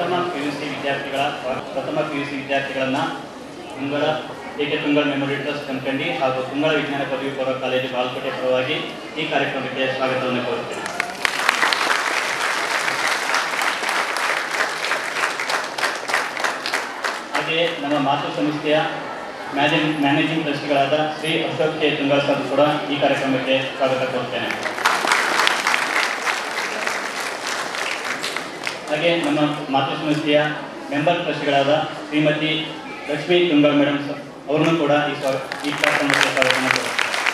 ಪ್ರಥಮ PUC ವಿದ್ಯಾರ್ಥಿಗಳನ್ನು Tungal K Tungal memorial trust Jamkhandi ಹಾಗೂ ತುಂಗಳ ವಿಜ್ಞಾನ ಪದವಿ ಪೂರ್ವ ಕಾಲೇಜು ಬಾಲ್ಕೋಟೆ ಪರವಾಗಿ ಈ ಕಾರ್ಯಕ್ರಮಕ್ಕೆ ಸ್ವಾಗತವನ್ನು ಕೋರುತ್ತೇನೆ. ಹಾಗೆಯೇ ನಮ್ಮ ಮಾತೃ ಸಂಸ್ಥೆಯ ಮ್ಯಾನೇಜಿಂಗ್ ಟ್ರಸ್ಟಿಗಳಾದ ಶ್ರೀ ಅಶೋಕ್ ಕೆ ತುಂಗಳ ಸರ್ ಕೂಡ ಈ ಕಾರ್ಯಕ್ರಮಕ್ಕೆ ಸ್ವಾಗತ ಕೋರುತ್ತೇನೆ. ಹಾಗೆ ನಮ್ಮ ಮಾತೃ ಸಂಸ್ಥೆಯ ಮೆಂಬರ್ ಟ್ರಸ್ಟಿಗಳಾದ ಶ್ರೀಮತಿ ಲಕ್ಷ್ಮೀ ತುಂಗಳ ಮೇಡಮ್ ಅವರನ್ನು ಕೂಡ ಈ ಕಾರ್ಯಕ್ರಮಕ್ಕೆ ಸ್ವಾಗತವನ್ನು ಕೋರುತ್ತೇನೆ.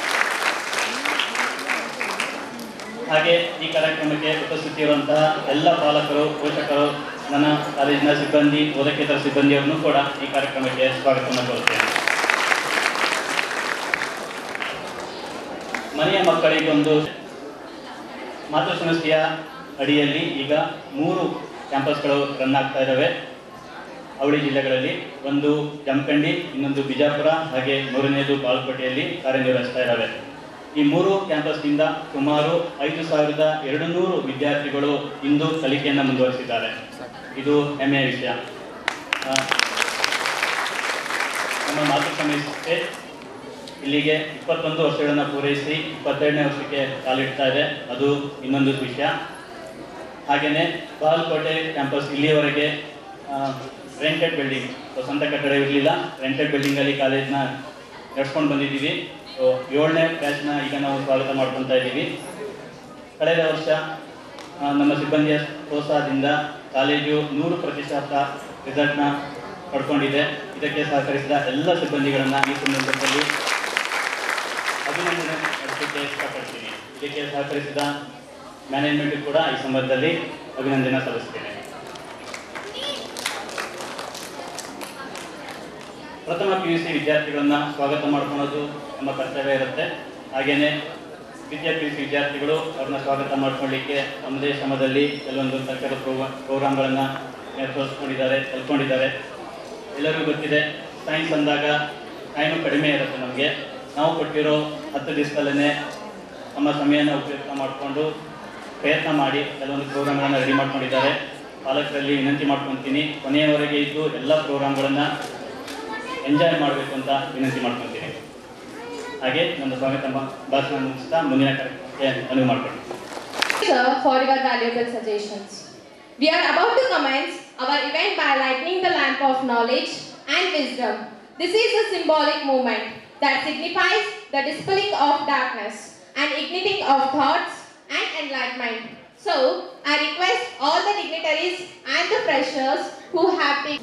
ಹಾಗೆ ಈ ಕಾರ್ಯಕ್ರಮಕ್ಕೆ ಉಪಸ್ಥಿತಿಯಿರುವಂತಹ ಎಲ್ಲ ಪಾಲಕರು, ಪೋಷಕರು, ನನ್ನ ಕಾಲೇಜಿನ ಸಿಬ್ಬಂದಿ, ಬೋಧಕೇತರ ಸಿಬ್ಬಂದಿಯವರನ್ನು ಕೂಡ ಈ ಕಾರ್ಯಕ್ರಮಕ್ಕೆ ಸ್ವಾಗತವನ್ನು ಕೋರುತ್ತೇನೆ. ಮನೆಯ ಮಕ್ಕಳಿಗೊಂದು ಮಾತೃ ಸಂಸ್ಥೆಯ ಅಡಿಯಲ್ಲಿ ಈಗ 3 ಕ್ಯಾಂಪಸ್ಗಳು ರನ್ ಆಗ್ತಾ ಇದ್ದಾವೆ. ಅವಳಿ ಜಿಲ್ಲೆಗಳಲ್ಲಿ ಒಂದು ಜಮಖಂಡಿ, ಇನ್ನೊಂದು ಬಿಜಾಪುರ, ಹಾಗೆ 3ನೇದು ಬಾಲ್ಕೋಟೆಯಲ್ಲಿ ಕಾರ್ಯನಿರ್ವಹಿಸ್ತಾ ಇದ್ದಾವೆ. ಈ 3 ಕ್ಯಾಂಪಸ್ನಿಂದ ಸುಮಾರು 5200 ವಿದ್ಯಾರ್ಥಿಗಳು ಇಂದು ಕಲಿಕೆಯನ್ನು ಮುಂದುವರಿಸಿದ್ದಾರೆ. ಇದು ಹೆಮ್ಮೆಯ ವಿಷಯ. ನಮ್ಮ ಮಾತೃ ಸಂಸ್ಥೆ ಇಲ್ಲಿಗೆ 21 ವರ್ಷಗಳನ್ನು ಪೂರೈಸಿ 22ನೇ ವರ್ಷಕ್ಕೆ ಕಾಲಿಡ್ತಾ ಇದೆ. ಅದು ಇನ್ನೊಂದು ವಿಷಯ. ಹಾಗೆಯೇ ಬಾಲ್ಕೋಟೆ ಕ್ಯಾಂಪಸ್ ಇಲ್ಲಿಯವರೆಗೆ ರೆಂಟೆಡ್ ಬಿಲ್ಡಿಂಗ್, ಸ್ವಂತ ಕಟ್ಟಡ ಇರಲಿಲ್ಲ. ರೆಂಟೆಡ್ ಬಿಲ್ಡಿಂಗಲ್ಲಿ ಕಾಲೇಜ್ನ ನಡೆಸ್ಕೊಂಡು ಬಂದಿದ್ದೀವಿ. 7ನೇ ಬ್ಯಾಚ್ನ ಈಗ ನಾವು ಸ್ವಾಗತ ಮಾಡ್ಕೊತಾ ಇದ್ದೀವಿ. ಕಳೆದ ವರ್ಷ ನಮ್ಮ ಸಿಬ್ಬಂದಿಯ ಪ್ರೋತ್ಸಾಹದಿಂದ ಕಾಲೇಜು 100% ರಿಸಲ್ಟ್ನ ಪಡ್ಕೊಂಡಿದೆ. ಇದಕ್ಕೆ ಸಹಕರಿಸಿದ ಎಲ್ಲ ಸಿಬ್ಬಂದಿಗಳನ್ನು ಈ ಸಂದರ್ಭದಲ್ಲಿ ಅಭಿನಂದನೆ ನಡೆಸಲಿಕ್ಕೆ ಇಷ್ಟಪಡ್ತೀನಿ. ಇದಕ್ಕೆ ಸಹಕರಿಸಿದ ಮ್ಯಾನೇಜ್ಮೆಂಟ್ ಕೂಡ ಈ ಸಂದರ್ಭದಲ್ಲಿ ಅಭಿನಂದನೆ ಸಲ್ಲಿಸ್ತೇನೆ. ಪ್ರಥಮ PUC ವಿದ್ಯಾರ್ಥಿಗಳನ್ನು ಸ್ವಾಗತ ಮಾಡ್ಕೊಳ್ಳೋದು ನಮ್ಮ ಕರ್ತವ್ಯ ಇರುತ್ತೆ. ಹಾಗೆಯೇ ದ್ವಿತೀಯ PUC ವಿದ್ಯಾರ್ಥಿಗಳು ಅವ್ರನ್ನ ಸ್ವಾಗತ ಮಾಡ್ಕೊಳ್ಳಿಕ್ಕೆ ನಮ್ಮದೇ ಶ್ರಮದಲ್ಲಿ ಕೆಲವೊಂದು ಸರ್ಕಾರದ ಪ್ರೋಗ್ರಾಮ್ಗಳನ್ನು ಕಲ್ತ್ಕೊಂಡಿದ್ದಾರೆ. ಎಲ್ಲರಿಗೂ ಗೊತ್ತಿದೆ, ಸೈನ್ಸ್ ಅಂದಾಗ ಟೈಮು ಕಡಿಮೆ ಇರುತ್ತೆ ನಮಗೆ. ನಾವು ಕೊಟ್ಟಿರೋ 10 ದಿವಸದಲ್ಲೇ ನಮ್ಮ ಸಮಯನ ಉಪಯುಕ್ತ ಮಾಡಿಕೊಂಡು ಪ್ರಯತ್ನ ಮಾಡಿ ಕೆಲವೊಂದು ಪ್ರೋಗ್ರಾಮ್ಗಳನ್ನು ರೆಡಿ ಮಾಡ್ಕೊಂಡಿದ್ದಾರೆ. ಪಾಲಕರಲ್ಲಿ ವಿನಂತಿ ಮಾಡ್ಕೊತೀನಿ, ಕೊನೆಯವರೆಗೆ ಇದ್ದು ಎಲ್ಲ ಪ್ರೋಗ್ರಾಮ್ಗಳನ್ನು ಎಂಜಾಯ್ ಮಾಡಬೇಕು ಅಂತ ವಿನಂತಿ ಮಾಡ್ಕೊತೀನಿ. ಹಾಗೆ ನನ್ನ ಸ್ವಾಗತ ಭಾಷಣ ಮುಗಿಸ್ತಾ ಮುಂದಿನ ಕಾರ್ಯಕ್ರಮಕ್ಕೆ ಅನುವು ಮಾಡಿಕೊಳ್ಳಿ. Sir, for your valuable suggestions. We are about to commence our event by lighting the lamp of knowledge and wisdom. This is a symbolic movement that signifies the dispelling of darkness and igniting of thoughts and enlightenment. So, I request all the dignitaries and the freshers who have been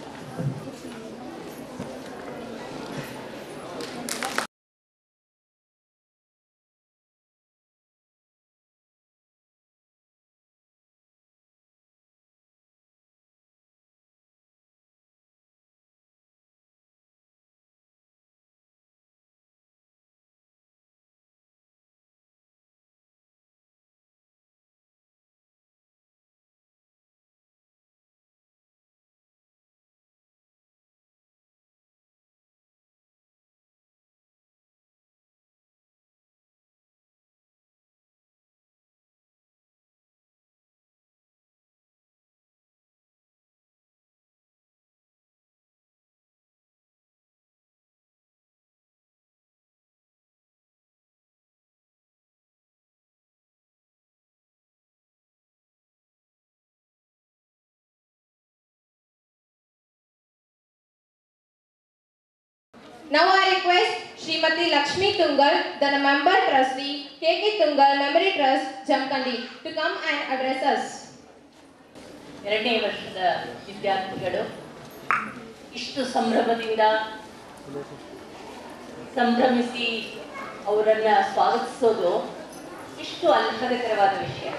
Now I request Srimati Lakshmi Tungal, the member trustee, KK Tungal Memory Trust, Jamkhandi, to come and address us. 2ನೇ ವರ್ಷದ ವಿದ್ಯಾರ್ಥಿಗಳು ಇಷ್ಟು ಸಂಭ್ರಮದಿಂದ ಸಂಭ್ರಮಿಸಿ ಅವರನ್ನು ಸ್ವಾಗತಿಸೋದು ಇಷ್ಟು ಆಹ್ಲಾದಕರವಾದ ವಿಷಯ.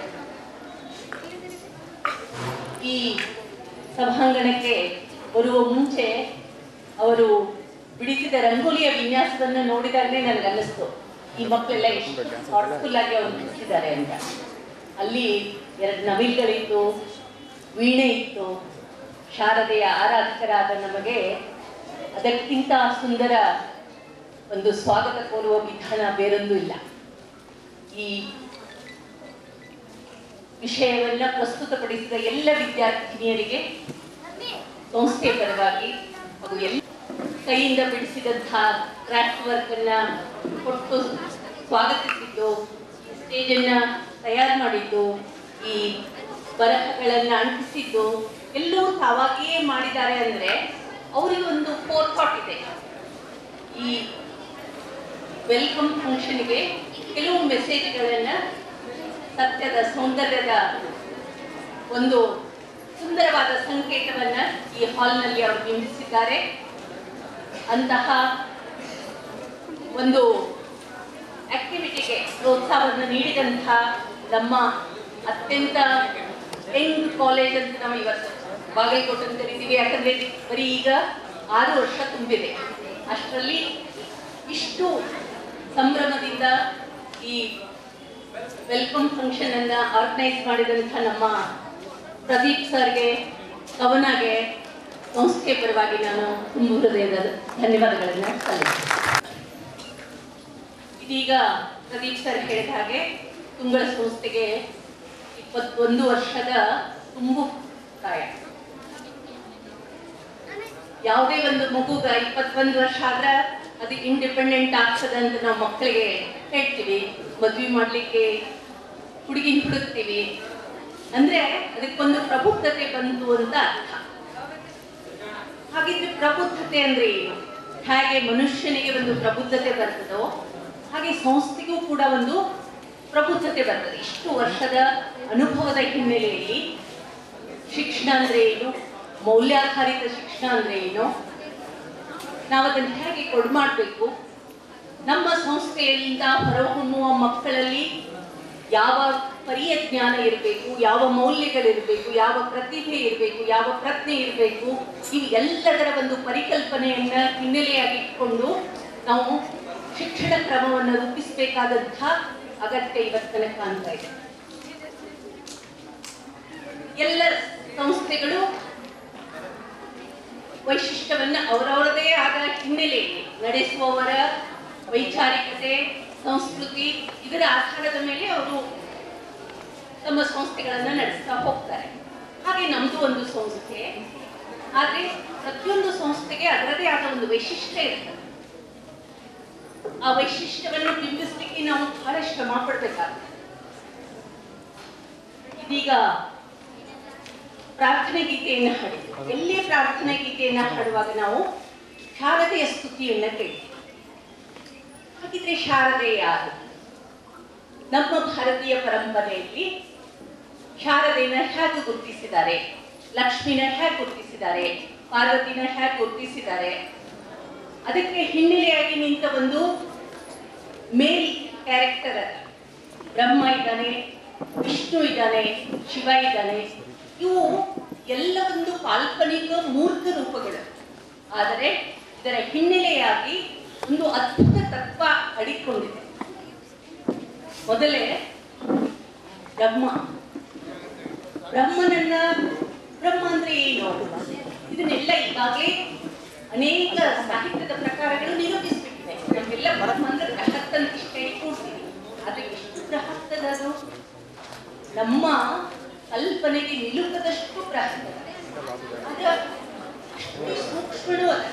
ಈ ಸಭಾಂಗಣಕ್ಕೆ ಬರುವ ಮುಂಚೆ ಅವರು ಬಿಡಿಸಿದ ರಂಗೋಲಿಯ ವಿನ್ಯಾಸವನ್ನು ನೋಡಿದಾಗಲೇ ನನಗೆ ಅನ್ನಿಸ್ತು, ಈ ಮಕ್ಕಳೆಲ್ಲ ಎಷ್ಟು ಥಾಟ್ಫುಲ್ ಆಗಿ ಅವರು ಬಿಡಿಸಿದ್ದಾರೆ ಅಂತ. ಅಲ್ಲಿ 2 ನವಿಲುಗಳಿತ್ತು, ವೀಣೆ ಇತ್ತು. ಶಾರದೆಯ ಆರಾಧಕರಾದ ನಮಗೆ ಅದಕ್ಕಿಂತ ಸುಂದರ ಒಂದು ಸ್ವಾಗತ ಕೋರುವ ವಿಧಾನ ಬೇರೊಂದು ಇಲ್ಲ. ಈ ವಿಷಯವನ್ನು ಪ್ರಸ್ತುತಪಡಿಸಿದ ಎಲ್ಲ ವಿದ್ಯಾರ್ಥಿನಿಯರಿಗೆ ಸಂಸ್ಥೆ ಪರವಾಗಿ ಹಾಗೂ ಎಲ್ಲ ಕೈಯಿಂದ ಬಿಡಿಸಿದಂತಹ ಕ್ರಾಫ್ಟ್ ವರ್ಕನ್ನು ಕೊಟ್ಟು ಸ್ವಾಗತಿಸಿದ್ದು, ಸ್ಟೇಜನ್ನು ತಯಾರು ಮಾಡಿದ್ದು, ಈ ಬರಹಗಳನ್ನು ಅಂಟಿಸಿದ್ದು ಎಲ್ಲವೂ ತಾವಾಗಿಯೇ ಮಾಡಿದ್ದಾರೆ ಅಂದರೆ ಅವರಿಗೆ ಒಂದು ಫೋರ್ಥಾಟ್ ಇದೆ. ಈ ವೆಲ್ಕಮ್ ಫಂಕ್ಷನ್ಗೆ ಕೆಲವು ಮೆಸೇಜ್ಗಳನ್ನು, ಸತ್ಯದ, ಸೌಂದರ್ಯದ ಒಂದು ಸುಂದರವಾದ ಸಂಕೇತವನ್ನು ಈ ಹಾಲ್ನಲ್ಲಿ ಅವರು ಬಿಂಬಿಸಿದ್ದಾರೆ. ಅಂತಹ ಒಂದು ಆಕ್ಟಿವಿಟಿಗೆ ಪ್ರೋತ್ಸಾಹವನ್ನು ನೀಡಿದಂತಹ ನಮ್ಮ ಅತ್ಯಂತ ಯಂಗ್ ಕಾಲೇಜ್ ಅಂತ ನಾವು ಇವತ್ತು ಬಾಗಲಕೋಟೆ ಅಂತ ಕರಿತೀವಿ. ಯಾಕಂದರೆ ಬರೀ ಈಗ 6 ವರ್ಷ ತುಂಬಿದೆ. ಅಷ್ಟರಲ್ಲಿ ಇಷ್ಟು ಸಂಭ್ರಮದಿಂದ ಈ ವೆಲ್ಕಮ್ ಫಂಕ್ಷನ್ ಅನ್ನ ಆರ್ಗನೈಸ್ ಮಾಡಿದಂಥ ನಮ್ಮ ಪ್ರದೀಪ್ ಸರ್ಗೆ, ಕವನಗೆ ಸಂಸ್ಥೆ ಪರವಾಗಿ ನಾನು ತುಂಬ ಹೃದಯದ ಧನ್ಯವಾದಗಳನ್ನು ಸಲ್ಲಿಸ್ತೇನೆ. ಇದೀಗ ಪ್ರದೀಪ್ ಸರ್ ಹೇಳಿದ ಹಾಗೆ ತುಂಗಳ ಸಂಸ್ಥೆಗೆ 21 ವರ್ಷದ ತುಂಬು ಪ್ರಾಯ. ಯಾವುದೇ ಒಂದು ಮಗುಗ 21 ವರ್ಷ ಆದ್ರೆ ಅದು ಇಂಡಿಪೆಂಡೆಂಟ್ ಆಗ್ತದೆ ಅಂತ ನಾವು ಮಕ್ಕಳಿಗೆ ಹೇಳ್ತೀವಿ. ಮದ್ವೆ ಮಾಡ್ಲಿಕ್ಕೆ ಹುಡುಗಿನ ಹುಡುಕ್ತೀವಿ ಅಂದ್ರೆ ಅದಕ್ಕೊಂದು ಪ್ರಬುದ್ಧತೆ ಬಂತು ಅಂತ ಅರ್ಥ. ಹಾಗಿದ್ರೆ ಪ್ರಬುದ್ಧತೆ ಅಂದ್ರೆ ಏನು? ಹಾಗೆ ಮನುಷ್ಯನಿಗೆ ಒಂದು ಪ್ರಬುದ್ಧತೆ ಬರ್ತದೋ ಹಾಗೆ ಸಂಸ್ಥೆಗೂ ಕೂಡ ಒಂದು ಪ್ರಬುದ್ಧತೆ ಬರ್ತದೆ. ಇಷ್ಟು ವರ್ಷದ ಅನುಭವದ ಹಿನ್ನೆಲೆಯಲ್ಲಿ ಶಿಕ್ಷಣ ಅಂದ್ರೆ ಏನು, ಮೌಲ್ಯಾಧಾರಿತ ಶಿಕ್ಷಣ ಅಂದ್ರೆ ಏನು, ನಾವು ಅದನ್ನು ಹೇಗೆ ಕೊಡ್ಮಾಡಬೇಕು, ನಮ್ಮ ಸಂಸ್ಥೆಯಿಂದ ಹೊರಹೊಮ್ಮುವ ಮಕ್ಕಳಲ್ಲಿ ಯಾವ ಪರಿಯ ಜ್ಞಾನ ಇರಬೇಕು, ಯಾವ ಮೌಲ್ಯಗಳಿರಬೇಕು, ಯಾವ ಪ್ರತಿಭೆ ಇರಬೇಕು, ಯಾವ ಪ್ರಜ್ಞೆ ಇರಬೇಕು, ಇವು ಎಲ್ಲದರ ಒಂದು ಪರಿಕಲ್ಪನೆಯನ್ನ ಹಿನ್ನೆಲೆಯಾಗಿ ಇಟ್ಕೊಂಡು ನಾವು ಶಿಕ್ಷಣ ಕ್ರಮವನ್ನು ರೂಪಿಸಬೇಕಾದಂಥ ಅಗತ್ಯ ಇವತ್ತನ ಕಾಣ್ತಾ ಇದೆ. ಎಲ್ಲ ಸಂಸ್ಥೆಗಳು ವೈಶಿಷ್ಟ್ಯವನ್ನ ಅವರವರದೇ ಆದ ಹಿನ್ನೆಲೆಯಲ್ಲಿ ನಡೆಸುವವರ ವೈಚಾರಿಕತೆ, ಸಂಸ್ಕೃತಿ ಇದರ ಆಧಾರದ ಮೇಲೆ ಅವರು ತಮ್ಮ ಸಂಸ್ಥೆಗಳನ್ನು ನಡೆಸ್ತಾ ಹೋಗ್ತಾರೆ. ಹಾಗೆ ನಮ್ದು ಒಂದು ಸಂಸ್ಥೆ, ಆದರೆ ಪ್ರತಿಯೊಂದು ಸಂಸ್ಥೆಗೆ ಅದರದೇ ಆದ ಒಂದು ವೈಶಿಷ್ಟ್ಯ ಇರ್ತದೆ. ಆ ವೈಶಿಷ್ಟ್ಯವನ್ನು ಬಿಂಬಿಸಲಿಕ್ಕೆ ನಾವು ಬಹಳ ಶ್ರಮ ಪಡಬೇಕಾಗ್ತದೆ. ಇದೀಗ ಪ್ರಾರ್ಥನೆ ಗೀತೆಯನ್ನು ಹಾಡಿದ್ವಿ. ಎಲ್ಲೇ ಪ್ರಾರ್ಥನೆ ಗೀತೆಯನ್ನು ಹಾಡುವಾಗ ನಾವು ಶಾರದೆಯ ಸ್ತುತಿಯನ್ನ ಕೇಳ್ತೀವಿ. ಹಾಗಿದ್ರೆ ಶಾರದೆ ಯಾರು? ನಮ್ಮ ಭಾರತೀಯ ಪರಂಪರೆಯಲ್ಲಿ ಶಾರದೆನ ಹೇಗೆ ಗುರುತಿಸಿದ್ದಾರೆ, ಲಕ್ಷ್ಮಿನ ಹೇಗೆ ಗುರುತಿಸಿದ್ದಾರೆ, ಪಾರ್ವತಿನ ಹೇಗೆ ಗುರುತಿಸಿದ್ದಾರೆ, ಅದಕ್ಕೆ ಹಿನ್ನೆಲೆಯಾಗಿ ನಿಂತ ಒಂದು ಮೇಲ್ ಕ್ಯಾರೆಕ್ಟರ್ ಅದ. ಬ್ರಹ್ಮ ಇದ್ದಾನೆ, ವಿಷ್ಣು ಇದ್ದಾನೆ, ಶಿವ ಇದ್ದಾನೆ. ಇವು ಎಲ್ಲ ಒಂದು ಕಾಲ್ಪನಿಕ ಮೂರ್ತ ರೂಪಗಳು. ಆದರೆ ಇದರ ಹಿನ್ನೆಲೆಯಾಗಿ ಒಂದು ಅದ್ಭುತ ತತ್ವ ಅಡಿಕೊಂಡಿದೆ. ಮೊದಲೇ ಬ್ರಹ್ಮನನ್ನ, ಬ್ರಹ್ಮ ಅಂದ್ರೆ ಏನು, ಇದನ್ನೆಲ್ಲ ಈಗಾಗಲೇ ಅನೇಕ ಸಾಹಿತ್ಯದ ಪ್ರಕಾರಗಳು ನಿರೂಪಿಸ್ಬಿಟ್ಟಿದೆ. ನಮ್ಗೆಲ್ಲ ಬ್ರಹ್ಮ ಅಂದ್ರೆ ಬೃಹತ್ ಅಂತ ಇಷ್ಟೇ ಕೂಡ್ತೀವಿ. ಆದ್ರೆ ಎಷ್ಟು ಬೃಹತ್ತದ ಅದು? ನಮ್ಮ ಕಲ್ಪನೆಗೆ ನಿಲುಕದಷ್ಟು ಬೃಹತ್ ಅದ, ಅಷ್ಟು ಸೂಕ್ಷ್ಮನೂ ಅದ.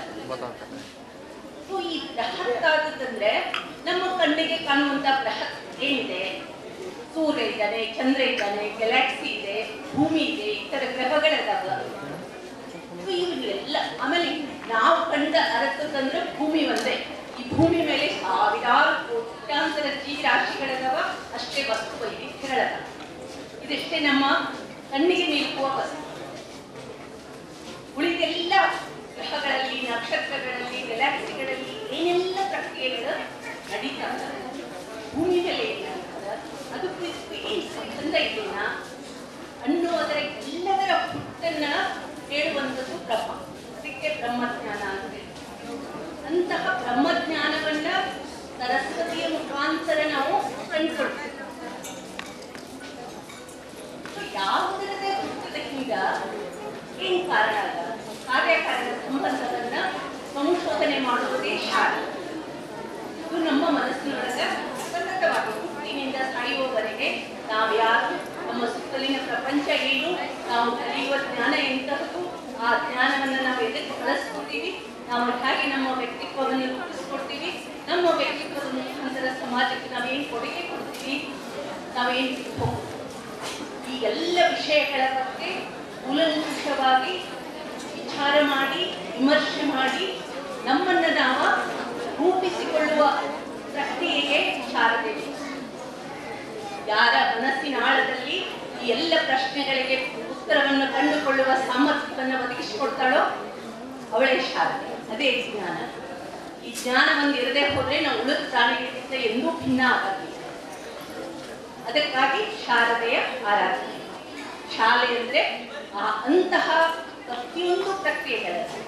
ಈ ಬೃಹತ್ ಆದದಂದ್ರೆ ನಮ್ಮ ಕಣ್ಣಿಗೆ ಕಾಣುವಂತ ಬೃಹತ್ ಏನಿದೆ, ಸೂರ್ಯ ಇದ್ದಾನೆ, ಚಂದ್ರ ಇದ್ದಾನೆ, ಗ್ಯಾಲಕ್ಸಿ ಇದೆ, ಭೂಮಿ ಇದೆ, ಇತರ ಗ್ರಹಗಳಿದಾವ. ಇವನ್ನೆಲ್ಲ ಆಮೇಲೆ ನಾವು ಕಂಡ ಅರತಂದ್ರೆ ಭೂಮಿ ಒಂದೇ. ಈ ಭೂಮಿ ಮೇಲೆ ಸಾವಿರಾರು ಕೋಟ್ಯಾಂತರ ಜೀವರಾಶಿಗಳಿದಾವ, ಅಷ್ಟೇ ವಸ್ತು ವೈವಿಧ್ಯಗಳದಾವ. ಇದಷ್ಟೇ ನಮ್ಮ ಕಣ್ಣಿಗೆ ನಿಲುಕುವ ವಸ್ತು. ಉಳಿದೆಲ್ಲ ಗ್ರಹಗಳಲ್ಲಿ, ನಕ್ಷತ್ರಗಳಲ್ಲಿ, ಗ್ಯಾಲಕ್ಸಿಗಳಲ್ಲಿ ಏನೆಲ್ಲ ಪ್ರಕ್ರಿಯೆಗಳು ನಡೀತಾವ, ಭೂಮಿ ಮೇಲೆ ಏನಾಗ್ತದ, ಅದು ಏನು ಸಂಬಂಧ ಇದೆಯಾ ಅನ್ನುವುದರ ಎಲ್ಲದರ ಹುಟ್ಟನ್ನ ಹೇಳುವಂಥದ್ದು ಬ್ರಹ್ಮ. ಅದಕ್ಕೆ ಬ್ರಹ್ಮಜ್ಞಾನ ಅಂತ ಹೇಳಿ. ಅಂತಹ ಬ್ರಹ್ಮಜ್ಞಾನವನ್ನ ಸರಸ್ವತಿಯ ಮುಖಾಂತರ ನಾವು ಕಂಡುಕೊಳ್ತೀವಿ. ಯಾವುದರದೇ ಹುಟ್ಟದ ಹಿಂದ ಏನ್ ಕಾರಣ ಅದ, ಕಾರ್ಯಕಾರಣ ಸಂಬಂಧವನ್ನ ಸಂಶೋಧನೆ ಮಾಡುವುದೇ ಶಾಲೆ. ಇದು ನಮ್ಮ ಮನಸ್ಸಿನೊಳಗ ಸತತವಾಗಿ ಹುಟ್ಟಿನಿಂದ ಸಾಯುವವರೆಗೆ ನಾವು ಯಾರು, ನಮ್ಮ ಸುತ್ತಲಿನ ಪ್ರಪಂಚ ಏನು, ನಾವು ಕಲಿಯುವ ಜ್ಞಾನ ಎಂತಹದ್ದು, ಆ ಜ್ಞಾನವನ್ನು ನಾವು ಎದಕ್ಕೆ ಬಳಸ್ಕೊತೀವಿ, ನಾವು ಹೇಗೆ ನಮ್ಮ ವ್ಯಕ್ತಿತ್ವವನ್ನು ರೂಪಿಸ್ಕೊಡ್ತೀವಿ, ನಮ್ಮ ವ್ಯಕ್ತಿತ್ವದ ಮುಖಾಂತರ ಸಮಾಜಕ್ಕೆ ನಾವೇನು ಕೊಡುಗೆ ಕೊಡ್ತೀವಿ, ನಾವೇನು ಹೋಗ್ತೀವಿ, ಈ ಎಲ್ಲ ವಿಷಯಗಳ ಬಗ್ಗೆ ಕೂಲಂಕುಷವಾಗಿ ವಿಚಾರ ಮಾಡಿ ವಿಮರ್ಶೆ ಮಾಡಿ ನಮ್ಮನ್ನು ನಾವು ರೂಪಿಸಿಕೊಳ್ಳುವ ಪ್ರಕ್ರಿಯೆಗೆ ಶಾರದೆ. ಯಾರ ಮನಸ್ಸಿನ ಆಳದಲ್ಲಿ ಈ ಎಲ್ಲ ಪ್ರಶ್ನೆಗಳಿಗೆ ಉತ್ತರವನ್ನು ಕಂಡುಕೊಳ್ಳುವ ಸಾಮರ್ಥ್ಯವನ್ನು ಒದಗಿಸಿಕೊಡ್ತಾಳೋ ಅವಳೇ ಶಾರದೆ. ಅದೇ ಜ್ಞಾನ. ಈ ಜ್ಞಾನ ಒಂದು ಇರದೇ ಹೋದ್ರೆ ನಾವು ಉಳಿದ ಪ್ರಾಣಿಗಳಿಗಿಂತ ಎಂದೂ ಭಿನ್ನ ಆಗಲಿಲ್ಲ. ಅದಕ್ಕಾಗಿ ಶಾರದೆಯ ಆರಾಧನೆ. ಶಾಲೆ ಅಂದ್ರೆ ಅಂತಹ ಪ್ರತಿಯೊಂದು ಪ್ರಕ್ರಿಯೆಗಳಲ್ಲಿ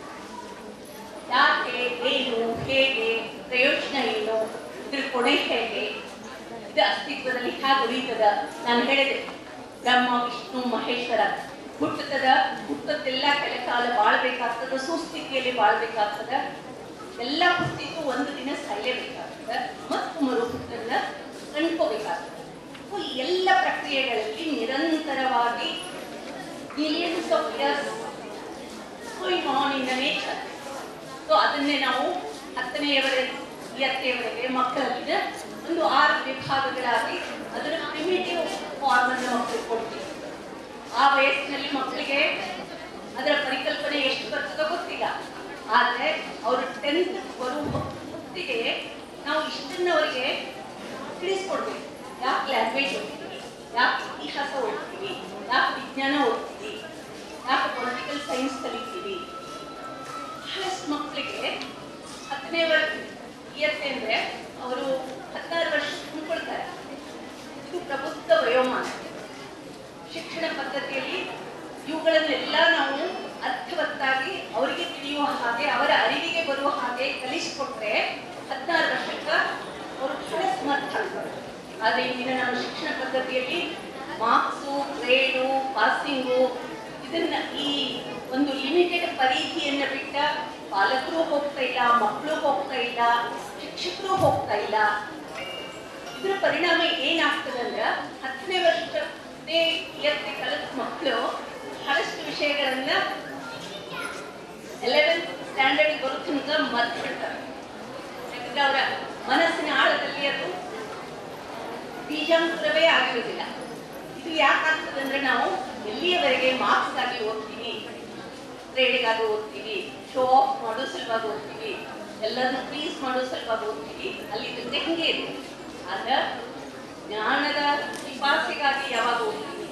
ಯಾಕೆ, ಏನು, ಹೇಗೆ, ಪ್ರಯೋಜನ ಏನು, ಇದ್ರ ಕೊನೆ ಹೇಗೆ, ಇದು ಅಸ್ತಿತ್ವದಲ್ಲಿ ಹೇಗೆ ಉಳಿತದ. ನಾನು ಹೇಳಿದೆ ಬ್ರಹ್ಮ ವಿಷ್ಣು ಮಹೇಶ್ವರ ಹುಟ್ಟತ್ತೆಲ್ಲ ಕೆಲ ಕಾಲ ಬಾಳ್ಬೇಕಾಗ್ತದ, ಸುಸ್ಥಿತಿಯಲ್ಲಿ ಬಾಳ್ಬೇಕಾಗ್ತದ. ಎಲ್ಲ ಹುಟ್ಟಿದ್ದು ಒಂದು ದಿನ ಸಾಯಲೇಬೇಕಾಗ್ತದ ಮತ್ತು ಮರು ಹುಟ್ಟನ್ನ ಕಂಡ್ಕೋಬೇಕಾಗ್ತದೆ. ಈ ಎಲ್ಲ ಪ್ರಕ್ರಿಯೆಗಳಲ್ಲಿ ನಿರಂತರವಾಗಿ millions of years going on in the nature. So ಅದನ್ನೇ ನಾವು 10ನೇಯವರೆಗೆ ಮಕ್ಕಳಲ್ಲಿ ಒಂದು 6 ವಿಭಾಗಗಳಾಗಿ ಅದರ ಪ್ರಿಮಿಟಿವ್ ಫಾರ್ಮ್ ಅನ್ನು ಮಕ್ಕಳಿಗೆ ಕೊಡ್ತೀವಿ. ಆ ವಯಸ್ಸಿನಲ್ಲಿ ಮಕ್ಕಳಿಗೆ ಅದರ ಪರಿಕಲ್ಪನೆ ಎಷ್ಟು ಬರ್ತದೋ ಗೊತ್ತಿಲ್ಲ. ಆದರೆ ಅವರು 10th ಬರುವ ಹೊತ್ತಿಗೆ ನಾವು ಇಷ್ಟನ್ನು ಅವರಿಗೆ ತಿಳಿಸ್ಕೊಡ್ಬೇಕು. ಯಾಕೆ ಲ್ಯಾಂಗ್ವೇಜ್ ಓದ್ತೀವಿ, ಯಾಕೆ ಇತಿಹಾಸ ಓದ್ತೀವಿ, ಯಾಕೆ ವಿಜ್ಞಾನ ಓದ್ತೀವಿ, ಯಾಕೆ ಪೊಲಿಟಿಕಲ್ ಸೈನ್ಸ್ ಕಲಿತೀವಿ. ಬಹಳಷ್ಟು ಮಕ್ಕಳಿಗೆ 10ನೇ ಇಯರ್ತೆ ಅಂದರೆ ಅವರು 16 ವರ್ಷ ತುಂಬಿಕೊಳ್ತಾರೆ. ಇದು ಪ್ರಬುದ್ಧ ವಯೋಮಾನ. ಶಿಕ್ಷಣ ಪದ್ಧತಿಯಲ್ಲಿ ಇವುಗಳನ್ನೆಲ್ಲ ನಾವು ಅರ್ಥವತ್ತಾಗಿ ಅವರಿಗೆ ತಿಳಿಯುವ ಹಾಗೆ, ಅವರ ಅರಿವಿಗೆ ಬರುವ ಹಾಗೆ ಕಲಿಸಿಕೊಟ್ರೆ 16 ವರ್ಷಕ್ಕೆ ಅವರು ಬಹಳ ಸಮರ್ಥ ಆಗ್ತಾರೆ. ಆದರೆ ಇಂದಿನ ನಮ್ಮ ಶಿಕ್ಷಣ ಪದ್ಧತಿಯಲ್ಲಿ ಮಾರ್ಕ್ಸು, ಗ್ರೇಡು, ಪಾಸಿಂಗು ಇದನ್ನ ಈ ಒಂದು ಲಿಮಿಟೆಡ್ ಪರಿಧಿಯನ್ನು ಬಿಟ್ಟ ಪಾಲಕರು ಹೋಗ್ತಾ ಇಲ್ಲ, ಮಕ್ಕಳು ಹೋಗ್ತಾ ಇಲ್ಲ, ಶಿಕ್ಷಕರು ಹೋಗ್ತಾ ಇಲ್ಲ. ಇದರ ಪರಿಣಾಮ ಏನಾಗ್ತದೆ ಅಂದ್ರೆ 10ನೇ ವರ್ಷದೇ ಇಯರ್ತೆ ಕಲಿತ ಮಕ್ಕಳು ಬಹಳಷ್ಟು ವಿಷಯಗಳನ್ನ 11th ಸ್ಟ್ಯಾಂಡರ್ಡ್ ಬರೋ ತನಕ ಮರ್ತು ಬಿಡ್ತಾರೆ. ಯಾಕಂದ್ರೆ ಅವರ ಮನಸ್ಸಿನ ಆಳದಲ್ಲಿ ಅದು ಬೀಜಾಂಕುರವೇ ಆಗಿರುವುದಿಲ್ಲ. ಇದು ಯಾಕಾಗ್ತದೆ ಅಂದ್ರೆ ನಾವು ಎಲ್ಲಿಯವರೆಗೆ ಮಾರ್ಕ್ಸ್ ಆಗಿ ಓದ್ತೀವಿ, ಗ್ರೇಡ್ಗಾಗಿ ಓದ್ತೀವಿ, ಶೋ ಆಫ್ ಮಾಡೋ ಸಲುವಾಗಿ ಓದ್ತೀವಿ, ಎಲ್ಲರನ್ನು ಪ್ಲೀಸ್ ಮಾಡೋ ಸಲುವಾಗಿ ಓದ್ತೀವಿ, ಅಲ್ಲಿ ಜೊತೆ ಹಿಂಗೆ ಇದೆ. ಆಗ ಜ್ಞಾನದ ಪಿಪಾಸೆಗಾಗಿ ಯಾವಾಗ ಓದ್ತೀವಿ,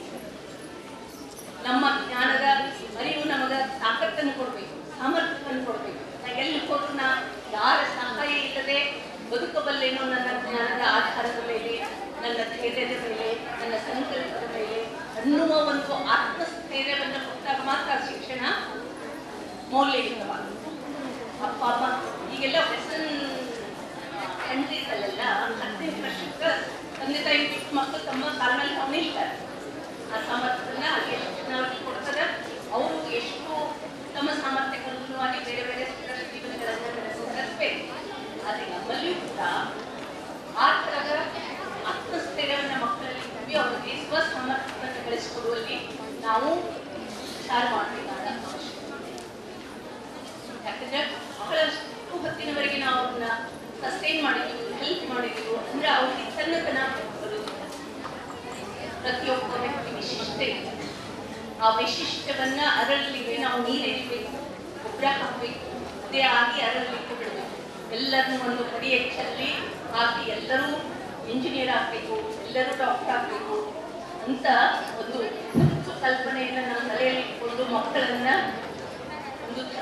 ನಮ್ಮ ಜ್ಞಾನದ ಅರಿವು ನಮಗ ತಾಕತ್ತನ್ನು ಕೊಡ್ಬೇಕು, ಸಾಮರ್ಥ್ಯವನ್ನು ಕೊಡ್ಬೇಕು. ಎಲ್ಲಿ ಹೋದ್ರೂ ನಾ ಯಾರ ಸಹಾಯ ಇಲ್ಲದೆ ಬದುಕಬಲ್ಲೇನೋ ನನ್ನ ಜ್ಞಾನದ ಆಧಾರದ ಮೇಲೆ, ನನ್ನ ಧೈರ್ಯದ ಮೇಲೆ, ನನ್ನ ಸಂಕಲ್ಪದ ಮೇಲೆ ಅನ್ನುವ ಒಂದು ಆತ್ಮಸ್ಥೈರ್ಯವನ್ನು ಕೊಟ್ಟಾಗ ಮಾತ್ರ ಶಿಕ್ಷಣ ಮೌಲ್ಯಯುತವಾಗುತ್ತೆ. ಅಪ್ಪ ಅಮ್ಮ ಈಗೆಲ್ಲ ವೆಸ್ಟರ್ನ್ ಕಂಟ್ರೀಸಲ್ಲೆಲ್ಲ 15 ವರ್ಷಕ್ಕೆ ತಂದೆ ತಾಯಿ ಬಿಟ್ಟು ಮಕ್ಕಳು ತಮ್ಮ ಕಾಲ ಮೇಲೆ ತಾವು ನಿಲ್ತಾರೆ. ಆ ಸಾಮರ್ಥ್ಯವನ್ನು ಅಲ್ಲಿ ಶಿಕ್ಷಣ ಅವ್ರಿಗೆ ಕೊಡ್ತಾರೆ. ಅವರು ಎಷ್ಟು ತಮ್ಮ ಸಾಮರ್ಥ್ಯಕ್ಕೆ ಅನುಗುಣವಾಗಿ ಬೇರೆ ಬೇರೆ ಜೀವನಗಳನ್ನು ನಡೆಸಬೇಕು. ಆದರೆ ನಮ್ಮಲ್ಲಿಯೂ ಕೂಡ ಆ ಥರದ ಆತ್ಮಸ್ಥೈರ್ಯವನ್ನು ಮಕ್ಕಳಲ್ಲಿ ತುಂಬಿ ಅವರಿಗೆ ಸ್ವಸಾಮರ್ಥ್ಯವನ್ನು ಬೆಳೆಸಿಕೊಡುವಲ್ಲಿ ನಾವು ವಿಚಾರ ಮಾಡಬೇಕಾದ ಅವಶ್ಯಕತೆ. ಯಾಕಂದ್ರೆ ಬಹಳಷ್ಟು ಹೊತ್ತಿನವರೆಗೆ ನಾವು ಅವ್ರನ್ನ ಸಸ್ಟೈನ್ ಮಾಡಿದ್ದೀವಿ, ಹೆಲ್ಪ್ ಮಾಡಿದ್ದೀವಿ ಅಂದ್ರೆ ಅವ್ರಿಗೆ ತನ್ನತನ ಬರುವುದಿಲ್ಲ. ಪ್ರತಿಯೊಬ್ಬ ವ್ಯಕ್ತಿ ವಿಶಿಷ್ಟ ಇದೆ. ಆ ವೈಶಿಷ್ಟ್ಯವನ್ನ ಅರಳಲಿಕ್ಕೆ ನಾವು ನೀರೆರಿಬೇಕು, ಗೊಬ್ಬರ ಹಾಕಬೇಕು, ಅದೇ ಆಗಿ ಅರಳಲಿಕ್ಕೆ ಬಿಡಬೇಕು. ಎಲ್ಲರನ್ನೂ ಒಂದು ಕಡೆಯ ಚೆಲ್ಲಿ ಹಾಕಿ ಎಲ್ಲರೂ ಇಂಜಿನಿಯರ್ ಆಗಬೇಕು, ಎಲ್ಲರೂ ಡಾಕ್ಟರ್ ಆಗಬೇಕು ಅಂತ ಒಂದು ಹುಚ್ಚು ಕಲ್ಪನೆಯನ್ನು ನಾವು ತಲೆಯಲ್ಲಿ ಇಟ್ಕೊಂಡು ಮಕ್ಕಳನ್ನ ಒಂದು ಥರ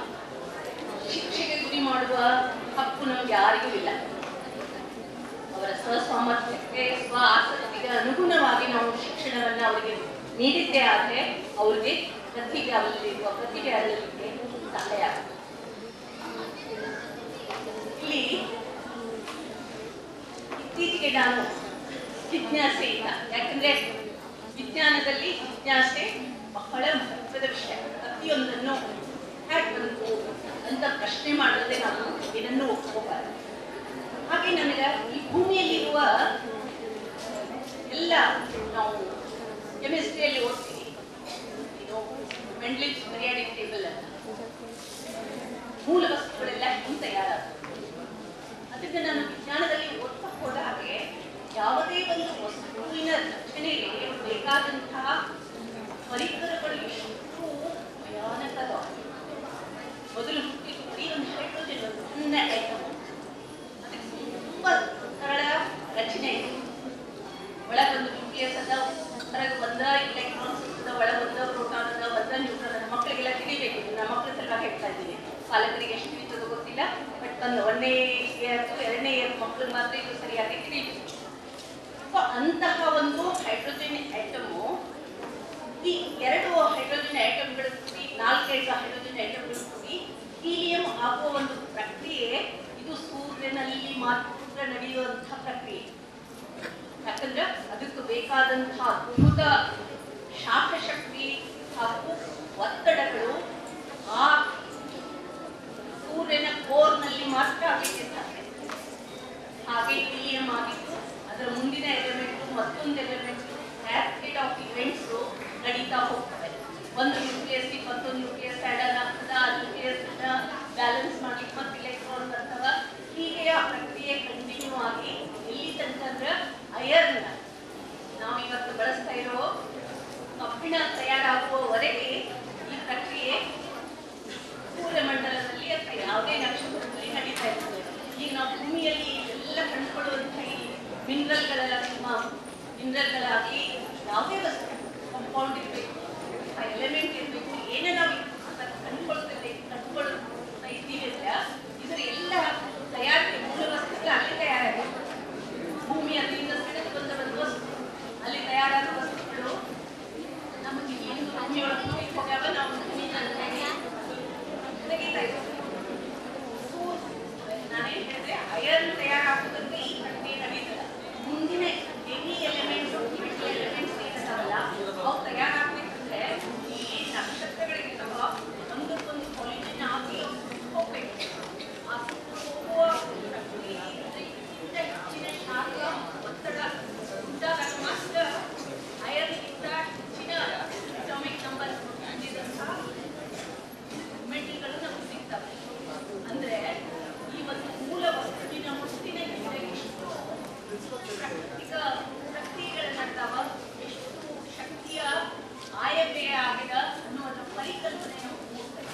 ಶಿಕ್ಷೆಗೆ ಗುರಿ ಮಾಡುವ ಹಕ್ಕು ನಮ್ಗೆ ಯಾರಿಗೂ ಇಲ್ಲ. ಅವರ ಸ್ವಸಾಮರ್ಥ್ಯಕ್ಕೆ, ಸ್ವ ಆಸಕ್ತಿಗೆ ಅನುಗುಣವಾಗಿ ನಾವು ಶಿಕ್ಷಣವನ್ನು ಅವರಿಗೆ ನೀಡಿದ್ದೇ ಆದರೆ ಅವ್ರಿಗೆ ಪ್ರತಿಭೆ ಅರಳಲಿಕ್ಕೆ ಸಹಾಯ ಆಗುತ್ತೆ. ಇಲ್ಲಿ ಇತ್ತೀಚೆಗೆ ನಾನು ಜಿಜ್ಞಾಸೆಯಿಂದ, ಯಾಕಂದ್ರೆ ವಿಜ್ಞಾನದಲ್ಲಿ ಜಿಜ್ಞಾಸೆ ಬಹಳ ಮಹತ್ವದ ವಿಷಯ. ಪ್ರತಿಯೊಂದನ್ನು ಹ್ಯಾಕ್ ಬಂತು ಅಂತ ಪ್ರಶ್ನೆ ಮಾಡೋದೇ ನಾನು ಏನನ್ನೂ ಒಪ್ಕೋಬಾರದು. ಹಾಗೆ ನನಗೆ ಈ ಭೂಮಿಯಲ್ಲಿರುವ ಎಲ್ಲ ನಾವು ಕೆಮಿಸ್ಟ್ರಿಯಲ್ಲಿ ಓದ್ತೀವಿ, ಮೆಂಡ್ಲಿಸ್ ಪೀರಿಯಾಡಿಕ್ ಟೇಬಲ್ ಅಂತ ಮೂಲ ವಸ್ತುಗಳೆಲ್ಲ ಹಿಂಗೆ ತಯಾರಾಗ್ತದೆ. ಅದಕ್ಕೆ ನಾನು ವಿಜ್ಞಾನದಲ್ಲಿ ಓದ್ತಾ ಹೋದ ಹಾಗೆ ಯಾವುದೇ ಒಂದು ವಸ್ತುವಿನ ರಚನೆಗೆ ಬೇಕಾದಂತಹ ಪರಿಕರಗಳು ಎಷ್ಟು ಭಯಾನಕವಾಗಿದೆ. ಮೊದಲು ಹುಟ್ಟಿದ್ದು ಬರೀ ಒಂದು ಹೈಡ್ರೋಜನ್ ಒಂದು ಸಣ್ಣ ಐಟಮ್, ಅದಕ್ಕೆ ತುಂಬ ಸರಳ ರಚನೆ ಇದೆ. ಒಳಗೊಂದು ನ್ಯೂಕ್ಲಿಯಸ್ ಅದ, ಹೊರಗೆ ಒಂದ ಇಲೆಕ್ಟ್ರಾನ್ಸ್ ಅದ, ಒಳಗೊಂದ ಪ್ರೋಟಾನ್ ಅದ, ಒಂದ ನ್ಯೂಟ್ರಾನ್ ಅದ. ಮಕ್ಕಳಿಗೆಲ್ಲ ತಿಳಿಬೇಕು. ನಮ್ಮ ಮಕ್ಕಳ ಸಲುವಾಗಿ ಹೇಳ್ತಾ ಇದ್ದೀನಿ, ಪಾಲಕರಿಗೆ ಎಷ್ಟು ತಿಳಿತದೋ ಗೊತ್ತಿಲ್ಲ, ಬಟ್ ಒಂದು 1ನೇ ಇಯರ್ 2ನೇ ಇಯರ್ ಮಕ್ಕಳು ಮಾತ್ರ ಇದು ಸರಿಯಾಗಿ ತಿಳಿಬೇಕು. ಅಂತಹ ಒಂದು ಹೈಡ್ರೋಜನ್ ಐಟಮು, ಈ 2 ಹೈಡ್ರೋಜನ್ ಐಟಮ್ಗಳು ಕೂಡಿ 4 ಹೈಡ್ರೋಜನ್ ಐಟಮ್ಗಳು ಕೂಡಿ ಹೀಲಿಯಂ ಆಗುವ ಒಂದು ಪ್ರಕ್ರಿಯೆ. ಇದು ಸೂರ್ಯನಲ್ಲಿ ಮಾತ್ರ ನಡೆಯುವಂತಹ ಪ್ರಕ್ರಿಯೆ. ಯಾಕಂದ್ರೆ ಅದಕ್ಕೆ ಬೇಕಾದಂತಹ ಅದ್ಭುತ ಶಾಖಶಕ್ತಿ ಹಾಗೂ ಒತ್ತಡಗಳು ಆ ಸೂರ್ಯನ ಕೋರ್ನಲ್ಲಿ ಮಾತ್ರ ಆಗಲಿಕ್ಕೆ ಸಾಧ್ಯ. ಹಾಗೆ ಹೀಲಿಯಂ ಆಗಿತ್ತು, ಅದರ ಮುಂದಿನ ಎಲಿಮೆಂಟು ಮತ್ತೊಂದು ಎಲಿಮೆಂಟು ಕ್ಯಾಸ್ಕೇಡ್ ಆಫ್ ಇವೆಂಟ್ಸ್ ನಡೀತಾ ಹೋಗ್ತವೆ. ಒಂದು ನ್ಯೂಕ್ಲಿಯಸ್ ಮತ್ತೊಂದು ನ್ಯೂಕ್ಲಿಯಸ್ ಆ್ಯಡ್ ಆಗ್ತದೆ, ಆ ನ್ಯೂಕ್ಲಿಯಸ್ ಬ್ಯಾಲೆನ್ಸ್ ಮಾಡ್ಲಿಕ್ಕೆ ಮತ್ತೆ ಇಲೆಕ್ಟ್ರಾನ್ ಬರ್ತವೆ. ಹೀಗೆ ಆ ಪ್ರಕ್ರಿಯೆ ಕಂಟಿನ್ಯೂ ಆಗಿ ಎಲ್ಲಿ ತನಕ ಅಂದ್ರೆ ಅಯರ್ನ್ ನಾವು ಇವತ್ತು ಬಳಸ್ತಾ ಇರೋ ಕಬ್ಬಿಣ ತಯಾರಾಗುವವರೆಗೆ ಈ ಪ್ರಕ್ರಿಯೆ ಸೂರ್ಯಮಂಡಲದಲ್ಲಿ ಅಥವಾ ಯಾವುದೇ ನಕ್ಷತ್ರದಲ್ಲಿ ನಡೀತಾ ಇರ್ತದೆ. ಈಗ ನಾವು ಭೂಮಿಯಲ್ಲಿ ಎಲ್ಲ ಕಂಡುಕೊಳ್ಳುವಂತಹ ಈ ಮಿನರಲ್ಗಳಾಗಲಿ ಯಾವುದೇ ವಸ್ತು ಕಾಂಪೌಂಡ್ ಇರಬೇಕು, ಆ ಎಲಿಮೆಂಟ್ ಇರಬೇಕು, ಏನೇ ನಾವು ಕಂಡುಕೊಳ್ತಾ ಇದ್ದೀವಿ ಅಂದ್ರೆ ಇದರ ಎಲ್ಲ ತಯಾರಿಕೆ ಮೂಲ ವಸ್ತುಗಳು ಅಲ್ಲಿ ತಯಾರಾಗಿದೆ. ಭೂಮಿ ಅದರಿಂದ ಸೆಳೆದು ಬಂದ ಒಂದು ವಸ್ತು, ಅಲ್ಲಿ ತಯಾರಾದ ವಸ್ತುಗಳು ನಮಗೆ ಏನು ಭೂಮಿಯೊಳಗೆ ಹೋಗ್ಯಾವ, ನಾವು ಭೂಮಿನ ತೆಗಿತಾ ಇದ್ದೀವಿ. ನಾನೇನು ಹೇಳಿದ್ರೆ ಅಯರ್ನ್ ತಯಾರಾಗೋದಂದ್ರೆ ಈ ಪ್ರಕ್ರಿಯೆ ನಡೀತದೆ. ಮುಂದಿನ ಎನಿ ಎಲಿಮೆಂಟ್ಸ್ ಏನಿದಾವಲ್ಲ ಅವು ತಯಾರಾಗಬೇಕಂದ್ರೆ ಈ ನಕ್ಷತ್ರಗಳಿರ್ತಾವ ಒಂದಕ್ಕೊಂದು ಕೊಲಿಷನ್ ಆಗಿ ಹೋಗ್ಬೇಕು. ಆ ಹೋಗುವ ಪ್ರಕ್ರಿಯೆಯಿಂದ ಹೆಚ್ಚಿನ ಶಾಖ ಒತ್ತಡ ಉಂಟಾದಾಗ ಮಾತ್ರ ಅಯರ್ನ್ಗಿಂತ ಹೆಚ್ಚಿನ ಅಟಾಮಿಕ್ ನಂಬರ್ ಹೊಂದಿದಂತಹ ಮೆಟಲ್ಗಳು ನಮಗೆ ಸಿಗ್ತವೆ. ಅಂದ್ರೆ ಈ ಒಂದು ಮೂಲ ವಸ್ತುವಿನ ಮುಟ್ಟಿನ ಹಿಂದೆ ಎಷ್ಟು ಪ್ರಾಕೃತಿಕ ಪ್ರಕ್ರಿಯೆಗಳು ನಡೆದಾವ, ಎಷ್ಟು ಶಕ್ತಿಯ ಆಯವ್ಯಯ ಆಗಿದೆ ಅನ್ನುವಂಥ ಪರಿಕಲ್ಪನೆ ನಮಗೆ ಮೂಡ್ತದೆ.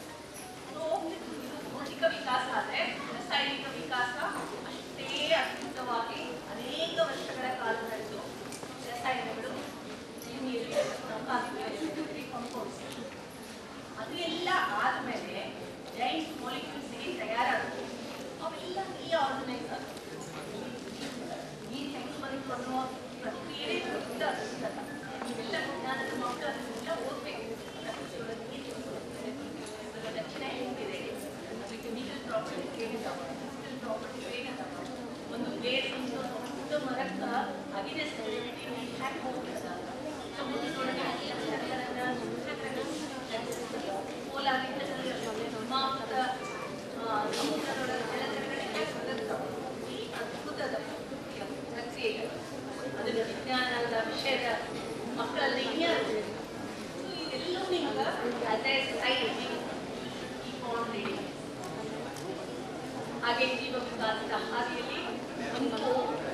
ಭೌತಿಕ ವಿಕಾಸ ಆದರೆ ರಾಸಾಯನಿಕ ವಿಕಾಸ ಅಷ್ಟೇ ಅದ್ಭುತವಾಗಿ ಅನೇಕ ವರ್ಷಗಳ ಕಾಲ ನಡೆದು ರಸಾಯನಗಳು ಕಾಂಪೌಂಡ್ಸ್ ಅದು ಎಲ್ಲ ಆದಮೇಲೆ ಜೈಂಟ್ ಮಾಲಿಕ್ಯೂಲ್ಸ್ ಏನು ತಯಾರಾಗುತ್ತೆ ಅವೆಲ್ಲ ಈ ಆರ್ಗನೈಸರ್ ಈ ಹೆಂಗೆ ಬಂತು ಅನ್ನೋ ಪ್ರಕ್ರಿಯೆ ದೊಡ್ಡ ಅದ್ಭುತ. ಇವೆಲ್ಲ ವಿಜ್ಞಾನದ ಮಕ್ಕಳು ಅದನ್ನೆಲ್ಲ ಓದಬೇಕು. ರಚನೆ ಹೆಂಗಿದೆ, ಕೆಮಿಕಲ್ ಪ್ರಾಪರ್ಟೀಸ್ ಏನಿದಾವೆ, ಫಿಸಿಕಲ್ ಪ್ರಾಪರ್ಟೀಸ್ ಏನಿದಾವೆ, ಒಂದು ಬೇರೆ ಒಂದು ದೊಡ್ಡ ಮರಕ್ಕೆ ಅಗಿನ ಸ್ಟೆಬಿಲಿಟಿ ಹ್ಯಾಕ್ ಹೋಗ್ತದೆ, ಸಮುದ್ರದೊಳಗೆ ಪೋಲಾಗಿದ್ದ ಮಾತ್ರ ಸಮುದ್ರದೊಳಗೆ ಜಲಚರಗಳಿಗೆ ಈ ಅದ್ಭುತದ ಪ್ರಕ್ರಿಯೆಗಳು ಅದನ್ನು ವಿಜ್ಞಾನದ ವಿಷಯದ ಮಕ್ಕಳಲ್ಲಿ ಇದೆಲ್ಲವೂ ನಿಮ್ಗೆ ಅದೇ ಸೈನ್ಸ್ ಈ ಕಾನ್ ರೀಡಿಂಗ್. ಹಾಗೆ ಜೀವ ವಿಕಾಸದ ಹಾದಿಯಲ್ಲಿ ಒಂದು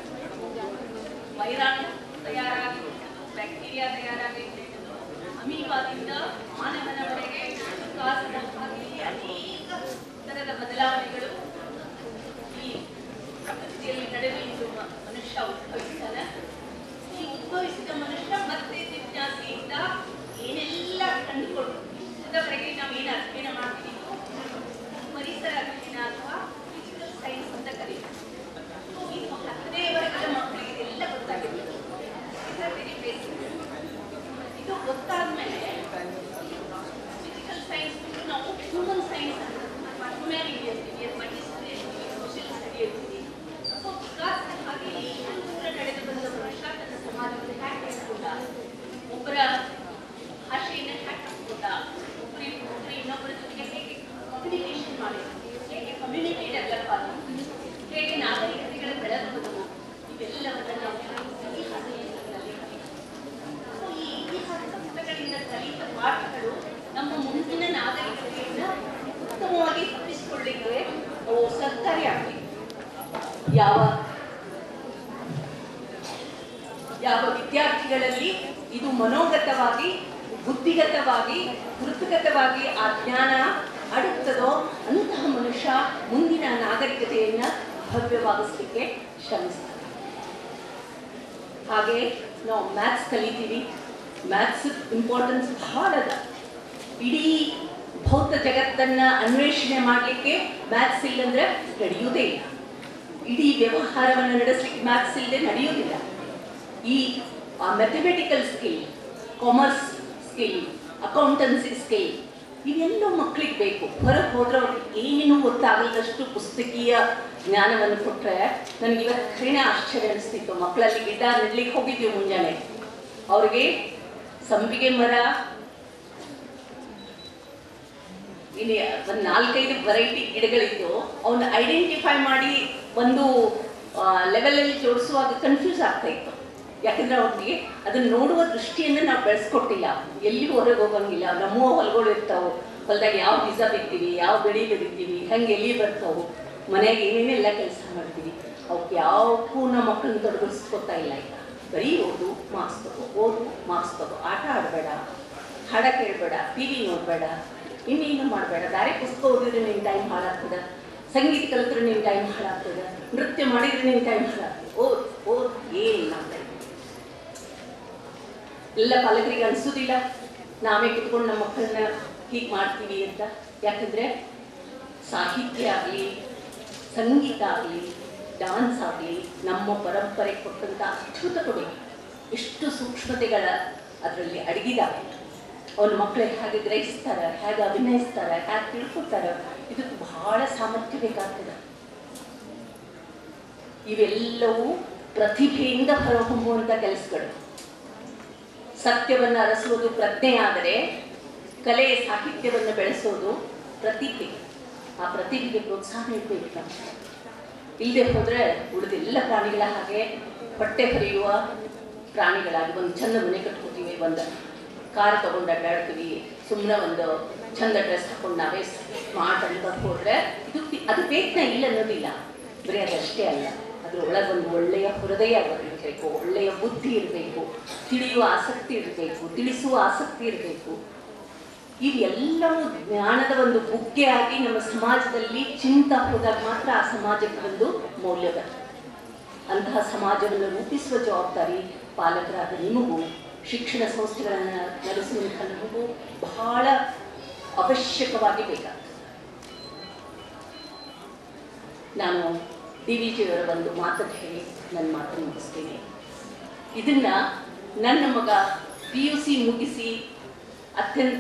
ವೈರಾಣು ತಯಾರಾಗಿ, ಬ್ಯಾಕ್ಟೀರಿಯಾ ತಯಾರಾಗಿ, ಅಮೀಬಾದಿಂದ ಮಾನವನವರೆಗೆ ವಿಕಾಸದ ಹಾದಿಯಲ್ಲಿ ಅನೇಕ ಥರದ ಬದಲಾವಣೆಗಳು ಈ ಪ್ರಕೃತಿಯಲ್ಲಿ ನಡೆದು ಇಂದು ಮನುಷ್ಯ ಉದ್ಭವಿಸ್ತಾನೆ. ಈ ಉದ್ಭವಿಸಿದ ಮನುಷ್ಯ ಮತ್ತೆ ಜಿಜ್ಞಾಸೆಯಿಂದ ಏನೆಲ್ಲ ಕಂಡುಕೊಂಡು ಇಷ್ಟದವರೆಗೆ ನಾವು ಏನು ಅಧ್ಯಯನ ಮಾಡ್ತೀವಿ ಪರಿಸರ ಅಧ್ಯಯನ ಅಥವಾ ಫಿಸಿಕಲ್ ಸೈನ್ಸ್ ಅಂತ ಕರೀತೀವಿ. ಇದು 10ನೇ ವರ್ಗದ ಮಕ್ಕಳಿಗೆ ಇದೆಲ್ಲ ಗೊತ್ತಾಗಿದೆ. Very basic. ಇದು ಗೊತ್ತಾದ್ಮೇಲೆ ಫಿಸಿಕಲ್ ಸೈನ್ಸ್ ನಾವು ಹ್ಯೂಮನ್ ಸೈನ್ಸ್ ಅಂತ ಹ್ಯುಮ್ಯಾನಿಟಿ ಅಂತೀವಿ, ಅಥವಾ ಹಿಸ್ಟ್ರಿ ಅಂತೀವಿ, ಸೋಷಿಯಲ್ ಸ್ಟಡಿ ಅಂತೀವಿ. ಸೊ ವಿಕಾಸದ ಹಾಗೆ ದೂರ ನಡೆದು ಬಂದ ಮನುಷ್ಯ ತನ್ನ ಸಮಾಜವನ್ನು ಹ್ಯಾಕ್ ಮಾಡ್ಕೊಂಡ, ಒಬ್ಬರ ಭಾಷೆಯನ್ನು ಹ್ಯಾಕ್ ಮಾಡ್ಕೊಂಡ, ಒಬ್ಬರು ಇನ್ನೊಬ್ಬರ ಜೊತೆಗೆ ಹೇಗೆ ಕಮ್ಯುನಿಕೇಶನ್ ಮಾಡಿದ್ರು, ಹೇಗೆ ಕಮ್ಯುನಿಟಿ ಡೆವಲಪ್ ಆದ, ಹೇಗೆ ನಾಗರಿಕತೆಗಳ ಬೆಳೆದು ಬಂದವು, ಇವೆಲ್ಲವನ್ನು ನಾವು ಇತಿಹಾಸ ಪುಸ್ತಕಗಳಲ್ಲಿ ಕಲಿತೀವಿ. ಈ ಇತಿಹಾಸ ಪುಸ್ತಕಗಳಿಂದ ಕಲಿತ ಪಾಠಗಳು ಯಾವ ವಿದ್ಯಾರ್ಥಿಗಳಲ್ಲಿ ಇದು ಮನೋಗತವಾಗಿ, ಬುದ್ಧಿಗತವಾಗಿ, ಕೃತಗತವಾಗಿ ಆ ಜ್ಞಾನ ಅಡುತ್ತದೋ ಅಂತಹ ಮನುಷ್ಯ ಮುಂದಿನ ನಾಗರಿಕತೆಯನ್ನು ಭವ್ಯವಾಗಿಸಲಿಕ್ಕೆ ಶ್ರಮಿಸ್ತಾರೆ. ಹಾಗೆ ನಾವು ಮ್ಯಾಥ್ಸ್ ಕಲಿತೀವಿ. ಮ್ಯಾಥ್ಸ್ ಇಂಪಾರ್ಟೆನ್ಸ್ ಬಹಳ ಅದ. ಇಡೀ ಭೌತ ಜಗತ್ತನ್ನ ಅನ್ವೇಷಣೆ ಮಾಡಲಿಕ್ಕೆ ಮ್ಯಾಥ್ಸ್ ಇಲ್ಲಂದ್ರೆ ನಡೆಯುವುದೇ ಇಲ್ಲ. ಇಡೀ ವ್ಯವಹಾರವನ್ನು ನಡೆಸಲಿಕ್ಕೆ ಮ್ಯಾಥ್ಸ್ ಇಲ್ಲದೆ ನಡೆಯುವುದಿಲ್ಲ. ಈ mathematical skill, commerce skill, accountancy skill ಇವೆಲ್ಲ ಮಕ್ಕಳಿಗೆ ಬೇಕು. ಹೊರಗೆ ಹೋದ್ರೆ ಅವ್ರಿಗೆ ಏನು ಗೊತ್ತಾಗದಷ್ಟು ಪುಸ್ತಕೀಯ ಜ್ಞಾನವನ್ನು ಕೊಟ್ಟರೆ ನನಗೆ ಇವತ್ತು ಖರೀನ ಆಶ್ಚರ್ಯ ಅನಿಸ್ತಿತ್ತು. ಮಕ್ಕಳಲ್ಲಿ ಗಿಡ ನೆಡ್ಲಿಕ್ಕೆ ಹೋಗಿದ್ವಿ ಮುಂಜಾನೆ. ಅವ್ರಿಗೆ ಸಂಪಿಗೆ ಮರ, ಇಲ್ಲಿ ಒಂದು 4-5 ವೆರೈಟಿ ಗಿಡಗಳಿದ್ದು ಅವನ್ನ ಐಡೆಂಟಿಫೈ ಮಾಡಿ ಒಂದು ಲೆವೆಲಲ್ಲಿ ಜೋಡಿಸುವಾಗ ಕನ್ಫ್ಯೂಸ್ ಆಗ್ತಾ ಇತ್ತು. ಯಾಕಂದ್ರೆ ಅವ್ರಿಗೆ ಅದನ್ನ ನೋಡುವ ದೃಷ್ಟಿಯನ್ನು ನಾವು ಬೆಳೆಸ್ಕೊಟ್ಟಿಲ್ಲ. ಎಲ್ಲಿ ಹೊರಗೆ ಹೋಗಂಗಿಲ್ಲ. ನಮ್ಮ ಹೊಲಗಳು ಇರ್ತಾವೆ. ಹೊಲದಾಗ ಯಾವ ಬೀಜ ಬಿತ್ತೀವಿ, ಯಾವ ಬೆಳೆ ಬೆಳಿತೀವಿ, ಹೆಂಗೆ ಎಲ್ಲಿ ಬರ್ತಾವೆ, ಮನೆಯಾಗ ಏನೇನೆಲ್ಲ ಕೆಲಸ ಮಾಡ್ತೀವಿ. ಅವಕ್ಕೆ ಯಾವಕ್ಕೂ ನಮ್ಮ ಮಕ್ಕಳನ್ನ ತೊಡಗಿಸ್ಕೊತಾ ಇಲ್ಲ. ಈಗ ಬರೀ ಓದು ಮಾರ್ಕ್ಸ್ ತಗೋ, ಓದು ಮಾರ್ಕ್ಸ್ ತಗೋ, ಆಟ ಆಡಬೇಡ, ಹಾಡ ಕೇಳಬೇಡ, ಟಿವಿ ನೋಡಬೇಡ, ಇನ್ನೇನು ಮಾಡಬೇಡ, ಬೇರೆ ಪುಸ್ತಕ ಓದಿದ್ರೆ ನಿನ್ನ ಟೈಮ್ ಹಾಳಾಗ್ತದೆ, ಸಂಗೀತ ಕಲಿತ್ರೆ ನಿನ್ನ ಟೈಮ್ ಹಾಳಾಗ್ತದೆ, ನೃತ್ಯ ಮಾಡಿದ್ರೆ ನಿನ್ನ ಟೈಮ್ ಹಾಳಾಗ್ತದೆ, ಓದ್ ಏನಿಲ್ಲ ಅಂತ ಎಲ್ಲ ಪಾಲಕರಿಗೆ ಅನಿಸೋದಿಲ್ಲ. ನಾವೇ ಕುತ್ಕೊಂಡು ನಮ್ಮ ಮಕ್ಕಳನ್ನ ಹೀಗೆ ಮಾಡ್ತೀವಿ ಅಂತ. ಯಾಕಂದರೆ ಸಾಹಿತ್ಯ ಆಗಲಿ, ಸಂಗೀತ ಆಗಲಿ, ಡಾನ್ಸ್ ಆಗಲಿ ನಮ್ಮ ಪರಂಪರೆ ಕೊಟ್ಟಂಥ ಅದ್ಭುತ ಕೊಡುಗೆ. ಎಷ್ಟು ಸೂಕ್ಷ್ಮತೆಗಳ ಅದರಲ್ಲಿ ಅಡಗಿದಾವೆ. ಅವನ ಮಕ್ಕಳಿಗೆ ಹೇಗೆ ಗ್ರಹಿಸ್ತಾರೆ, ಹೇಗೆ ಅಭಿನಯಿಸ್ತಾರೆ, ಹೇಗೆ ತಿಳ್ಕೊತಾರೆ, ಇದಕ್ಕೆ ಬಹಳ ಸಾಮರ್ಥ್ಯ ಬೇಕಾಗ್ತದೆ. ಇವೆಲ್ಲವೂ ಪ್ರತಿಭೆಯಿಂದ ಹೊರಹೊಮ್ಮುವಂಥ ಕೆಲಸಗಳು. ಸತ್ಯವನ್ನು ಅರಸುವುದು ಪ್ರಜ್ಞೆ ಆದರೆ ಕಲೆ ಸಾಹಿತ್ಯವನ್ನು ಬೆಳೆಸೋದು ಪ್ರತಿಭೆ. ಆ ಪ್ರತಿಭೆಗೆ ಪ್ರೋತ್ಸಾಹ ನೀಡಬೇಕು ನಾವು. ಇಲ್ಲದೆ ಹೋದರೆ ಉಳಿದೆಲ್ಲ ಪ್ರಾಣಿಗಳ ಹಾಗೆ ಹೊಟ್ಟೆ ಹೊರೆಯುವ ಪ್ರಾಣಿಗಳಾಗಿ ಒಂದು ಚಂದ ಮನೆ ಕಟ್ಕೋತೀವಿ, ಒಂದು ಕಾರ್ ತಗೊಂಡು ಅಡ್ಡಾಡ್ತೀವಿ, ಸುಮ್ಮನೆ ಒಂದು ಚಂದ ಡ್ರೆಸ್ ಹಾಕೊಂಡು ನಾವೇ ಸ್ಮಾರ್ಟ್ ಅಂತ ಹೋದರೆ ಅದು ಬೇಕನ ಇಲ್ಲ ಅನ್ನೋದಿಲ್ಲ. ಬರೀ ಅದಷ್ಟೇ ಅಲ್ಲ, ಅದ್ರ ಒಳಗೊಂದು ಒಳ್ಳೆಯ ಹೃದಯ ಇರಬೇಕು, ಒಳ್ಳೆಯ ಬುದ್ಧಿ ಇರಬೇಕು, ತಿಳಿಯುವ ಆಸಕ್ತಿ ಇರಬೇಕು, ತಿಳಿಸುವ ಆಸಕ್ತಿ ಇರಬೇಕು. ಇವೆಲ್ಲವೂ ಜ್ಞಾನದ ಒಂದು ಬುಗ್ಗೆಯಾಗಿ ನಮ್ಮ ಸಮಾಜದಲ್ಲಿ ಚಿಂತ ಹೋದಾಗ ಮಾತ್ರ ಆ ಸಮಾಜಕ್ಕೆ ಒಂದು ಮೌಲ್ಯ ಬರ್ತದೆ. ಅಂತಹ ಸಮಾಜವನ್ನು ರೂಪಿಸುವ ಜವಾಬ್ದಾರಿ ಪಾಲಕರಾದ ನಿಮಗೂ, ಶಿಕ್ಷಣ ಸಂಸ್ಥೆಗಳನ್ನು ನಡೆಸುವಂಥ ನಮಗೂ ಬಹಳ ಅವಶ್ಯಕವಾಗಿ ಬೇಕಾಗ್ತದೆ. ನಾನು DVG ಅವರ ಒಂದು ಮಾತನ್ನು ಹೇಳಿ ನನ್ನ ಮಾತನ್ನು ಮುಗಿಸ್ತೀನಿ. ಇದನ್ನ ನನ್ನ ಮಗ PUC ಮುಗಿಸಿ ಅತ್ಯಂತ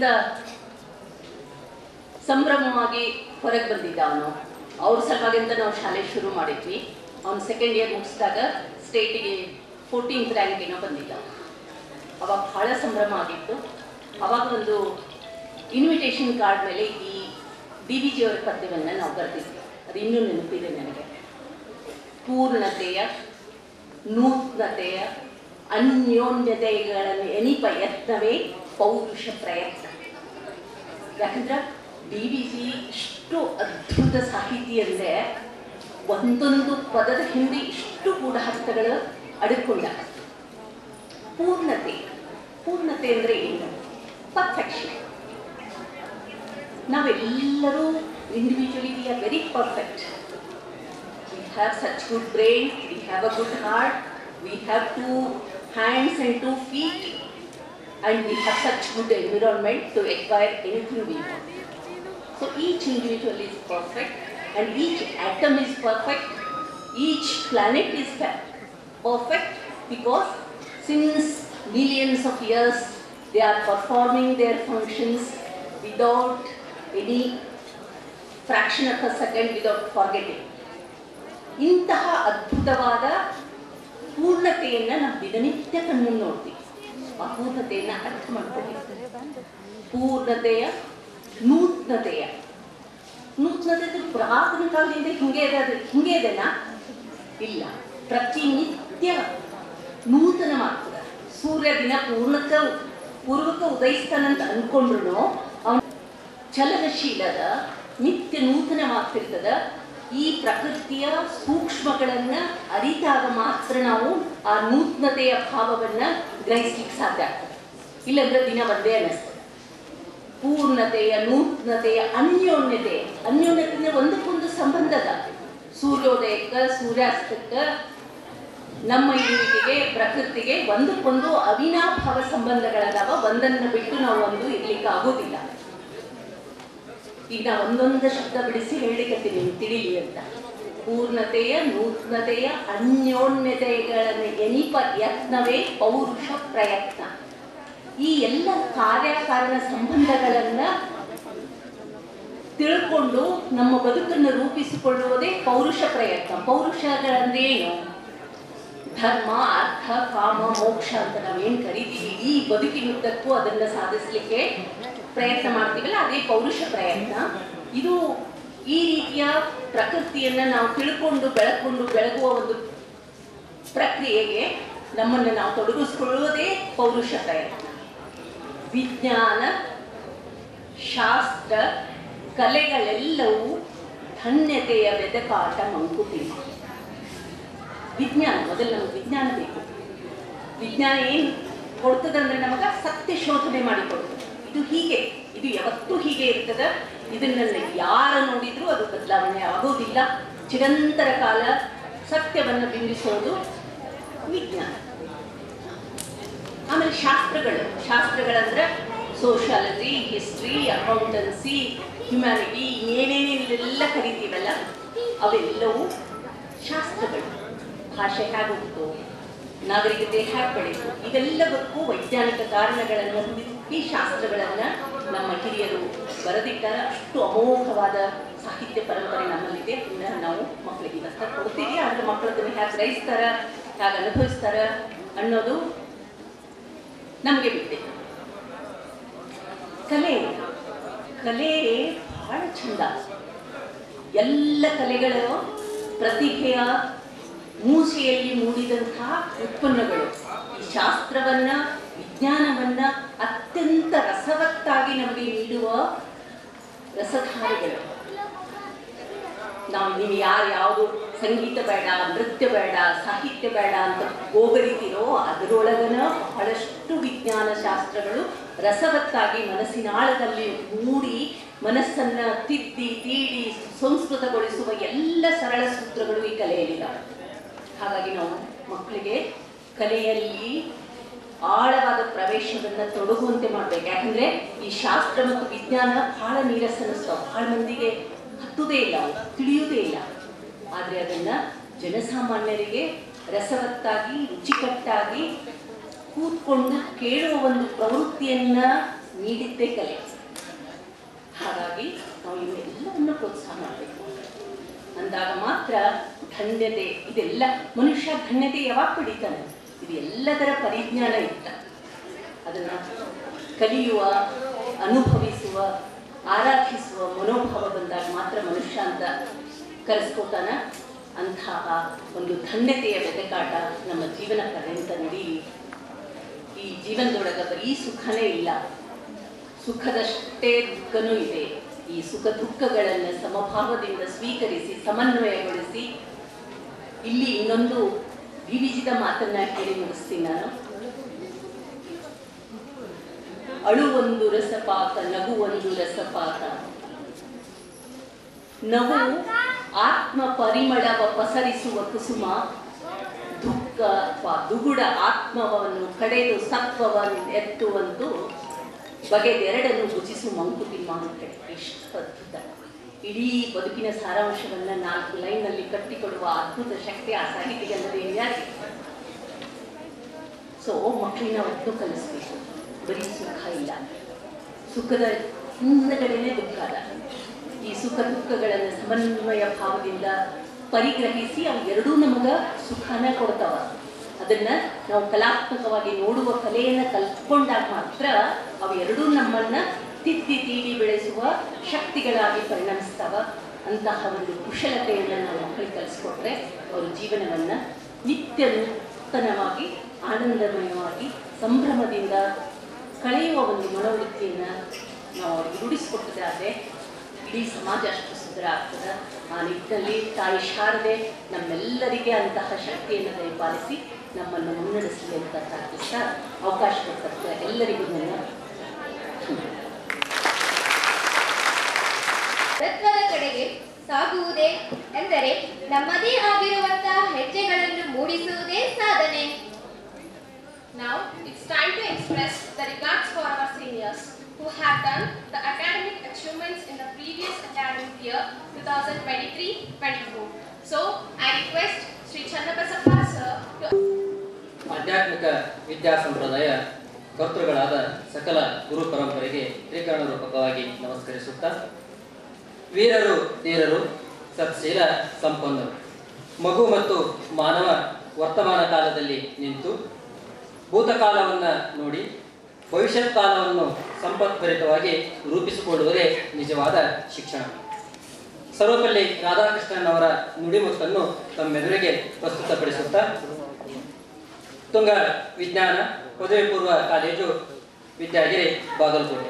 ಸಂಭ್ರಮವಾಗಿ ಹೊರಗೆ ಬಂದಿದ್ದ. ಅವ್ರ ಸಲುವಾಗಿ ಅಂತ ನಾವು ಶಾಲೆ ಶುರು ಮಾಡಿದ್ವಿ. ಅವನು 2nd ಇಯರ್ ಮುಗಿಸಿದಾಗ ಸ್ಟೇಟಿಗೆ 14th ರ್ಯಾಂಕ್ ಏನೋ ಬಂದಿದ್ದ. ಅವಾಗ ಬಹಳ ಸಂಭ್ರಮ ಆಗಿತ್ತು. ಅವಾಗ ಒಂದು ಇನ್ವಿಟೇಷನ್ ಕಾರ್ಡ್ ಮೇಲೆ ಈ DVG ಅವರ ಪದ್ಯವನ್ನು ನಾವು ಬರೆದಿದ್ವಿ. ಅದು ಇನ್ನೂ ನೆನಪಿದೆ ನನಗೆ. ಪೂರ್ಣತೆಯ, ನೂತನತೆಯ, ಅನ್ಯೋನ್ಯತೆಗಳನ್ನು ಎನಿಪ ಯತ್ನವೇ ಪೌರುಷ ಪ್ರಯತ್ನ. ಯಾಕಂದ್ರೆ DVG ಇಷ್ಟು ಅದ್ಭುತ ಸಾಹಿತಿ ಅಂದರೆ ಒಂದೊಂದು ಪದದ ಹಿಂದೆ ಇಷ್ಟು ಗೂಢಾರ್ಥಗಳು ಅಡಕೊಂಡ. ಪೂರ್ಣತೆ ಅಂದರೆ ಏನು? ಪರ್ಫೆಕ್ಷನ್. ನಾವೆಲ್ಲರೂ individually we are very perfect. We have such good brain, we have a good heart, we have 2 hands and 2 feet, and we have such good environment to acquire anything we want. So each individual is perfect, and each atom is perfect, each planet is perfect, because since millions of years they are performing their functions without any fraction of a second, without forgetting. ಇಂತಹ ಅದ್ಭುತವಾದ ಪೂರ್ಣತೆಯನ್ನು ನಾವು ದಿನನಿತ್ಯ ಕಣ್ಮುಂದೆ ನೋಡ್ತೀವಿ. ಆ ಪೂರ್ಣತೆಯನ್ನು ಅರ್ಥ ಮಾಡ್ತೀವಿ. ಪೂರ್ಣತೆಯ, ನೂತನತೆ ಪುರಾತನ ಕಾಲದಿಂದ ಹಿಂಗೆ ಇದೆನಾ? ಇಲ್ಲ, ಪ್ರತಿನಿತ್ಯ ನೂತನವಾಗ್ತದೆ. ಸೂರ್ಯ ದಿನ ಪೂರ್ವಕ ಉದಯಿಸ್ತಾನಂತ ಅಂದ್ಕೊಂಡ್ರು ಅವನು ಚಲನಶೀಲದ, ನಿತ್ಯ ನೂತನವಾಗ್ತಿರ್ತದ. ಈ ಪ್ರಕೃತಿಯ ಸೂಕ್ಷ್ಮಗಳನ್ನು ಅರಿತಾಗ ಮಾತ್ರ ನಾವು ಆ ನೂತನತೆಯ ಭಾವವನ್ನು ಗ್ರಹಿಸ್ಲಿಕ್ಕೆ ಸಾಧ್ಯ ಆಗ್ತದೆ. ಇಲ್ಲಂದ್ರೆ ದಿನ ಒಂದೇ ಅನ್ನಿಸ್ತದೆ. ಪೂರ್ಣತೆಯ, ನೂತನತೆಯ, ಅನ್ಯೋನ್ಯತೆ ಒಂದಕ್ಕೊಂದು ಸಂಬಂಧದ. ಸೂರ್ಯೋದಯಕ್ಕೆ, ಸೂರ್ಯಾಸ್ತಕ್ಕೆ, ನಮ್ಮ ಇರುವಿಕೆಗೆ, ಪ್ರಕೃತಿಗೆ ಒಂದಕ್ಕೊಂದು ಅವಿನಾಭಾವ ಸಂಬಂಧಗಳದಾವ. ಒಂದನ್ನು ಬಿಟ್ಟು ನಾವು ಒಂದು ಇರ್ಲಿಕ್ಕೆ ಆಗೋದಿಲ್ಲ. ಈಗ ನಾ ಒಂದೊಂದು ಶಬ್ದ ಬಿಡಿಸಿ ಹೇಳಿಕತ್ತೀನಿ ನೀವು ತಿಳಿಲಿ ಅಂತ. ಪೂರ್ಣತೆಯ, ನೂತನತೆಯ, ಅನ್ಯೋನ್ಯತೆಗಳನ್ನು ಎನಿಪ ಯತ್ನವೇ ಪೌರುಷ ಪ್ರಯತ್ನ. ಈ ಎಲ್ಲ ಕಾರ್ಯಕಾರಣ ಸಂಬಂಧಗಳನ್ನ ತಿಳ್ಕೊಂಡು ನಮ್ಮ ಬದುಕನ್ನು ರೂಪಿಸಿಕೊಳ್ಳುವುದೇ ಪೌರುಷ ಪ್ರಯತ್ನ. ಪೌರುಷಗಳಂದ್ರೆ ಏನು? ಧರ್ಮ, ಅರ್ಥ, ಕಾಮ, ಮೋಕ್ಷ ಅಂತ ನಾವೇನು ಕರಿತೀವಿ, ಈ ಬದುಕಿನುದ್ದಕ್ಕೂ ಅದನ್ನ ಸಾಧಿಸಲಿಕ್ಕೆ ಪ್ರಯತ್ನ ಮಾಡ್ತೀವಲ್ಲ, ಅದೇ ಪೌರುಷ ಪ್ರಯತ್ನ. ಇದು ಈ ರೀತಿಯ ಪ್ರಕೃತಿಯನ್ನ ನಾವು ತಿಳ್ಕೊಂಡು ಬೆಳಗುವ ಒಂದು ಪ್ರಕ್ರಿಯೆಗೆ ನಮ್ಮನ್ನು ನಾವು ತೊಡಗಿಸಿಕೊಳ್ಳುವುದೇ ಪೌರುಷ ಪ್ರಯತ್ನ. ವಿಜ್ಞಾನ, ಶಾಸ್ತ್ರ, ಕಲೆಗಳೆಲ್ಲವೂ ಧನ್ಯತೆಯ ಬೆದಕಾಟ ಮಂಕುತಿಮ್ಮ. ವಿಜ್ಞಾನ, ಮೊದಲು ನಮಗೆ ವಿಜ್ಞಾನ ಬೇಕು. ವಿಜ್ಞಾನ ಏನು ಕೊಡ್ತದಂದ್ರೆ ನಮಗೆ ಸತ್ಯ ಶೋಧನೆ ಮಾಡಿಕೊಡ್ತದೆ. ಇದು ಹೀಗೆ, ಇದು ಯಾವತ್ತೂ ಹೀಗೆ ಇರ್ತದೆ, ಇದನ್ನ ಯಾರು ನೋಡಿದ್ರೂ ಅದು ಬದಲಾವಣೆ ಆಗೋದಿಲ್ಲ. ಚಿರಂತರ ಕಾಲ ಸತ್ಯವನ್ನು ಬಿಂಬಿಸೋದು ವಿಜ್ಞಾನ. ಆಮೇಲೆ ಶಾಸ್ತ್ರಗಳಂದ್ರೆ ಸೋಷಿಯಾಲಜಿ, ಹಿಸ್ಟ್ರಿ, ಅಕೌಂಟೆನ್ಸಿ, ಹ್ಯುಮ್ಯಾನಿಟಿ, ಏನೇನೆಲ್ಲ ಕರಿತೀವಲ್ಲ ಅವೆಲ್ಲವೂ ಶಾಸ್ತ್ರಗಳು. ಭಾಷೆ ಹೇಗೋಗ್ತು, ನಾಗರಿಕತೆ ಹೇಗೆ ಬೆಳೀತು, ಇದೆಲ್ಲದಕ್ಕೂ ವೈಜ್ಞಾನಿಕ ಕಾರಣಗಳನ್ನು ಹುಡುಕಿ ಶಾಸ್ತ್ರಗಳನ್ನು ನಮ್ಮ ಹಿರಿಯರು ಬರೆದಿದ್ದಾರೆ. ಅಷ್ಟು ಅಮೋಘವಾದ ಸಾಹಿತ್ಯ ಪರಂಪರೆ ನಮ್ಮಲ್ಲಿದೆ. ಪುನಃ ನಾವು ಮಕ್ಕಳಿಗೆ ಇದನ್ನ ಕೊಡ್ತೀವಿ. ಆದರೆ ಮಕ್ಕಳು ಅದನ್ನು ಹೇಗೆ ಗ್ರಹಿಸ್ತಾರ, ಹೇಗೆ ಅನುಭವಿಸ್ತಾರ ಅನ್ನೋದು ನಮಗೆ ಬಿಟ್ಟಿದೆ. ಕಲೆ ಬಹಳ ಚಂದ. ಎಲ್ಲ ಕಲೆಗಳು ಪ್ರತಿಭೆಯ ಮೂಸೆಯಲ್ಲಿ ಮೂಡಿದಂತಹ ಉತ್ಪನ್ನಗಳು. ಈ ಶಾಸ್ತ್ರವನ್ನ, ವಿಜ್ಞಾನವನ್ನ ಅತ್ಯಂತ ರಸವತ್ತಾಗಿ ನಮಗೆ ನೀಡುವ ರಸಧಾರಿಗಳು. ನೀವು ಯಾವುದು ಸಂಗೀತ ಬೇಡ, ನೃತ್ಯ ಬೇಡ, ಸಾಹಿತ್ಯ ಬೇಡ ಅಂತ ಗೋಗರಿತೀರೋ ಅದರೊಳಗನ ಬಹಳಷ್ಟು ವಿಜ್ಞಾನ ಶಾಸ್ತ್ರಗಳು ರಸವತ್ತಾಗಿ ಮನಸ್ಸಿನ ಆಳದಲ್ಲಿ ಮೂಡಿ ಮನಸ್ಸನ್ನ ತಿದ್ದಿ ತೀಡಿ ಸಂಸ್ಕೃತಗೊಳಿಸುವ ಎಲ್ಲ ಸರಳ ಸೂತ್ರಗಳು ಈ ಕಲೆಯಲ್ಲಿದ್ದಾವೆ. ಹಾಗಾಗಿ ನಾವು ಮಕ್ಕಳಿಗೆ ಕಲೆಯಲ್ಲಿ ಆಳವಾದ ಪ್ರವೇಶವನ್ನು ತೊಡಗುವಂತೆ ಮಾಡ್ಬೇಕು. ಯಾಕಂದ್ರೆ ಈ ಶಾಸ್ತ್ರ ಮತ್ತು ವಿಜ್ಞಾನ ಬಹಳ ನೀರಸನಿಸ್ತಾವ. ಬಹಳ ಮಂದಿಗೆ ಹತ್ತುವುದೇ ಇಲ್ಲ, ತಿಳಿಯುವುದೇ ಇಲ್ಲ. ಆದರೆ ಅದನ್ನ ಜನಸಾಮಾನ್ಯರಿಗೆ ರಸವತ್ತಾಗಿ, ರುಚಿಕಟ್ಟಾಗಿ ಕೂತ್ಕೊಂಡು ಕೇಳುವ ಒಂದು ಪ್ರವೃತ್ತಿಯನ್ನ ನೀಡಿದ್ದೇ ಕಲೆ. ಹಾಗಾಗಿ ನಾವು ಇವೆಲ್ಲವನ್ನು ಪ್ರೋತ್ಸಾಹ ಮಾಡಬೇಕು. ಅಂದಾಗ ಮಾತ್ರ ಧನ್ಯತೆ, ಇದೆಲ್ಲ ಮನುಷ್ಯ ಧನ್ಯತೆ ಯಾವಾಗ ಪಡೀತಾನೆ? ಇದು ಎಲ್ಲದರ ಪರಿಜ್ಞಾನ ಇತ್ತ ಅದನ್ನ ಕಲಿಯುವ, ಅನುಭವಿಸುವ, ಆರಾಧಿಸುವ ಮನೋಭಾವ ಬಂದಾಗ ಮಾತ್ರ ಮನುಷ್ಯ ಅಂತ ಕರೆಸ್ಕೋತಾನ. ಅಂತಹ ಒಂದು ಧನ್ಯತೆಯ ಬೆದಕಾಟ ನಮ್ಮ ಜೀವನ ಪರ್ಯಂತ ನಡೀಲಿ. ಈ ಜೀವನದೊಳಗೆ ಬರೀ ಸುಖನೇ ಇಲ್ಲ, ಸುಖದಷ್ಟೇ ದುಃಖನೂ ಇದೆ. ಈ ಸುಖ ದುಃಖಗಳನ್ನು ಸಮಭಾವದಿಂದ ಸ್ವೀಕರಿಸಿ ಸಮನ್ವಯಗೊಳಿಸಿ, ಇಲ್ಲಿ ಇನ್ನೊಂದು ವಿವಿಜಿತ ಮಾತನ್ನ ಹೇಳಿ ಮುಗಿಸ್ತೀನಿ ನಾನು. ಅಳುವೊಂದು ರಸಪಾತ, ನಗುವೊಂದು ರಸಪಾತ. ನಗು ಆತ್ಮ ಪರಿಮಳವ ಪಸರಿಸುವ ಕುಸುಮ, ದುಃಖ ಅಥವಾ ದುಗುಡ ಆತ್ಮವನ್ನು ಕಡೆದು ಸತ್ವವನ್ನು ಎತ್ತುವಂತೂ ಬಗೆದೆರಡನ್ನು ಭುಜಿಸು ಮಂಕುತಿಮ್ಮ ಅಂತ. ಎಷ್ಟು ಅದ್ಭುತ! ಇಡೀ ಬದುಕಿನ ಸಾರಾಂಶವನ್ನ 4 ಲೈನ್ನಲ್ಲಿ ಕಟ್ಟಿಕೊಡುವ ಅದ್ಭುತ ಶಕ್ತಿ ಆ ಸಾಹಿತಿಗಲ್ಲದೆ ಯಾಕೆ? ಸೊ ಮಕ್ಕಳಿನ ಒಟ್ಟು ಕಲಿಸ್ಬೇಕು. ಬರೀ ಸುಖ ಇಲ್ಲ, ಸುಖದ ಹಿಂದಗಡೆನೇ ದುಃಖ ಅದ. ಈ ಸುಖ ದುಃಖಗಳನ್ನು ಸಮನ್ವಯ ಭಾವದಿಂದ ಪರಿಗ್ರಹಿಸಿ ಅವು ಎರಡೂ ನಮಗ ಸುಖನ ಕೊಡ್ತಾವ. ಅದನ್ನ ನಾವು ಕಲಾತ್ಮಕವಾಗಿ ನೋಡುವ ಕಲೆಯನ್ನು ಕಲ್ತ್ಕೊಂಡಾಗ ಮಾತ್ರ ಅವು ಎರಡೂ ನಮ್ಮನ್ನ ತಿದ್ದಿ ತೀಡಿ ಬೆಳೆಸುವ ಶಕ್ತಿಗಳಾಗಿ ಪರಿಣಮಿಸ್ತಾವ. ಅಂತಹ ಒಂದು ಕುಶಲತೆಯನ್ನು ನಾವು ಮಕ್ಕಳಿಗೆ ಕಲಿಸ್ಕೊಟ್ರೆ ಅವರ ಜೀವನವನ್ನ ನಿತ್ಯ ನೂತನವಾಗಿ, ಆನಂದಮಯವಾಗಿ, ಸಂಭ್ರಮದಿಂದ ಕಳೆಯುವ ಒಂದು ಮನೋವೃತ್ತಿಯನ್ನು ನಾವು ಅವರಿಗೆ ರೂಢಿಸಿಕೊಟ್ಟಿದ್ದಾದ್ರೆ ಇಡೀ ಸಮಾಜ ಅಷ್ಟು ಉತ್ತರ ಆಗ್ತದೆ. ಆ ನಿಟ್ಟಿನಲ್ಲಿ ತಾಯಿ ಶಾರದೆ ನಮ್ಮೆಲ್ಲರಿಗೆ ಅಂತಹ ಶಕ್ತಿಯನ್ನು ದಯಪಾಲಿಸಿ ನಮ್ಮನ್ನು ಮುನ್ನಡೆಸಲಿ ಅಂತ ಪ್ರಾರ್ಥಿಸ್ತಾ ಅವಕಾಶ ಕೊಟ್ಟಂತ ಎಲ್ಲರಿಗೂ ನನ್ನ ತತ್ವದ ಕಡೆಗೆ ಸಾಗುವುದೇ ಎಂದರೆ ನಮ್ಮದೇ ಆಗಿರುವಂತಹ ಹೆಜ್ಜೆಗಳನ್ನು ಮೂಡಿಸುವುದೇ ಸಾಧನೆ. Now it's time to express the regards for our seniors who have done the academic achievements in the previous academic year 2023-24. So I request Sri Channabasappa sir to ಆಧ್ಯಾತ್ಮಿಕ ವಿದ್ಯಾ ಸಂಪ್ರದಾಯ ಕರ್ತೃಗಳಾದ ಸಕಲ ಗುರು ಪರಂಪರೆಗೆ ತ್ರಿಕರಣ ರೂಪಕವಾಗಿ ನಮಸ್ಕರಿಸುತ್ತಾ, ವೀರರು ಧೀರರು ಸತ್ಶೀಲ ಸಂಪನ್ನರು ಮಗು ಮತ್ತು ಮಾನವ ವರ್ತಮಾನ ಕಾಲದಲ್ಲಿ ನಿಂತು ಭೂತಕಾಲವನ್ನು ನೋಡಿ ಭವಿಷ್ಯತ್ ಕಾಲವನ್ನು ಸಂಪತ್ಭರಿತವಾಗಿ ರೂಪಿಸಿಕೊಳ್ಳುವುದೇ ನಿಜವಾದ ಶಿಕ್ಷಣ. ಸರ್ವಪಲ್ಲಿ ರಾಧಾಕೃಷ್ಣನ್ ಅವರ ನುಡಿಮುತ್ತನ್ನು ತಮ್ಮೆದುರಿಗೆ ಪ್ರಸ್ತುತಪಡಿಸುತ್ತಾ, ತುಂಗ ವಿಜ್ಞಾನ ಪದವಿ ಪೂರ್ವ ಕಾಲೇಜು ವಿದ್ಯಾಗಿರಿ ಬಾಗಲಕೋಟೆ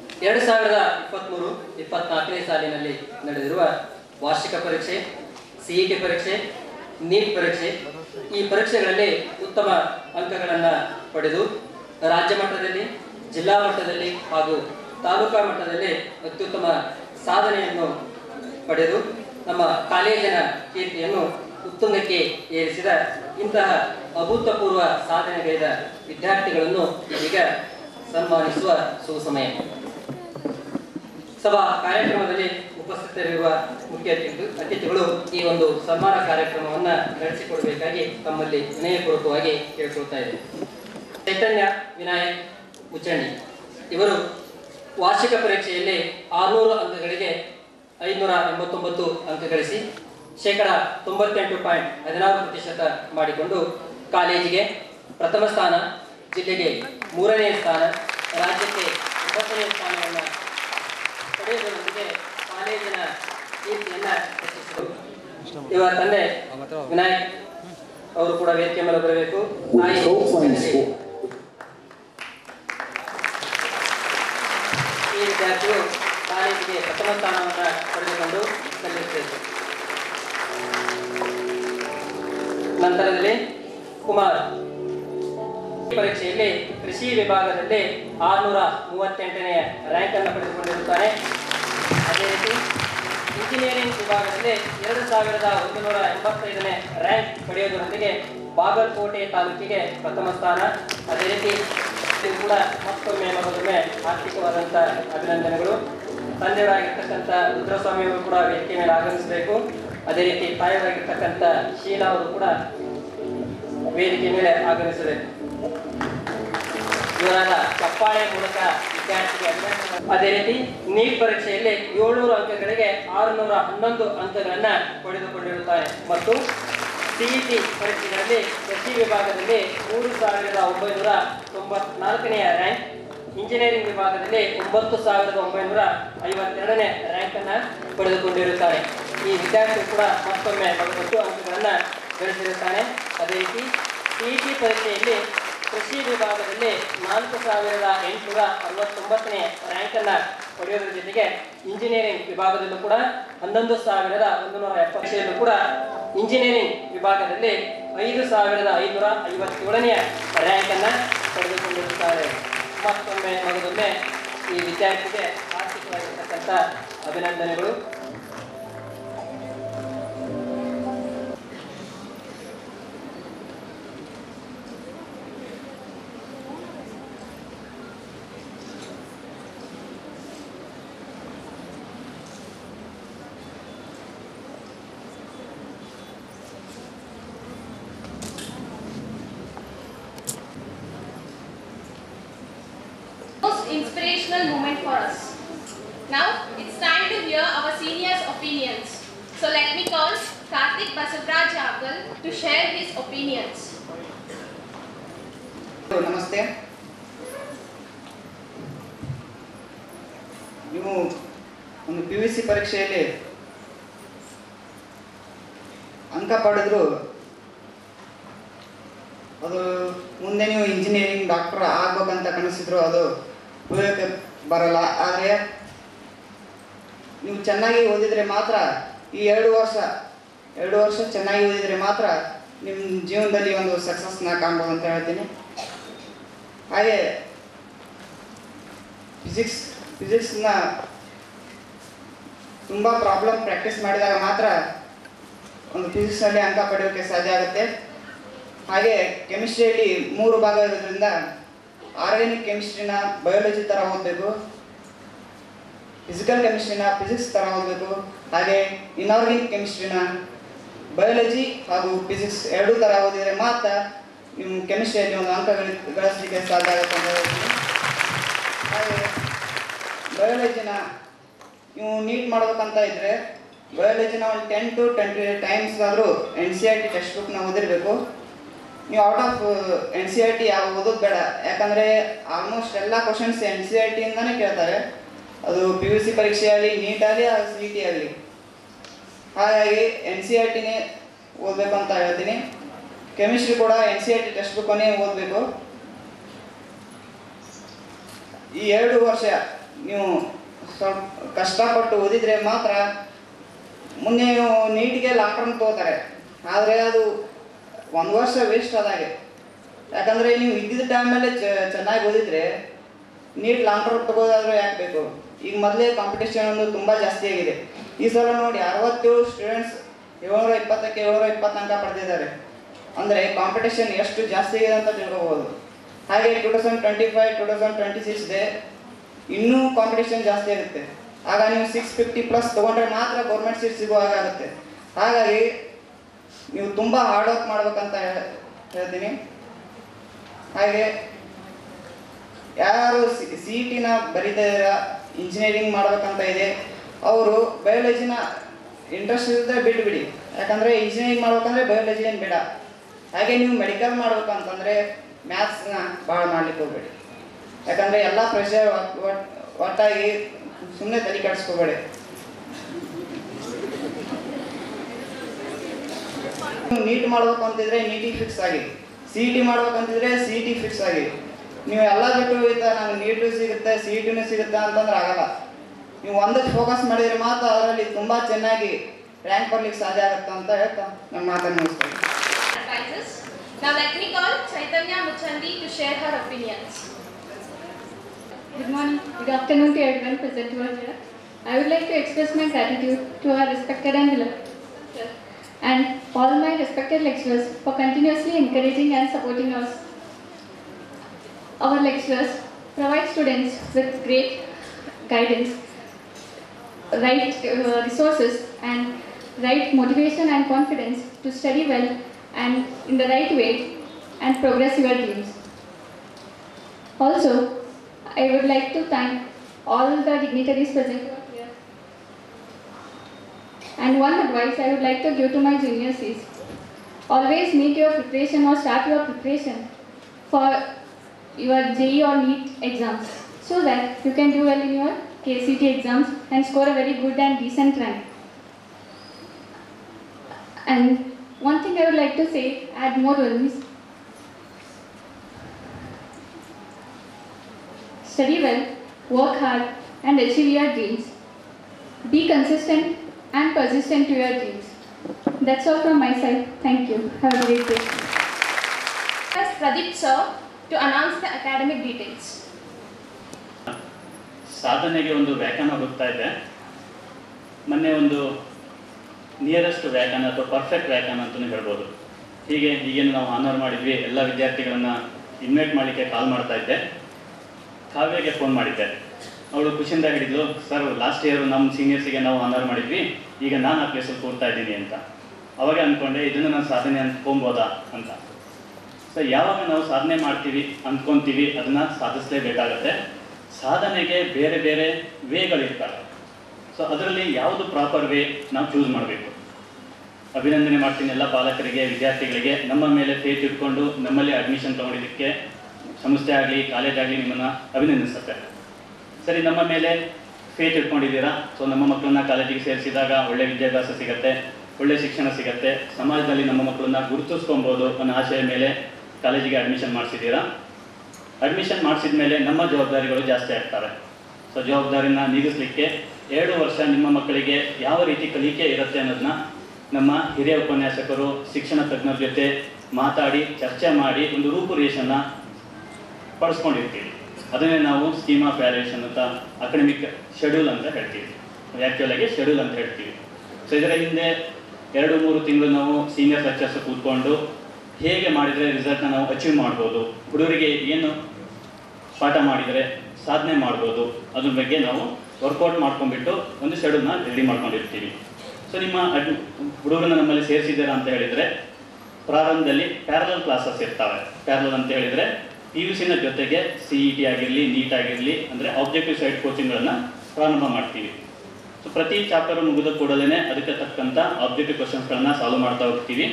2023-24ನೇ ಸಾಲಿನಲ್ಲಿ ನಡೆದಿರುವ ವಾರ್ಷಿಕ ಪರೀಕ್ಷೆ, CET ಪರೀಕ್ಷೆ, ನೀಟ್ ಪರೀಕ್ಷೆ, ಈ ಪರೀಕ್ಷೆಗಳಲ್ಲಿ ಉತ್ತಮ ಅಂಕಗಳನ್ನು ಪಡೆದು ರಾಜ್ಯ ಮಟ್ಟದಲ್ಲಿ, ಜಿಲ್ಲಾ ಮಟ್ಟದಲ್ಲಿ ಹಾಗೂ ತಾಲೂಕಾ ಮಟ್ಟದಲ್ಲಿ ಅತ್ಯುತ್ತಮ ಸಾಧನೆಯನ್ನು ಪಡೆದು ನಮ್ಮ ಕಾಲೇಜಿನ ಕೀರ್ತಿಯನ್ನು ಉತ್ತುಂಗಕ್ಕೆ ಏರಿಸಿದ ಇಂತಹ ಅಭೂತಪೂರ್ವ ಸಾಧನೆಗೈದ ವಿದ್ಯಾರ್ಥಿಗಳನ್ನು ಇದೀಗ ಸನ್ಮಾನಿಸುವ ಸುಸಮಯ. ಸಭಾ ಕಾರ್ಯಕ್ರಮದಲ್ಲಿ ಉಪಸ್ಥಿತರಿರುವ ಮುಖ್ಯ ಅತಿಥಿಗಳು ಈ ಒಂದು ಸನ್ಮಾನ ಕಾರ್ಯಕ್ರಮವನ್ನು ನಡೆಸಿಕೊಡಬೇಕಾಗಿ ತಮ್ಮಲ್ಲಿ ವಿನಯಪೂರ್ವಕವಾಗಿ ಕೇಳಿಕೊಳ್ತಾ ಇದ್ದೇವೆ. ಚೈತನ್ಯ ವಿನಾಯಕ್ ಮುಚಂಡಿ ಇವರು ವಾರ್ಷಿಕ ಪರೀಕ್ಷೆಯಲ್ಲಿ 600 ಅಂಕಗಳಿಗೆ 589 ಅಂಕ ಗಳಿಸಿ ,98.16% ಮಾಡಿಕೊಂಡು ಕಾಲೇಜಿಗೆ ಪ್ರಥಮ ಸ್ಥಾನ, ಜಿಲ್ಲೆಗೆ 3ನೇ ಸ್ಥಾನ, ರಾಜ್ಯಕ್ಕೆ 9ನೇ ಸ್ಥಾನವನ್ನು ಪಡೆಯುವುದರೊಂದಿಗೆ ಕಾಲೇಜಿನ ಕೀರ್ತಿಯನ್ನು ಹೆಚ್ಚಿಸಿದರು. ಇವರ ತಂದೆ ವಿನಾಯಕ್ ಅವರು ಕೂಡ ವೇದಿಕೆ ಮೇಲೆ ಬರಬೇಕು. ಈ ವಿದ್ಯಾರ್ಥಿಗಳು ಕಾಲೇಜಿಗೆ ಪ್ರಥಮ ಸ್ಥಾನವನ್ನು ಪಡೆದುಕೊಂಡು ಸಲ್ಲಿಸಬೇಕು. ನಂತರದಲ್ಲಿ ಕುಮಾರ್ ಪರೀಕ್ಷೆಯಲ್ಲಿ ಕೃಷಿ ವಿಭಾಗದಲ್ಲಿ 638ನೇ ರ್ಯಾಂಕ್ ಅನ್ನು ಪಡೆದುಕೊಂಡಿರುತ್ತಾರೆ. ಅದೇ ರೀತಿ ಇಂಜಿನಿಯರಿಂಗ್ ವಿಭಾಗದಲ್ಲಿ 2185ನೇ ರ್ಯಾಂಕ್ ಪಡೆಯುವುದರೊಂದಿಗೆ ಬಾಗಲಕೋಟೆ ತಾಲೂಕಿಗೆ ಪ್ರಥಮ ಸ್ಥಾನ. ಅದೇ ರೀತಿ ಕೂಡ ಮತ್ತೊಮ್ಮೆ ಆರ್ಥಿಕವಾದಂಥ ಅಭಿನಂದನೆಗಳು. ತಂದೆಯವರಾಗಿರ್ತಕ್ಕಂಥ ರುದ್ರಸ್ವಾಮಿಯವರು ಕೂಡ ವೇದಿಕೆ ಮೇಲೆ ಆಗಮಿಸಬೇಕು. ಅದೇ ರೀತಿ ತಾಯಿಯವರಾಗಿರ್ತಕ್ಕಂಥ ಶೀಲಾ ಅವರು ಕೂಡ ವೇದಿಕೆ ಮೇಲೆ ಆಗಮಿಸಬೇಕು. ಇವರಾದ ಚಪ್ಪಾಳೆ ಮೂಲಕ ವಿದ್ಯಾರ್ಥಿಗೆ ಅಭಿನಂದನೆ. ಅದೇ ರೀತಿ ನೀಟ್ ಪರೀಕ್ಷೆಯಲ್ಲಿ 700 ಅಂಕಗಳಿಗೆ 611 ಅಂಕಗಳನ್ನು ಪಡೆದುಕೊಂಡಿರುತ್ತಾರೆ ಮತ್ತು CET ಪರೀಕ್ಷೆಗಳಲ್ಲಿ ಕೃಷಿ ವಿಭಾಗದಲ್ಲಿ 3994ನೇ ರ್ಯಾಂಕ್, ಇಂಜಿನಿಯರಿಂಗ್ ವಿಭಾಗದಲ್ಲಿ 9952ನೇ ರ್ಯಾಂಕ್ ಅನ್ನು ಪಡೆದುಕೊಂಡಿರುತ್ತಾರೆ. ಈ ವಿದ್ಯಾರ್ಥಿ ಕೂಡ ಮತ್ತೊಮ್ಮೆ 10 ಅಂಕಗಳನ್ನು ಗಳಿಸಿರುತ್ತಾನೆ. ಅದೇ ರೀತಿ CET ಪರೀಕ್ಷೆಯಲ್ಲಿ ಕೃಷಿ ವಿಭಾಗದಲ್ಲಿ 4869ನೇ ರ್ಯಾಂಕ್ ಅನ್ನು ಪಡೆಯುವುದರ ಜೊತೆಗೆ ಇಂಜಿನಿಯರಿಂಗ್ ವಿಭಾಗದಲ್ಲೂ ಕೂಡ 11170 ಕೂಡ ಇಂಜಿನಿಯರಿಂಗ್ ವಿಭಾಗದಲ್ಲಿ 5557ನೇ ರ್ಯಾಂಕ್ ಅನ್ನು ಪಡೆದುಕೊಂಡಿರುತ್ತಾರೆ. ಮತ್ತೊಮ್ಮೆ ಮಗದೊಮ್ಮೆ ಈ ವಿದ್ಯಾರ್ಥಿಗೆ ಆರ್ಥಿಕವಾಗಿರ್ತಕ್ಕಂಥ ಅಭಿನಂದನೆಗಳು. Most inspirational moment for us. Now it's time to hear our seniors' opinions. So let me call Karthik Basavraj Jagal to share his opinions. ನಮಸ್ತೆ. ನೀವು ಒಂದು PUC ಪರೀಕ್ಷೆಯಲ್ಲಿ ಅಂಕ ಪಡೆದ್ರು ಅದು ಮುಂದೆ ನೀವು ಇಂಜಿನಿಯರಿಂಗ್ ಡಾಕ್ಟರ್ ಆಗ್ಬೇಕಂತ ಕನಸಿದ್ರು ಅದು ಉಪಯೋಗಕ್ಕೆ ಬರಲ್ಲ. ಆದರೆ ನೀವು ಚೆನ್ನಾಗಿ ಓದಿದರೆ ಮಾತ್ರ ಈ 2 ವರ್ಷ ಚೆನ್ನಾಗಿ ಓದಿದರೆ ಮಾತ್ರ ನಿಮ್ಮ ಜೀವನದಲ್ಲಿ ಒಂದು ಸಕ್ಸಸ್ನ ಕಾಣ್ಬೋದು ಅಂತ ಹೇಳ್ತೀನಿ. ಹಾಗೆ ಫಿಸಿಕ್ಸ್ನ ತುಂಬ ಪ್ರಾಬ್ಲಮ್ ಪ್ರಾಕ್ಟೀಸ್ ಮಾಡಿದಾಗ ಮಾತ್ರ ಒಂದು ಫಿಸಿಕ್ಸ್ನಲ್ಲಿ ಅಂಕ ಪಡೆಯೋಕ್ಕೆ ಸಾಧ್ಯ ಆಗುತ್ತೆ. ಹಾಗೆ ಕೆಮಿಸ್ಟ್ರಿಯಲ್ಲಿ 3 ಭಾಗ ಇರೋದ್ರಿಂದ ಆರ್ಗ್ಯಾನಿಕ್ ಕೆಮಿಸ್ಟ್ರಿನ ಬಯಾಲಜಿ ಥರ ಓದಬೇಕು, ಫಿಸಿಕಲ್ ಕೆಮಿಸ್ಟ್ರಿನ ಫಿಸಿಕ್ಸ್ ಥರ ಓದಬೇಕು, ಹಾಗೆ ಇನ್ಆರ್ಗ್ಯಾನಿಕ್ ಕೆಮಿಸ್ಟ್ರಿನ ಬಯಾಲಜಿ ಹಾಗೂ ಫಿಸಿಕ್ಸ್ 2 ಥರ ಓದಿದರೆ ಮಾತ್ರ ನಿಮ್ಮ ಕೆಮಿಸ್ಟ್ರಿಯಲ್ಲಿ ಒಂದು ಅಂಕ ಗಳಿಸಲಿಕ್ಕೆ ಸಾಧ್ಯ ಆಗುತ್ತೆ ಅಂತ ಹೇಳ್ತೀನಿ. ಹಾಗೆ ಬಯಾಲಜಿನ ನೀವು ನೀಟ್ ಮಾಡ್ಬೇಕಂತ ಇದ್ದರೆ ಬಯಾಲಜಿನ ಒಂದು 10 to 20 ಟೈಮ್ಸ್ ಆದರೂ NCERT ಟೆಕ್ಸ್ಟ್ ಬುಕ್ನ ಓದಿರಬೇಕು. ನೀವು ಔಟ್ ಆಫ್ NCERT ಯಾವ ಓದೋದು ಬೇಡ, ಯಾಕಂದರೆ ಆಲ್ಮೋಸ್ಟ್ ಎಲ್ಲ ಕ್ವಶನ್ಸ್ NCERTಯಿಂದನೇ ಕೇಳ್ತಾರೆ, ಅದು PUC ಪರೀಕ್ಷೆ ಆಗಲಿ, ನೀಟ್ ಆಗಲಿ, CET ಆಗಲಿ. ಹಾಗಾಗಿ NCERTನೇ ಓದಬೇಕು ಅಂತ ಹೇಳ್ತೀನಿ. ಕೆಮಿಸ್ಟ್ರಿ ಕೂಡ NCERT ಟೆಕ್ಸ್ಟ್ ಬುಕ್ಕನ್ನೇ ಓದಬೇಕು. ಈ 2 ವರ್ಷ ನೀವು ಸ್ವಲ್ಪ ಕಷ್ಟಪಟ್ಟು ಓದಿದರೆ ಮಾತ್ರ ಮುಂದೆ ನೀಟಿಗೆ ಲಾಂಗ್ ಟರ್ಮ್ ತಗೋತಾರೆ, ಆದರೆ ಅದು 1 ವರ್ಷ ವೇಸ್ಟ್ ಆದಾಗೆ. ಯಾಕಂದರೆ ನೀವು ಇದ್ದಿದ್ದ ಟೈಮಲ್ಲೇ ಚೆನ್ನಾಗಿ ಓದಿದರೆ ನೀಟ್ ಲಾಂಗ್ ಟರ್ಮ್ ತಗೋದಾದರೂ ಯಾಕೆ ಬೇಕು? ಈಗ ಮೊದಲೇ ಕಾಂಪಿಟೇಷನ್ ಒಂದು ತುಂಬ ಜಾಸ್ತಿ ಆಗಿದೆ. ಈ ಸಲ ನೋಡಿ 67 ಸ್ಟೂಡೆಂಟ್ಸ್ 720ಕ್ಕೆ 720 ಅಂಕ ಪಡೆದಿದ್ದಾರೆ. ಅಂದರೆ ಕಾಂಪಿಟೇಷನ್ ಎಷ್ಟು ಜಾಸ್ತಿ ಇದೆ ಅಂತ ತಿಳ್ಕೊಬೋದು. ಹಾಗೆ 2025 2026 ಇನ್ನೂ ಕಾಂಪಿಟೇಷನ್ ಜಾಸ್ತಿ ಆಗುತ್ತೆ. ಆಗ ನೀವು 650+ ತೊಗೊಂಡ್ರೆ ಮಾತ್ರ ಗೌರ್ಮೆಂಟ್ ಸೀಟ್ ಸಿಗೋ ಹಾಗಾಗುತ್ತೆ. ಹಾಗಾಗಿ ನೀವು ತುಂಬ ಹಾರ್ಡ್ ವರ್ಕ್ ಮಾಡ್ಬೇಕಂತ ಹೇಳ್ತೀನಿ. ಹಾಗೆ ಯಾರು CETನ ಬರೀತಾ ಇದ್ದೀರಾ, ಇಂಜಿನಿಯರಿಂಗ್ ಮಾಡ್ಬೇಕಂತ ಇದೆ, ಅವರು ಬಯಾಲಜಿನ ಇಂಟ್ರೆಸ್ಟ್ ಇದ್ದರೆ ಬಿಟ್ಬಿಡಿ. ಯಾಕಂದರೆ ಇಂಜಿನಿಯರಿಂಗ್ ಮಾಡ್ಬೇಕಂದ್ರೆ ಬಯಾಲಜಿ ಏನು ಬೇಡ. ಹಾಗೆ ನೀವು ಮೆಡಿಕಲ್ ಮಾಡ್ಬೇಕಂತಂದರೆ ಮ್ಯಾಥ್ಸ್ನ ಭಾಳ ಮಾಡ್ಲಿಕ್ಕೆ ಹೋಗಬೇಡಿ, ಯಾಕಂದರೆ ಎಲ್ಲ ಪ್ರೆಷರ್ ಒಟ್ಟಾಗಿ ಸುಮ್ಮನೆ ತಲೆ ಕೆಡಿಸ್ಕೋಬೇಡಿ. ನೀಟ್ ಮಾಡ್ಬೇಕು ಅಂತಿದ್ರೆ ನೀಟಿಗೆ ಫಿಕ್ಸ್ ಆಗಿ, CET ಮಾಡ್ಬೇಕಂತಿದ್ರೆ CET ಫಿಕ್ಸ್ ಆಗಿ. ನೀವು ಎಲ್ಲ ಬಿಟ್ಟು ಹೋಯ್ತಾ ನಂಗೆ ನೀಟು ಸಿಗುತ್ತೆ CETನೂ ಸಿಗುತ್ತೆ ಅಂತಂದ್ರೆ ಆಗಲ್ಲ. ನೀವು ಒಂದಕ್ಕೆ ಫೋಕಸ್ ಮಾಡಿದರೆ ಮಾತ್ರ ಅದರಲ್ಲಿ ತುಂಬ ಚೆನ್ನಾಗಿ ರ್ಯಾಂಕ್ ಬರ್ಲಿಕ್ಕೆ ಸಾಧ್ಯ ಆಗುತ್ತೆ ಅಂತ ಹೇಳ್ತಾ ನನ್ನ ಮಾತನ್ನು ಮುಗಿಸ್ತೀನಿ. Now let me call Chaitanya Muchandi to share her opinions. Good morning, good afternoon to everyone present over here. I would like to express my gratitude to our respected and beloved teachers and all my respected lecturers for continuously encouraging and supporting us. Our lecturers provide students with great guidance, right resources and right motivation and confidence to study well and in the right way and progress your dreams. Also, I would like to thank all the dignitaries present here. And one advice I would like to give to my juniors is, always make your preparation or start your preparation for your JEE or NEET exams so that you can do well in your KCET exams and score a very good and decent rank. And one thing I would like to say, add more on is, study well, work hard and achieve your dreams. Be consistent and persistent to your dreams. That's all from my side. Thank you. Have a great day. As Pradeep sir to announce the academic details. ಸಾಧನೆಗೆ ಒಂದು ವ್ಯಾಖ್ಯಾನ ಹುಡುಕ್ತಾ ಇದ್ದೆ. ಮೊನ್ನೆ ಒಂದು nearest ವ್ಯಾಖ್ಯಾನ ಅಥವಾ perfect ವ್ಯಾಖ್ಯಾನ ಅಂತಲೂ ಹೇಳ್ಬೋದು. ಹೀಗೇನು ನಾವು ಆನರ್ ಮಾಡಿದ್ವಿ, ಎಲ್ಲ ವಿದ್ಯಾರ್ಥಿಗಳನ್ನು ಇನ್ವೈಟ್ ಮಾಡಲಿಕ್ಕೆ ಕಾಲ್ ಮಾಡ್ತಾ ಇದ್ದೆ. ಕಾವ್ಯಗೆ ಫೋನ್ ಮಾಡಿದ್ದೆ. ಅವಳು ಖುಷಿಯಿಂದ ಹೇಳಿದ್ಲು, ಸರ್ ಲಾಸ್ಟ್ ಇಯರ್ ನಮ್ಮ ಸೀನಿಯರ್ಸಿಗೆ ನಾವು ಆನರ್ ಮಾಡಿದ್ವಿ, ಈಗ ನಾನು ಆ ಪ್ಲೇಸಲ್ಲಿ ಕೂರ್ತಾ ಇದ್ದೀನಿ ಅಂತ. ಅವಾಗ ಅಂದ್ಕೊಂಡೆ ಇದನ್ನು ನಾನು ಸಾಧನೆ ಅಂದ್ಕೊಬೋದಾ ಅಂತ. ಸೊ ಯಾವಾಗ ನಾವು ಸಾಧನೆ ಮಾಡ್ತೀವಿ ಅಂದ್ಕೊತೀವಿ ಅದನ್ನು ಸಾಧಿಸಲೇಬೇಕಾಗತ್ತೆ. ಸಾಧನೆಗೆ ಬೇರೆ ಬೇರೆ ವೇಗಳಿರ್ತವೆ. ಸೊ ಅದರಲ್ಲಿ ಯಾವುದು ಪ್ರಾಪರ್ ವೇ ನಾವು ಚೂಸ್ ಮಾಡಬೇಕು. ಅಭಿನಂದನೆ ಮಾಡ್ತೀನಿ ಎಲ್ಲ ಪಾಲಕರಿಗೆ, ವಿದ್ಯಾರ್ಥಿಗಳಿಗೆ ನಮ್ಮ ಮೇಲೆ ಫೇತ್ ಇಟ್ಕೊಂಡು ನಮ್ಮಲ್ಲಿ ಅಡ್ಮಿಷನ್ ತೊಗೊಂಡಿದ್ದಕ್ಕೆ ಸಂಸ್ಥೆ ಆಗಲಿ ಕಾಲೇಜ್ ಆಗಲಿ ನಿಮ್ಮನ್ನು ಅಭಿನಂದಿಸುತ್ತೆ. ಸರಿ, ನಮ್ಮ ಮೇಲೆ ಫೇತ್ ಇಟ್ಕೊಂಡಿದ್ದೀರಾ. ಸೊ ನಮ್ಮ ಮಕ್ಕಳನ್ನ ಕಾಲೇಜಿಗೆ ಸೇರಿಸಿದಾಗ ಒಳ್ಳೆ ವಿದ್ಯಾಭ್ಯಾಸ ಸಿಗುತ್ತೆ, ಒಳ್ಳೆ ಶಿಕ್ಷಣ ಸಿಗುತ್ತೆ, ಸಮಾಜದಲ್ಲಿ ನಮ್ಮ ಮಕ್ಕಳನ್ನ ಗುರುತಿಸ್ಕೊಬೋದು ಅನ್ನೋ ಆಶಯ ಮೇಲೆ ಕಾಲೇಜಿಗೆ ಅಡ್ಮಿಷನ್ ಮಾಡಿಸಿದ್ದೀರಾ. ಅಡ್ಮಿಷನ್ ಮಾಡಿಸಿದ ಮೇಲೆ ನಮ್ಮ ಜವಾಬ್ದಾರಿಗಳು ಜಾಸ್ತಿ ಆಗ್ತವೆ. ಸೊ ಜವಾಬ್ದಾರಿನ ನೀಗಿಸ್ಲಿಕ್ಕೆ 2 ವರ್ಷ ನಿಮ್ಮ ಮಕ್ಕಳಿಗೆ ಯಾವ ರೀತಿ ಕಲಿಕೆ ಇರುತ್ತೆ ಅನ್ನೋದನ್ನ ನಮ್ಮ ಹಿರಿಯ ಉಪನ್ಯಾಸಕರು ಶಿಕ್ಷಣ ತಜ್ಞರ ಜೊತೆ ಮಾತಾಡಿ ಚರ್ಚೆ ಮಾಡಿ ಒಂದು ರೂಪುರೇಷನ್ನ ಪಡಿಸ್ಕೊಂಡಿರ್ತೀವಿ. ಅದನ್ನೇ ನಾವು ಸ್ಕೀಮ್ ಆಫ್ ವ್ಯಾಲ್ಯೂಯೇಷನ್ ಅಂತ ಅಕಾಡೆಮಿಕ್ ಶೆಡ್ಯೂಲ್ ಅಂತ ಹೇಳ್ತೀವಿ, ಆ್ಯಕ್ಚುಲಾಗಿ ಶೆಡ್ಯೂಲ್ ಅಂತ ಹೇಳ್ತೀವಿ. ಸೊ ಇದರ ಹಿಂದೆ 2-3 ತಿಂಗಳು ನಾವು ಸೀನಿಯರ್ ಲೆಕ್ಚರ್ಸ್ ಕೂತ್ಕೊಂಡು ಹೇಗೆ ಮಾಡಿದರೆ ರಿಸಲ್ಟ್ನ ನಾವು ಅಚೀವ್ ಮಾಡ್ಬೋದು, ಹುಡುಗರಿಗೆ ಏನು ಪಾಠ ಮಾಡಿದರೆ ಸಾಧನೆ ಮಾಡ್ಬೋದು, ಅದ್ರ ಬಗ್ಗೆ ನಾವು ವರ್ಕೌಟ್ ಮಾಡ್ಕೊಂಡ್ಬಿಟ್ಟು ಒಂದು ಶೆಡ್ಯೂಲ್ನ ರೆಡಿ ಮಾಡ್ಕೊಂಡಿರ್ತೀವಿ. ಸೊ ನಿಮ್ಮ ಹುಡುಗರನ್ನ ನಮ್ಮಲ್ಲಿ ಸೇರಿಸಿದ್ದೀರಾ ಅಂತ ಹೇಳಿದರೆ ಪ್ರಾರಂಭದಲ್ಲಿ ಪ್ಯಾರಲಲ್ ಕ್ಲಾಸಸ್ ಇರ್ತವೆ. ಪ್ಯಾರಲಲ್ ಅಂತ ಹೇಳಿದರೆ PUCನ ಜೊತೆಗೆ CET ಆಗಿರಲಿ, ನೀಟ್ ಆಗಿರಲಿ, ಅಂದರೆ ಆಬ್ಜೆಕ್ಟಿವ್ ಸೈಡ್ ಕೋಚಿಂಗ್ಗಳನ್ನು ಪ್ರಾರಂಭ ಮಾಡ್ತೀವಿ. ಸೊ ಪ್ರತಿ ಚಾಪ್ಟರ್ ಮುಗಿದ ಕೂಡಲೇ ಅದಕ್ಕೆ ತಕ್ಕಂಥ ಆಬ್ಜೆಕ್ಟಿವ್ ಕ್ವಶನ್ಸ್ಗಳನ್ನು ಸಾಲ್ವ್ ಮಾಡ್ತಾ ಹೋಗ್ತೀವಿ.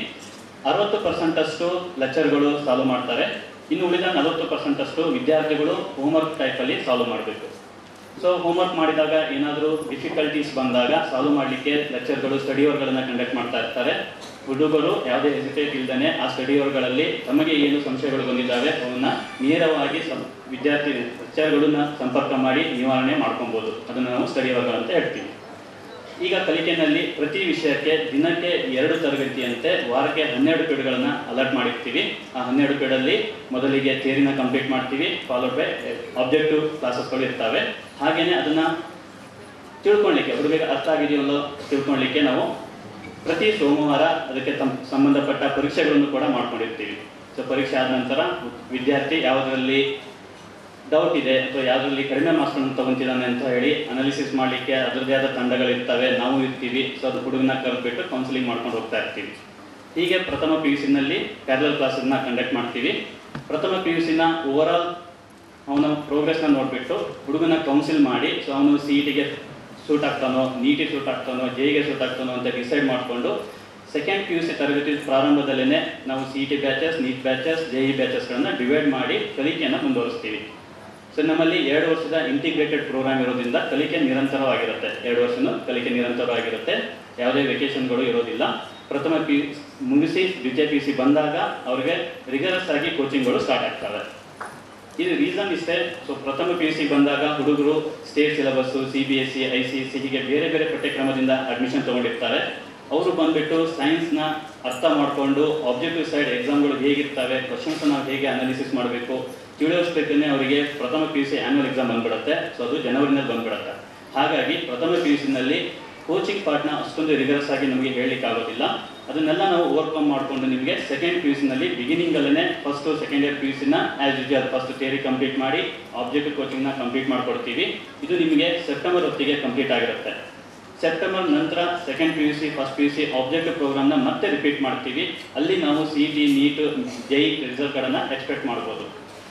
60% ಲೆಕ್ಚರ್ಗಳು ಸಾಲ್ವ್ ಮಾಡ್ತಾರೆ, ಇನ್ನು ಉಳಿದ 40% ವಿದ್ಯಾರ್ಥಿಗಳು ಹೋಮ್ವರ್ಕ್ ಟೈಪಲ್ಲಿ ಸಾಲ್ವ್ ಮಾಡಬೇಕು. ಸೊ ಹೋಮ್ವರ್ಕ್ ಮಾಡಿದಾಗ ಏನಾದರೂ ಡಿಫಿಕಲ್ಟೀಸ್ ಬಂದಾಗ ಸಾಲ್ವ್ ಮಾಡಲಿಕ್ಕೆ ಲೆಕ್ಚರ್ಗಳು ಸ್ಟಡಿ ಅವರ್ಗಳನ್ನು ಕಂಡಕ್ಟ್ ಮಾಡ್ತಾ ಇರ್ತಾರೆ. ಹುಡುಗರು ಯಾವುದೇ ಹೆಸಿಟೇಟ್ ಇಲ್ಲದೇ ಆ ಸ್ಟಡಿ ಅವರ್ಗಳಲ್ಲಿ ತಮಗೆ ಏನು ಸಂಶಯಗಳು ಬಂದಿದ್ದಾವೆ ಅವನ್ನ ನೇರವಾಗಿ ವಿದ್ಯಾರ್ಥಿ ಲೆಕ್ಚರ್ಗಳನ್ನ ಸಂಪರ್ಕ ಮಾಡಿ ನಿವಾರಣೆ ಮಾಡ್ಕೊಬೋದು. ಅದನ್ನು ನಾವು ಸ್ಟಡಿ ಅವರ್ಗಳು ಅಂತ ಹೇಳ್ತೀವಿ. ಈಗ ಕಲಿಕೆಯಲ್ಲಿ ಪ್ರತಿ ವಿಷಯಕ್ಕೆ ದಿನಕ್ಕೆ 2 ತರಗತಿಯಂತೆ ವಾರಕ್ಕೆ 12 ಪೀರಿಯಡ್ಗಳನ್ನು ಅಲರ್ಟ್ ಮಾಡಿರ್ತೀವಿ. ಆ 12 ಪೀರಿಯಡಲ್ಲಿ ಮೊದಲಿಗೆ ಥಿಯರಿನ ಕಂಪ್ಲೀಟ್ ಮಾಡ್ತೀವಿ, ಫಾಲೋಡ್ ಬೈ ಆಬ್ಜೆಕ್ಟಿವ್ ಕ್ಲಾಸಸ್ಗಳು ಇರ್ತವೆ. ಹಾಗೆಯೇ ಅದನ್ನು ತಿಳ್ಕೊಳ್ಳಿಕ್ಕೆ ಹುಡುಗರಿಗೆ ಅರ್ಥ ಆಗಿದೆಯಲ್ಲೋ ತಿಳ್ಕೊಳ್ಳಿಕ್ಕೆ ನಾವು ಪ್ರತಿ ಸೋಮವಾರ ಅದಕ್ಕೆ ಸಂಬಂಧಪಟ್ಟ ಪರೀಕ್ಷೆಗಳನ್ನು ಕೂಡ ಮಾಡ್ಕೊಂಡಿರ್ತೀವಿ. ಸೊ ಪರೀಕ್ಷೆ ಆದ ನಂತರ ವಿದ್ಯಾರ್ಥಿ ಯಾವುದರಲ್ಲಿ ಡೌಟ್ ಇದೆ ಅಥವಾ ಯಾವುದರಲ್ಲಿ ಕಡಿಮೆ ಮಾರ್ಕ್ಸ್ಗಳನ್ನು ತಗೊಂತಿದ್ದಾನೆ ಅಂತ ಹೇಳಿ ಅನಾಲಿಸಿಸ್ ಮಾಡಲಿಕ್ಕೆ ಅದರದ್ದೇ ಆದ ತಂಡಗಳಿರ್ತವೆ, ನಾವು ಇರ್ತೀವಿ. ಸೊ ಅದು ಹುಡುಗನ ಕರೆದ್ಬಿಟ್ಟು ಕೌನ್ಸಿಲಿಂಗ್ ಮಾಡ್ಕೊಂಡು ಹೋಗ್ತಾ ಇರ್ತೀವಿ. ಹೀಗೆ ಪ್ರಥಮ PUCನಲ್ಲಿ ಪ್ಯಾರಲಲ್ ಕ್ಲಾಸನ್ನ ಕಂಡಕ್ಟ್ ಮಾಡ್ತೀವಿ. ಪ್ರಥಮ PUCನ ಓವರಾಲ್ ಅವನ ಪ್ರೋಗ್ರೆಸ್ನ ನೋಡಿಬಿಟ್ಟು ಹುಡುಗನ ಕೌನ್ಸಿಲ್ ಮಾಡಿ, ಸೊ ಅವನು CETಗೆ ಸೂಟ್ ಆಗ್ತಾನೋ, ನೀಟಿಗೆ ಸೂಟ್ ಆಗ್ತಾನೋ, JEಗೆ ಸೂಟ್ ಆಗ್ತಾನೋ ಅಂತ ಡಿಸೈಡ್ ಮಾಡಿಕೊಂಡು ಸೆಕೆಂಡ್ PUC ತರಗತಿ ಪ್ರಾರಂಭದಲ್ಲೇ ನಾವು CET batches, NEET batches, JE ಬ್ಯಾಚಸ್ಗಳನ್ನು ಡಿವೈಡ್ ಮಾಡಿ ಕಲಿಕೆಯನ್ನು ಮುಂದುವರಿಸ್ತೀವಿ. ಸೊ ನಮ್ಮಲ್ಲಿ 2 ವರ್ಷದ ಇಂಟಿಗ್ರೇಟೆಡ್ ಪ್ರೋಗ್ರಾಮ್ ಇರೋದ್ರಿಂದ ಕಲಿಕೆ ನಿರಂತರವಾಗಿರುತ್ತೆ. 2 ವರ್ಷನೂ ಕಲಿಕೆ ನಿರಂತರವಾಗಿರುತ್ತೆ, ಯಾವುದೇ ವೆಕೇಷನ್ಗಳು ಇರೋದಿಲ್ಲ. ಪ್ರಥಮ PUC ಮುಗಿಸಿ ದ್ವಿತೀಯ PUC ಬಂದಾಗ ಅವ್ರಿಗೆ ರಿಗರಸ್ ಆಗಿ ಕೋಚಿಂಗ್ಗಳು ಸ್ಟಾರ್ಟ್ ಆಗ್ತವೆ. ಇದು ರೀಸನ್ ಇಷ್ಟೇ. ಸೊ ಪ್ರಥಮ PUC ಬಂದಾಗ ಹುಡುಗರು ಸ್ಟೇಟ್ ಸಿಲೆಬಸ್ಸು, CBSE, ICSE ಹೀಗೆ ಬೇರೆ ಬೇರೆ ಪಠ್ಯಕ್ರಮದಿಂದ ಅಡ್ಮಿಷನ್ ತೊಗೊಂಡಿರ್ತಾರೆ. ಅವರು ಬಂದುಬಿಟ್ಟು ಸೈನ್ಸ್ನ ಅರ್ಥ ಮಾಡಿಕೊಂಡು ಆಬ್ಜೆಕ್ಟಿವ್ ಸೈಡ್ ಎಕ್ಸಾಮ್ಗಳು ಹೇಗಿರ್ತವೆ, ಕ್ವಶನ್ಸ್ ನಾವು ಹೇಗೆ ಅನಾಲಿಸಿಸ್ ಮಾಡಬೇಕು ತಿಳಿಯೋಷ್ಟಕ್ಕೇ ಅವರಿಗೆ ಪ್ರಥಮ PUC ಆ್ಯನ್ಯುವಲ್ ಎಕ್ಸಾಮ್ ಬಂದ್ಬಿಡುತ್ತೆ. ಸೊ ಅದು ಜನವರಿನಲ್ಲಿ ಬಂದ್ಬಿಡುತ್ತೆ. ಹಾಗಾಗಿ ಪ್ರಥಮ PUCನಲ್ಲಿ ಕೋಚಿಂಗ್ ಪಾರ್ಟ್ನ ಅಷ್ಟೊಂದು ರಿಗರಸ್ ಆಗಿ ನಮಗೆ ಹೇಳಲಿಕ್ಕಾಗೋದಿಲ್ಲ. ಅದನ್ನೆಲ್ಲ ನಾವು ಓವರ್ಕಮ್ ಮಾಡಿಕೊಂಡು ನಿಮಗೆ ಸೆಕೆಂಡ್ PUCನಲ್ಲಿ ಬಿಗಿನಿಂಗಲ್ಲೇ ಫಸ್ಟು ಸೆಕೆಂಡ್ ಇಯರ್ PUCನ as usual first theory complete ಮಾಡಿ ಆಬ್ಜೆಕ್ಟಿವ್ ಕೋಚಿಂಗ್ನ ಕಂಪ್ಲೀಟ್ ಮಾಡಿಕೊಡ್ತೀವಿ. ಇದು ನಿಮಗೆ ಸೆಪ್ಟೆಂಬರ್ ಹೊತ್ತಿಗೆ ಕಂಪ್ಲೀಟ್ ಆಗಿರುತ್ತೆ. ಸೆಪ್ಟೆಂಬರ್ ನಂತರ second PUC, first PUC objective ಪ್ರೋಗ್ರಾಮ್ನ ಮತ್ತೆ ರಿಪೀಟ್ ಮಾಡ್ತೀವಿ. ಅಲ್ಲಿ ನಾವು CET, ನೀಟ್, JE ರಿಸಲ್ಟ್ಗಳನ್ನು ಎಕ್ಸ್ಪೆಕ್ಟ್ ಮಾಡ್ಬೋದು.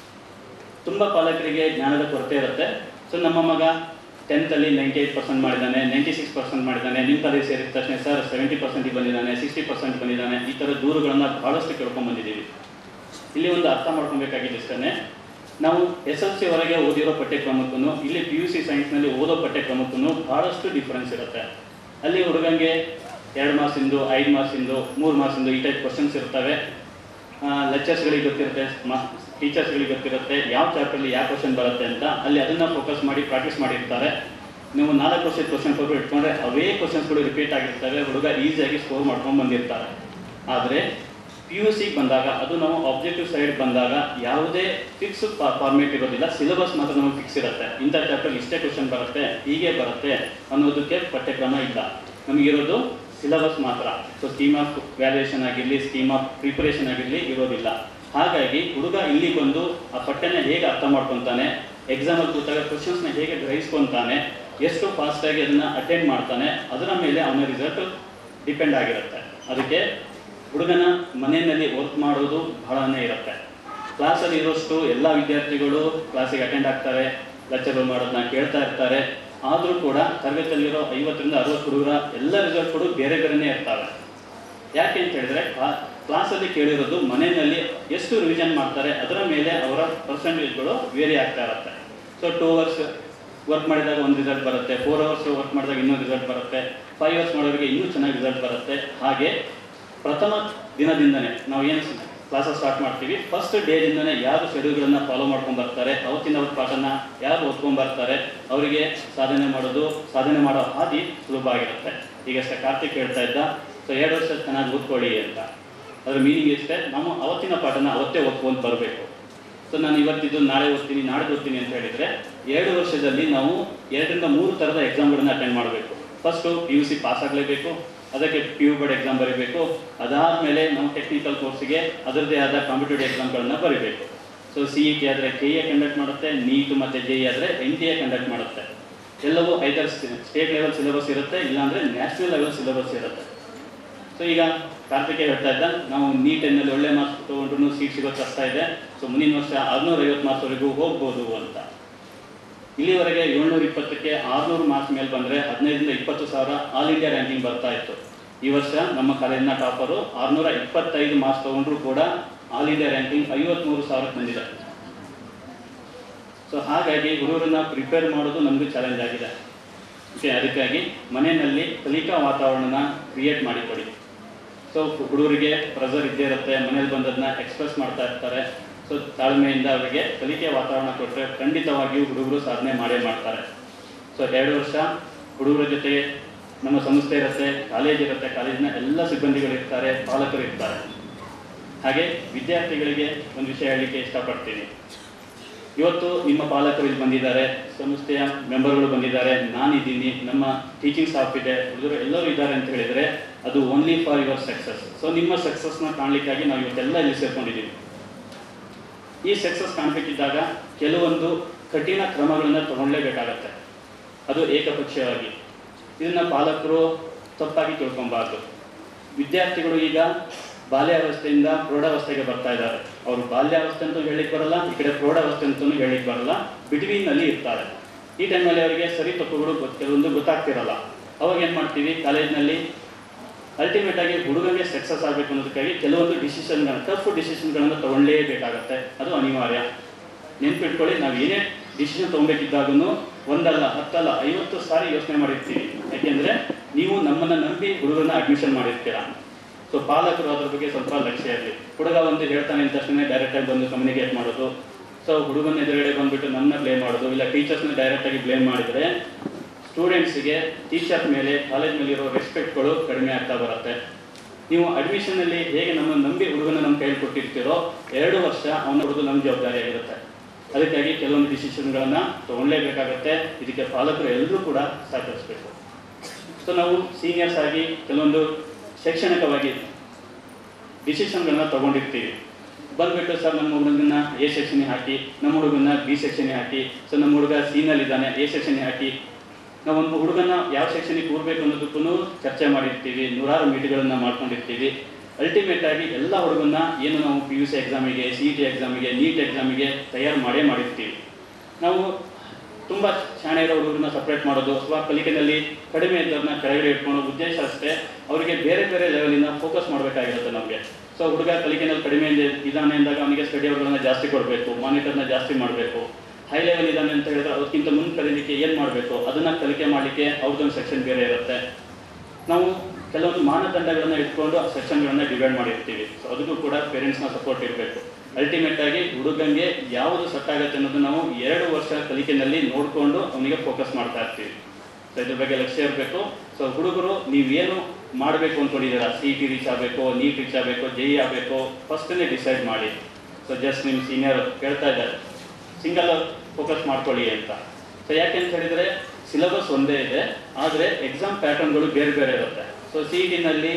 ತುಂಬ ಪಾಲಕರಿಗೆ ಜ್ಞಾನದ ಕೊರತೆ ಇರುತ್ತೆ. ಸೊ ನಮ್ಮ ಮಗ 10th 98% ಮಾಡಿದ್ದಾನೆ, 96% ಮಾಡಿದ್ದಾನೆ, ನಿಮ್ಮ ಕಾಲೇಜ್ ಸೇರಿದ ತಕ್ಷಣ ಸರ್ 70% ಬಂದಿದ್ದಾನೆ, 60% ಬಂದಿದ್ದಾನೆ, ಈ ಥರ ದೂರುಗಳನ್ನು ಭಾಳಷ್ಟು ಕೇಳ್ಕೊಂಡ್ಬಂದಿದ್ದೀವಿ. ಇಲ್ಲಿ ಒಂದು ಅರ್ಥ ಮಾಡ್ಕೊಬೇಕಾಗಿದ್ದಷ್ಟೇ, ನಾವು SLC ವರೆಗೆ ಓದಿರೋ ಪಠ್ಯಕ್ರಮಕ್ಕೂ ಇಲ್ಲಿ PUC ಸೈನ್ಸ್ನಲ್ಲಿ ಓದೋ ಪಠ್ಯಕ್ರಮಕ್ಕೂ ಭಾಳಷ್ಟು ಡಿಫ್ರೆನ್ಸ್ ಇರುತ್ತೆ. ಅಲ್ಲಿ ಹುಡುಗಂಗೆ 2 ಮಾರ್ಕ್ಸಿಂದು, 5 ಮಾರ್ಕ್ಸಿಂದು, 3 ಮಾರ್ಕ್ಸಿಂದು ಈ ಟೈಪ್ ಕ್ವಶನ್ಸ್ ಇರ್ತವೆ. ಲೆಕ್ಚರ್ಸ್ಗಳಿಗೆ ಗೊತ್ತಿರುತ್ತೆ, ಟೀಚರ್ಸ್ಗಳಿಗೆ ಗೊತ್ತಿರುತ್ತೆ ಯಾವ ಚಾಪ್ಟರ್ಲಿ ಯಾವ ಕ್ವಶನ್ ಬರುತ್ತೆ ಅಂತ. ಅಲ್ಲಿ ಅದನ್ನು ಫೋಕಸ್ ಮಾಡಿ ಪ್ರಾಕ್ಟೀಸ್ ಮಾಡಿರ್ತಾರೆ. ನೀವು 4 ವರ್ಷದ ಕ್ವಶನ್ ಪೇಪರ್ ಇಟ್ಕೊಂಡ್ರೆ ಅವೇ ಕ್ವಶನ್ಸ್ಗಳು ರಿಪೀಟ್ ಆಗಿರ್ತವೆ. ಹುಡುಗ ಈಸಿಯಾಗಿ ಸ್ಕೋರ್ ಮಾಡ್ಕೊಂಡು ಬಂದಿರ್ತಾರೆ. ಆದರೆ PUCಗೆ ಬಂದಾಗ ಅದು ನಾವು ಆಬ್ಜೆಕ್ಟಿವ್ ಸೈಡ್ ಬಂದಾಗ ಯಾವುದೇ ಫಿಕ್ಸ್ ಫಾರ್ಮೇಟ್ ಇರೋದಿಲ್ಲ, ಸಿಲೆಬಸ್ ಮಾತ್ರ ನಮಗೆ ಫಿಕ್ಸ್ ಇರುತ್ತೆ. ಇಂಥ ಚಾಪ್ಟರ್ ಇಷ್ಟೇ ಕ್ವಶನ್ ಬರುತ್ತೆ, ಹೀಗೆ ಬರುತ್ತೆ ಅನ್ನೋದಕ್ಕೆ ಪಠ್ಯಕ್ರಮ ಇಲ್ಲ. ನಮಗಿರೋದು ಸಿಲೆಬಸ್ ಮಾತ್ರ. ಸೊ ಸ್ಕೀಮ್ ಆಫ್ ವ್ಯಾಲ್ಯೂಯೇಷನ್ ಆಗಿರಲಿ, ಸ್ಕೀಮ್ ಆಫ್ ಪ್ರಿಪರೇಷನ್ ಆಗಿರಲಿ ಇರೋದಿಲ್ಲ. ಹಾಗಾಗಿ ಹುಡುಗ ಇಲ್ಲಿ ಬಂದು ಆ ಪಠ್ಯನ ಹೇಗೆ ಅರ್ಥ ಮಾಡ್ಕೊತಾನೆ, ಎಕ್ಸಾಮಲ್ಲಿ ಕೂತಾಗ ಕ್ವಶನ್ಸ್ನ ಹೇಗೆ ಗ್ರಹಿಸ್ಕೊತಾನೆ, ಎಷ್ಟು ಫಾಸ್ಟಾಗಿ ಅದನ್ನು ಅಟೆಂಡ್ ಮಾಡ್ತಾನೆ, ಅದರ ಮೇಲೆ ಅವನ ರಿಸಲ್ಟ್ ಡಿಪೆಂಡ್ ಆಗಿರುತ್ತೆ. ಅದಕ್ಕೆ ಹುಡುಗನ ಮನೆಯಲ್ಲಿ ವರ್ಕ್ ಮಾಡೋದು ಬಹಳನೇ ಇರುತ್ತೆ. ಕ್ಲಾಸಲ್ಲಿ ಇರೋಷ್ಟು ಎಲ್ಲ ವಿದ್ಯಾರ್ಥಿಗಳು ಕ್ಲಾಸಿಗೆ ಅಟೆಂಡ್ ಆಗ್ತಾರೆ, ಲೆಕ್ಚರ್ ಮಾಡೋದನ್ನ ಕೇಳ್ತಾ ಇರ್ತಾರೆ. ಆದರೂ ಕೂಡ ತರಗತಿಯಲ್ಲಿರೋ 50ರಿಂದ 60 ಹುಡುಗರ ಎಲ್ಲ ರಿಸಲ್ಟ್ಗಳು ಬೇರೆ ಬೇರೆಯೇ ಇರ್ತವೆ. ಯಾಕೆ ಅಂತ ಹೇಳಿದ್ರೆ ಕ್ಲಾಸಲ್ಲಿ ಕೇಳಿರೋದು ಮನೆಯಲ್ಲಿ ಎಷ್ಟು ರಿವಿಷನ್ ಮಾಡ್ತಾರೆ ಅದರ ಮೇಲೆ ಅವರ ಪರ್ಸೆಂಟೇಜ್ಗಳು ವೇರಿ ಆಗ್ತಾ ಇರುತ್ತೆ. ಸೊ 2 hours ವರ್ಕ್ ಮಾಡಿದಾಗ ಒಂದು ರಿಸಲ್ಟ್ ಬರುತ್ತೆ, 4 hours ವರ್ಕ್ ಮಾಡಿದಾಗ ಇನ್ನೊಂದು ರಿಸಲ್ಟ್ ಬರುತ್ತೆ, 5 hours ಮಾಡೋರಿಗೆ ಇನ್ನೂ ಚೆನ್ನಾಗಿ ರಿಸಲ್ಟ್ ಬರುತ್ತೆ. ಹಾಗೆ ಪ್ರಥಮ ದಿನದಿಂದನೇ ನಾವು ಏನು ಕ್ಲಾಸಸ್ ಸ್ಟಾರ್ಟ್ ಮಾಡ್ತೀವಿ. ಫಸ್ಟ್ ಡೇದಿಂದನೇ ಯಾರು ಶೆಡ್ಯೂಲ್ಗಳನ್ನು ಫಾಲೋ ಮಾಡ್ಕೊಂಡು ಬರ್ತಾರೆ, ಅವತ್ತಿನ ಪಾಠನ ಯಾರು ಓದ್ಕೊಂಡು ಬರ್ತಾರೆ, ಅವರಿಗೆ ಸಾಧನೆ ಮಾಡೋ ಹಾದಿ ಸುಲಭ ಆಗಿರುತ್ತೆ. ಈಗಷ್ಟೇ ಕಾರ್ತಿಕ್ ಹೇಳ್ತಾ ಇದ್ದ, ಸೊ 2 ವರ್ಷ ಚೆನ್ನಾಗಿ ಓದ್ಕೊಳ್ಳಿ ಅಂತ. ಅದರ ಮೀನಿಂಗ್ ಇಷ್ಟೇ, ನಾವು ಅವತ್ತಿನ ಪಾಠನ ಅವತ್ತೇ ಓದ್ಕೊಂಡು ಬರಬೇಕು. ಸೊ ನಾನು ಇವತ್ತಿದ್ದು ನಾಳೆ ಓದ್ತೀನಿ, ನಾಳೆ ಓದ್ತೀನಿ ಅಂತ ಹೇಳಿದರೆ 2 ವರ್ಷದಲ್ಲಿ ನಾವು 2 ರಿಂದ 3 ಥರದ ಎಕ್ಸಾಮ್ಗಳನ್ನ ಅಟೆಂಡ್ ಮಾಡಬೇಕು. ಫಸ್ಟು PUC ಪಾಸ್ ಆಗಲೇಬೇಕು, ಅದಕ್ಕೆ PU ಬೋರ್ಡ್ ಎಕ್ಸಾಮ್ ಬರೀಬೇಕು. ಅದಾದಮೇಲೆ ನಾವು ಟೆಕ್ನಿಕಲ್ ಕೋರ್ಸಿಗೆ ಅದರದ್ದೇ ಆದ ಕಾಂಪಿಟೇಟಿವ್ ಎಕ್ಸಾಮ್ಗಳನ್ನ ಬರೀಬೇಕು. ಸೊ CET ಆದರೆ KE ಕಂಡಕ್ಟ್ ಮಾಡುತ್ತೆ, NEET ಮತ್ತು JEE ಆದರೆ NTA ಕಂಡಕ್ಟ್ ಮಾಡುತ್ತೆ. ಎಲ್ಲವೂ ಐದರ್ ಸ್ಟೇಟ್ ಲೆವೆಲ್ ಸಿಲೆಬಸ್ ಇರುತ್ತೆ, ಇಲ್ಲಾಂದರೆ ನ್ಯಾಷನಲ್ ಲೆವೆಲ್ ಸಿಲೆಬಸ್ ಇರುತ್ತೆ. ಸೊ ಈಗ ಕಾರ್ತಿಕೇ ಹೇಳ್ತಾ ಇದ್ದ, ನಾವು NEET-ನಲ್ಲಿ ಒಳ್ಳೆ ಮಾರ್ಕ್ಸ್ ತೊಗೊಂಡ್ರು ಸೀಟ್ ಸಿಗೋದು ಕಷ್ಟ ಇದೆ. ಸೊ ಮುಂದಿನ ವರ್ಷ 650 ಮಾರ್ಕ್ಸ್ವರೆಗೂ ಹೋಗ್ಬೋದು ಅಂತ. ಇಲ್ಲಿವರೆಗೆ 720ಕ್ಕೆ 600 ಮಾರ್ಕ್ಸ್ ಮೇಲೆ ಬಂದರೆ 15 ರಿಂದ 20 ಸಾವಿರ ಆಲ್ ಇಂಡಿಯಾ ರ್ಯಾಂಕಿಂಗ್ ಬರ್ತಾ ಇತ್ತು. ಈ ವರ್ಷ ನಮ್ಮ ಕಾಲೇಜಿನ ಟಾಪರು 625 ಮಾರ್ಕ್ಸ್ ತೊಗೊಂಡ್ರು ಕೂಡ ಆಲ್ ಇಂಡಿಯಾ ರ್ಯಾಂಕಿಂಗ್ 53,000ಕ್ಕೆ ಬಂದಿದೆ. ಸೊ ಹಾಗಾಗಿ ಹುಡುಗರನ್ನ ಪ್ರಿಪೇರ್ ಮಾಡೋದು ನಮಗೂ ಚಾಲೆಂಜ್ ಆಗಿದೆ. ಅದಕ್ಕಾಗಿ ಮನೆಯಲ್ಲಿ ಕಲಿಕಾ ವಾತಾವರಣನ ಕ್ರಿಯೇಟ್ ಮಾಡಿಕೊಡಿ. ಸೊ ಹುಡುಗರಿಗೆ ಪ್ರೆಷರ್ ಇದ್ದೇ ಇರುತ್ತೆ, ಮನೇಲಿ ಬಂದದನ್ನ ಎಕ್ಸ್ಪ್ರೆಸ್ ಮಾಡ್ತಾ ಇರ್ತಾರೆ. ಸೊ ತಾಳ್ಮೆಯಿಂದ ಅವರಿಗೆ ಕಲಿಕೆ ವಾತಾವರಣ ಕೊಟ್ಟರೆ ಖಂಡಿತವಾಗಿಯೂ ಹುಡುಗರು ಸಾಧನೆ ಮಾಡೇ ಮಾಡ್ತಾರೆ. ಸೊ 2 ವರ್ಷ ಹುಡುಗರ ಜೊತೆಗೆ ನಮ್ಮ ಸಂಸ್ಥೆ ಇರುತ್ತೆ, ಕಾಲೇಜ್ ಇರುತ್ತೆ, ಕಾಲೇಜಿನ ಎಲ್ಲ ಸಿಬ್ಬಂದಿಗಳು ಇರ್ತಾರೆ, ಪಾಲಕರು ಇರ್ತಾರೆ. ಹಾಗೆ ವಿದ್ಯಾರ್ಥಿಗಳಿಗೆ ಒಂದು ವಿಷಯ ಹೇಳಲಿಕ್ಕೆ ಇಷ್ಟಪಡ್ತೀನಿ. ಇವತ್ತು ನಿಮ್ಮ ಪಾಲಕರು ಇಲ್ಲಿ ಬಂದಿದ್ದಾರೆ, ಸಂಸ್ಥೆಯ ಮೆಂಬರ್ಗಳು ಬಂದಿದ್ದಾರೆ, ನಾನಿದ್ದೀನಿ, ನಮ್ಮ ಟೀಚಿಂಗ್ ಸ್ಟಾಫ್ ಇದೆ, ಹುಡುಗರು ಎಲ್ಲರೂ ಇದ್ದಾರೆ ಅಂತ ಹೇಳಿದರೆ ಅದು only for your success. So ನಿಮ್ಮ ಸಕ್ಸಸ್ನ ಕಾಣಲಿಕ್ಕಾಗಿ ನಾವು ಇವತ್ತೆಲ್ಲ ಇಲ್ಲಿ ಸೇರ್ಕೊಂಡಿದ್ದೀವಿ. ಈ ಸಕ್ಸಸ್ ಕಾಣಬೇಕಿದ್ದಾಗ ಕೆಲವೊಂದು ಕಠಿಣ ಕ್ರಮಗಳನ್ನು ತಗೊಳ್ಳೇಬೇಕಾಗತ್ತೆ, ಅದು ಏಕಪಕ್ಷೀಯವಾಗಿ. ಇದನ್ನು ಪಾಲಕರು ತಪ್ಪಾಗಿ ತಿಳ್ಕೊಬಾರ್ದು. ವಿದ್ಯಾರ್ಥಿಗಳು ಈಗ ಬಾಲ್ಯಾವಸ್ಥೆಯಿಂದ ಪ್ರೌಢಾವಸ್ಥೆಗೆ ಬರ್ತಾ ಇದ್ದಾರೆ. ಅವರು ಬಾಲ್ಯಾವಸ್ಥೆ ಅಂತೂ ಹೇಳಿಕ್ಕೆ ಬರಲ್ಲ, ಈ ಕಡೆ ಪ್ರೌಢಾವಸ್ಥೆ ಅಂತಲೂ ಹೇಳಿಕ್ಕೆ ಬರಲ್ಲ, ಬಿಟ್ವೀನಲ್ಲಿ ಇರ್ತಾರೆ. ಈ ಟೈಮಲ್ಲಿ ಅವರಿಗೆ ಸರಿ ತಪ್ಪುಗಳು ಕೆಲವೊಂದು ಗೊತ್ತಾಗ್ತಿರಲ್ಲ. ಅವಾಗ ಏನು ಮಾಡ್ತೀವಿ, ಕಾಲೇಜಿನಲ್ಲಿ ಅಲ್ಟಿಮೇಟ್ ಆಗಿ ಹುಡುಗನಿಗೆ ಸಕ್ಸಸ್ ಆಗಬೇಕು ಅನ್ನೋದಕ್ಕಾಗಿ ಕೆಲವೊಂದು ಟಫ್ ಡಿಸಿಷನ್ಗಳನ್ನು ತಗೊಳ್ಳೇಬೇಕಾಗತ್ತೆ. ಅದು ಅನಿವಾರ್ಯ. ನೆನ್ಪಿಟ್ಕೊಳ್ಳಿ, ನಾವು ಏನೇ ಡಿಸಿಷನ್ ತೊಗೊಬೇಕಿದ್ದಾಗೂ 1 ಅಲ್ಲ 10 ಅಲ್ಲ 50 ಸಾರಿ ಯೋಚನೆ ಮಾಡಿರ್ತೀವಿ. ಯಾಕೆಂದರೆ ನೀವು ನಮ್ಮನ್ನು ನಂಬಿ ಹುಡುಗರನ್ನ ಅಡ್ಮಿಷನ್ ಮಾಡಿರ್ತೀರಾ. ಸೊ ಪಾಲಕರು ಅದ್ರ ಬಗ್ಗೆ ಸ್ವಲ್ಪ ಲಕ್ಷ್ಯ ಇರಲಿ. ಹುಡುಗ ಒಂದು ಹೇಳ್ತಾನೆ ಅಂತ ತಕ್ಷಣ ಡೈರೆಕ್ಟಾಗಿ ಬಂದು ಕಮ್ಯುನಿಕೇಟ್ ಮಾಡೋದು, ಸೊ ಹುಡುಗನ ಎದುರುಗಡೆ ಬಂದುಬಿಟ್ಟು ನಮ್ಮನ್ನ ಬ್ಲೇಮ್ ಮಾಡೋದು, ಇಲ್ಲ ಟೀಚರ್ಸ್ನ ಡೈರೆಕ್ಟಾಗಿ ಬ್ಲೇಮ್ ಮಾಡಿದರೆ ಸ್ಟೂಡೆಂಟ್ಸಿಗೆ ಟೀಚರ್ ಮೇಲೆ ಕಾಲೇಜ್ ಮೇಲೆ ಇರೋ ರೆಸ್ಪೆಕ್ಟ್ಗಳು ಕಡಿಮೆ ಆಗ್ತಾ ಬರುತ್ತೆ. ನೀವು ಅಡ್ಮಿಷನಲ್ಲಿ ಹೇಗೆ ನಮ್ಮನ್ನು ನಂಬಿ ಹುಡುಗನ ನಮ್ಮ ಕೈಯಲ್ಲಿ ಕೊಟ್ಟಿರ್ತೀರೋ 2 ವರ್ಷ ಅವನ ಹುಡುಗ ನಮ್ಮ ಜವಾಬ್ದಾರಿಯಾಗಿರುತ್ತೆ. ಅದಕ್ಕಾಗಿ ಕೆಲವೊಂದು ಡಿಸಿಷನ್ಗಳನ್ನು ತೊಗೊಳ್ಳೇಬೇಕಾಗತ್ತೆ. ಇದಕ್ಕೆ ಪಾಲಕರು ಎಲ್ಲರೂ ಕೂಡ ಸಹಕರಿಸಬೇಕು. ಸೊ ನಾವು ಸೀನಿಯರ್ಸ್ ಆಗಿ ಕೆಲವೊಂದು ಶೈಕ್ಷಣಿಕವಾಗಿ ಡಿಸಿಷನ್ಗಳನ್ನ ತೊಗೊಂಡಿರ್ತೀವಿ. ಬಂದುಬಿಟ್ಟು ಸರ್ ನಮ್ಮ ಹುಡುಗನ A ಸೆಕ್ಷನ್ಗೆ ಹಾಕಿ, ನಮ್ಮ ಹುಡುಗನ B ಸೆಕ್ಷನ್ಗೆ ಹಾಕಿ, ಸೊ ನಮ್ಮ ಹುಡುಗ C-ನಲ್ಲಿದ್ದಾನೆ A ಸೆಕ್ಷನ್ಗೆ ಹಾಕಿ. ನಾವೊಂದು ಹುಡುಗನ ಯಾವ ಸೆಕ್ಷನ್ಗೆ ಕೂರಬೇಕು ಅನ್ನೋದಕ್ಕೂ ಚರ್ಚೆ ಮಾಡಿರ್ತೀವಿ, 100 ಮೀಟ್ಗಳನ್ನು ಮಾಡ್ಕೊಂಡಿರ್ತೀವಿ. ಅಲ್ಟಿಮೇಟ್ ಆಗಿ ಎಲ್ಲ ಹುಡುಗನ್ನ ಏನು ನಾವು PUC ಎಕ್ಸಾಮಿಗೆ, CET ಎಕ್ಸಾಮಿಗೆ, NEET ಎಕ್ಸಾಮಿಗೆ ತಯಾರು ಮಾಡಿರ್ತೀವಿ. ನಾವು ತುಂಬ ಶಾಣೆ ಇರೋ ಹುಡುಗರನ್ನ ಸಪ್ರೇಟ್ ಮಾಡೋದು ಅಥವಾ ಕಲಿಕೆಯಲ್ಲಿ ಕಡಿಮೆ ಇದ್ದವ್ರನ್ನ ಕೆಳಗಡೆ ಇಟ್ಕೊಳ್ಳೋ ಉದ್ದೇಶ ಅಷ್ಟೇ. ಅವರಿಗೆ ಬೇರೆ ಬೇರೆ ಲೆವೆಲಿಂದ ಫೋಕಸ್ ಮಾಡಬೇಕಾಗಿರುತ್ತೆ ನಮಗೆ. ಸೊ ಹುಡುಗ ಕಲಿಕೆಯಲ್ಲಿ ಕಡಿಮೆ ಇದ್ದಾನೆ ಅಂದಾಗ ಅವನಿಗೆ ಸ್ಟಡಿ ಅವರ್ಗಳನ್ನ ಜಾಸ್ತಿ ಕೊಡಬೇಕು, ಮಾನಿಟರ್ನ ಜಾಸ್ತಿ ಮಾಡಬೇಕು. ಹೈ ಲೆವೆಲ್ ಇದ್ದಾನೆ ಅಂತ ಹೇಳಿದ್ರೆ ಅದಕ್ಕಿಂತ ಮುಂದೆ ಕಲೀಲಿಕ್ಕೆ ಏನು ಮಾಡಬೇಕು ಅದನ್ನು ಕಲಿಕೆ ಮಾಡಲಿಕ್ಕೆ ಅವ್ರದ್ದೊಂದು ಸೆಕ್ಷನ್ ಬೇರೆ ಇರುತ್ತೆ. ನಾವು ಕೆಲವೊಂದು ಮಾನದಂಡಗಳನ್ನು ಇಟ್ಕೊಂಡು ಆ ಸೆಕ್ಷನ್ಗಳನ್ನು ಡಿವೈಡ್ ಮಾಡಿರ್ತೀವಿ. ಸೊ ಅದಕ್ಕೂ ಕೂಡ ಪೇರೆಂಟ್ಸ್ನ ಸಪೋರ್ಟ್ ಇರಬೇಕು. ಅಲ್ಟಿಮೇಟ್ ಆಗಿ ಹುಡುಗಂಗೆ ಯಾವುದು ಸೆಟ್ ಆಗುತ್ತೆ ಅನ್ನೋದು ನಾವು 2 ವರ್ಷ ಕಲಿಕೆಯಲ್ಲಿ ನೋಡಿಕೊಂಡು ಅವನಿಗೆ ಫೋಕಸ್ ಮಾಡ್ತಾ ಇರ್ತೀವಿ. ಸೊ ಇದ್ರ ಬಗ್ಗೆ ಲಕ್ಷ್ಯ ಇರಬೇಕು. ಸೊ ಹುಡುಗರು ನೀವೇನು ಮಾಡಬೇಕು ಅಂದ್ಕೊಂಡಿದ್ದೀರಾ, CET ರೀಚ್ ಆಗಬೇಕು, NEET ರೀಚ್ ಆಗಬೇಕು, JEE ಆಗಬೇಕು, ಫಸ್ಟನ್ನೇ ಡಿಸೈಡ್ ಮಾಡಿ. ಸೊ ಜಸ್ಟ್ ನಿಮ್ಮ ಸೀನಿಯರ್ ಕೇಳ್ತಾ ಇದ್ದಾರೆ ಸಿಂಗಲ್ ಫೋಕಸ್ ಮಾಡ್ಕೊಳ್ಳಿ ಅಂತ. ಸೊ ಯಾಕೆ ಅಂತ ಹೇಳಿದರೆ ಸಿಲೆಬಸ್ ಒಂದೇ ಇದೆ, ಆದರೆ ಎಕ್ಸಾಮ್ ಪ್ಯಾಟರ್ನ್ಗಳು ಬೇರೆ ಬೇರೆ ಇರುತ್ತೆ. ಸೊ CET-ನಲ್ಲಿ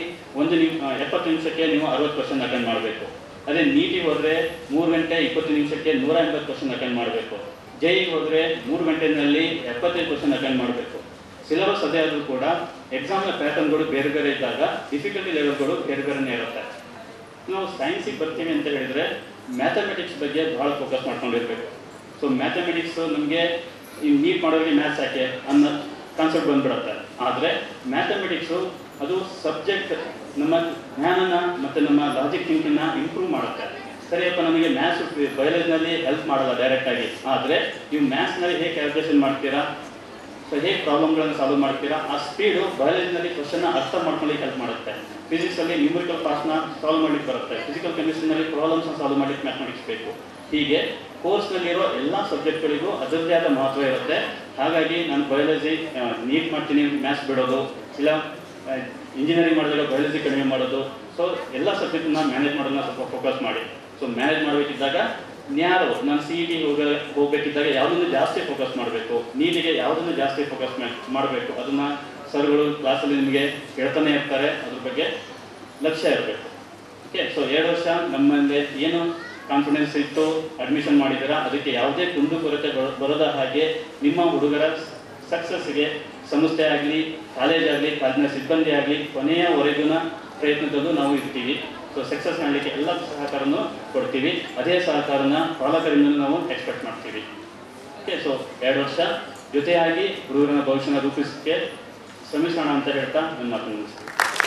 70 ನಿಮಿಷಕ್ಕೆ ನೀವು 60 ಕ್ವಶನ್ ಅಟೆಂಡ್ ಮಾಡಬೇಕು. ಅದೇ NEET-ಗೆ ಹೋದರೆ 3 ಗಂಟೆ 20 ನಿಮಿಷಕ್ಕೆ 180 ಕ್ವಶನ್ ಅಟೆಂಡ್ ಮಾಡಬೇಕು. JEE ಹೋದರೆ 3 ಗಂಟೆಯಲ್ಲಿ 75 ಕ್ವಶನ್ ಅಟೆಂಡ್ ಮಾಡಬೇಕು. ಸಿಲೆಬಸ್ ಅದೇ ಆದರೂ ಕೂಡ ಎಕ್ಸಾಮ್ನ ಪ್ಯಾಟರ್ನ್ಗಳು ಬೇರೆ ಬೇರೆ ಇದ್ದಾಗ ಡಿಫಿಕಲ್ಟಿ ಲೆವೆಲ್ಗಳು ಬೇರೆ ಬೇರೆನೇ ಇರುತ್ತೆ. ನಾವು ಸೈನ್ಸಿಗೆ ಬರ್ತೀವಿ ಅಂತ ಹೇಳಿದರೆ ಮ್ಯಾಥಮೆಟಿಕ್ಸ್ ಬಗ್ಗೆ ಭಾಳ ಫೋಕಸ್ ಮಾಡ್ಕೊಂಡಿರ್ಬೇಕು. ಸೊ ಮ್ಯಾಥಮೆಟಿಕ್ಸು ನಮಗೆ ಈ NEET ಮಾಡೋರಿಗೆ ಮ್ಯಾಥ್ಸ್ ಯಾಕೆ ಅನ್ನೋ ಕಾನ್ಸೆಪ್ಟ್ ಬಂದ್ಬಿಡುತ್ತೆ. ಆದರೆ ಮ್ಯಾಥಮೆಟಿಕ್ಸು ಅದು ಸಬ್ಜೆಕ್ಟ್ ನಮ್ಮ ಜ್ಞಾನನ ಮತ್ತು ನಮ್ಮ ಲಾಜಿಕ್ ಥಿಂಕಿಂಗ್ನ ಇಂಪ್ರೂವ್ ಮಾಡುತ್ತೆ. ಸರಿಯಪ್ಪ ನಮಗೆ ಮ್ಯಾಥ್ಸ್ ಬಯಾಲಜಿನಲ್ಲಿ ಹೆಲ್ಪ್ ಮಾಡಲ್ಲ ಡೈರೆಕ್ಟಾಗಿ, ಆದರೆ ನೀವು ಮ್ಯಾಥ್ಸ್ನಲ್ಲಿ ಹೇಗೆ ಕ್ಯಾಲ್ಕುಲೇಷನ್ ಮಾಡ್ತೀರಾ, ಸೊ ಸೊ ಹೇಗೆ ಪ್ರಾಬ್ಲಮ್ಗಳನ್ನು ಸಾಲ್ವ್ ಮಾಡ್ತೀರಾ ಆ ಸ್ಪೀಡು ಬಯಾಲಜಿನಲ್ಲಿ ಕ್ವಶನ್ನ ಅರ್ಥ ಮಾಡ್ಕೊಳ್ಳಿಕ್ಕೆ ಹೆಲ್ಪ್ ಮಾಡುತ್ತೆ. ಫಿಸಿಕ್ಸಲ್ಲಿ ನ್ಯೂಮರಿಕಲ್ ಪಾರ್ಟ್ಸ್ನ ಸಾಲ್ವ್ ಮಾಡ್ಲಿಕ್ಕೆ ಬರುತ್ತೆ, ಫಿಸಿಕಲ್ ಕೆಮಿಸ್ಟ್ರಿನಲ್ಲಿ ಪ್ರಾಬ್ಲಮ್ಸ್ನ ಸಾಲ್ವ್ ಮಾಡ್ಲಿಕ್ಕೆ ಮ್ಯಾಥಮೆಟಿಕ್ಸ್ ಬೇಕು. ಹೀಗೆ ಕೋರ್ಸ್ನಲ್ಲಿರೋ ಎಲ್ಲ ಸಬ್ಜೆಕ್ಟ್ಗಳಿಗೂ ಅದರದ್ದೇ ಆದ ಮಹತ್ವ ಇರುತ್ತೆ. ಹಾಗಾಗಿ ನಾನು ಬಯಾಲಜಿ ನೀಟ್ ಮಾಡ್ತೀನಿ, ಮ್ಯಾಥ್ಸ್ ಬಿಡೋದು, ಇಲ್ಲ ಇಂಜಿನಿಯರಿಂಗ್ ಮಾಡಿದಾಗ ಬಯಾಲಜಿ ಕಡಿಮೆ ಮಾಡೋದು. ಸೊ ಎಲ್ಲ ಸಬ್ಜೆಕ್ಟನ್ನ ಮ್ಯಾನೇಜ್ ಮಾಡೋದನ್ನ ಸ್ವಲ್ಪ ಫೋಕಸ್ ಮಾಡಿ. ಸೊ ಮ್ಯಾನೇಜ್ ಮಾಡಬೇಕಿದ್ದಾಗ ನ್ಯಾರೋ ನಾನು CET ಹೋಗಬೇಕಿದ್ದಾಗ ಯಾವುದನ್ನು ಜಾಸ್ತಿ ಫೋಕಸ್ ಮಾಡಬೇಕು, ನೀಟಿಗೆ ಯಾವುದನ್ನು ಜಾಸ್ತಿ ಫೋಕಸ್ ಮಾಡಬೇಕು, ಅದನ್ನು ಸರ್ಗಳು ಕ್ಲಾಸಲ್ಲಿ ನಿಮಗೆ ಹೇಳ್ತಾನೆ ಇರ್ತಾರೆ, ಅದ್ರ ಬಗ್ಗೆ ಲಕ್ಷ್ಯ ಇರಬೇಕು. ಓಕೆ, ಸೊ 2 ವರ್ಷ ನಮ್ಮಲ್ಲಿ ಏನು ಕಾನ್ಫಿಡೆನ್ಸ್ ಇತ್ತು ಅಡ್ಮಿಷನ್ ಮಾಡಿದ್ದೀರಾ, ಅದಕ್ಕೆ ಯಾವುದೇ ಕುಂದುಕೊರತೆ ಬರದ ಹಾಗೆ ನಿಮ್ಮ ಹುಡುಗರ ಸಕ್ಸಸ್ಗೆ ಸಂಸ್ಥೆ ಆಗಲಿ, ಕಾಲೇಜ್ ಆಗಲಿ, ಕಾಲೇಜಿನ ಸಿಬ್ಬಂದಿ ಆಗಲಿ ಕೊನೆಯವರೆಗೂ ಪ್ರಯತ್ನದಲ್ಲೂ ನಾವು ಇರ್ತೀವಿ. ಸೊ ಸಕ್ಸಸ್ ಮಾಡಲಿಕ್ಕೆ ಎಲ್ಲ ಸಹಕಾರನೂ ಕೊಡ್ತೀವಿ. ಅದೇ ಸಹಕಾರನ ಪಾಲಕರಿಂದ ನಾವು ಎಕ್ಸ್ಪೆಕ್ಟ್ ಮಾಡ್ತೀವಿ. ಓಕೆ, ಸೊ 2 ವರ್ಷ ಜೊತೆಯಾಗಿ ಹುಡುಗರನ್ನ ಭವಿಷ್ಯನ ರೂಪಿಸೋಕ್ಕೆ ಶ್ರಮಿಸೋಣ ಅಂತ ಹೇಳ್ತಾ ನನ್ನ ಮಾತನ್ನು ಮುಗಿಸ್ತೀನಿ.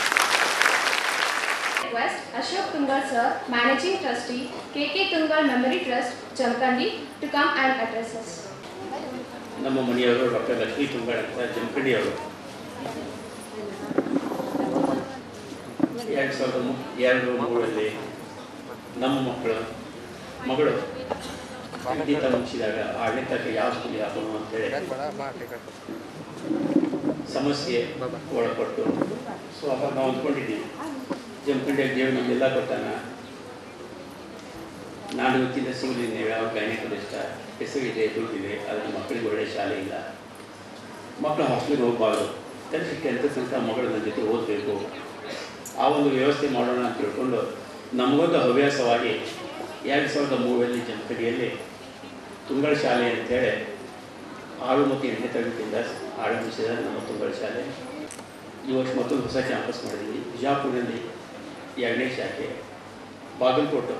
Request Ashok Tungal sir, Managing Trustee, KK Tungal Memory Trust, Jamkhandi, to come and address us. ನಮ್ಮ ಮನೆಯವರು ಡಾಕ್ಟರ್ ಲಕ್ಷ್ಮೀ ತುಂಗಾಳ್ ಅಂತ ಜಮಖಂಡಿ ಅವರು 2003 ನಮ್ಮ ಮಗಳು ಗಣಿತ ಮುಗಿಸಿದಾಗ ಆ ಗಣಿತಕ್ಕೆ ಯಾವ ಸ್ಕೂಲಿಗೆ ಹಾಕೋಣ ಅಂತೇಳಿ ಸಮಸ್ಯೆ ಒಳಪಟ್ಟು. ಸೊ ಅವಾಗ ನಾವು ಅಂದ್ಕೊಂಡಿದ್ದೀವಿ ಜಮಖಂಡಿಯಾಗ ದೇವರು ನಮಗೆಲ್ಲ ಕೊಟ್ಟಾನ, ನಾನು ಗೊತ್ತಿಲ್ಲ ಸಿಗಲಿಲ್ಲ ಯಾವ ಗೈನಕಾಲಜಿಷ್ಟ ಹೆಸರಿದೆ, ದುಡ್ಡಿದೆ, ಆದರೆ ಮಕ್ಕಳಿಗೆ ಒಳ್ಳೆಯ ಶಾಲೆ ಇಲ್ಲ, ಮಕ್ಕಳು ಹಾಸ್ಟೆಲ್ಗೆ ಹೋಗಬಾರ್ದು, 10th ತನಕ ಮಗಳು ನನ್ನ ಜೊತೆ ಓದಬೇಕು, ಆ ಒಂದು ವ್ಯವಸ್ಥೆ ಮಾಡೋಣ ಅಂತ ತಿಳ್ಕೊಂಡು ನಮಗೊಂದು ಹವ್ಯಾಸವಾಗಿ 2003 ಜಮಖಂಡಿಯಲ್ಲಿ ತುಂಗಳ ಶಾಲೆ ಅಂತೇಳಿ 6 ಮತ್ತು 8ನೇ ತರಗತಿಯಿಂದ ಆರಂಭಿಸಿದ ನಮ್ಮ ತುಂಗಳ ಶಾಲೆ. ಈ ವರ್ಷ ಮತ್ತೊಂದು ಹೊಸ ಕ್ಯಾಂಪಸ್ ಮಾಡಿದ್ದೀವಿ. ಬಿಜಾಪುರದಲ್ಲಿ 2ನೇ ಶಾಖೆ, ಬಾಗಲಕೋಟೆ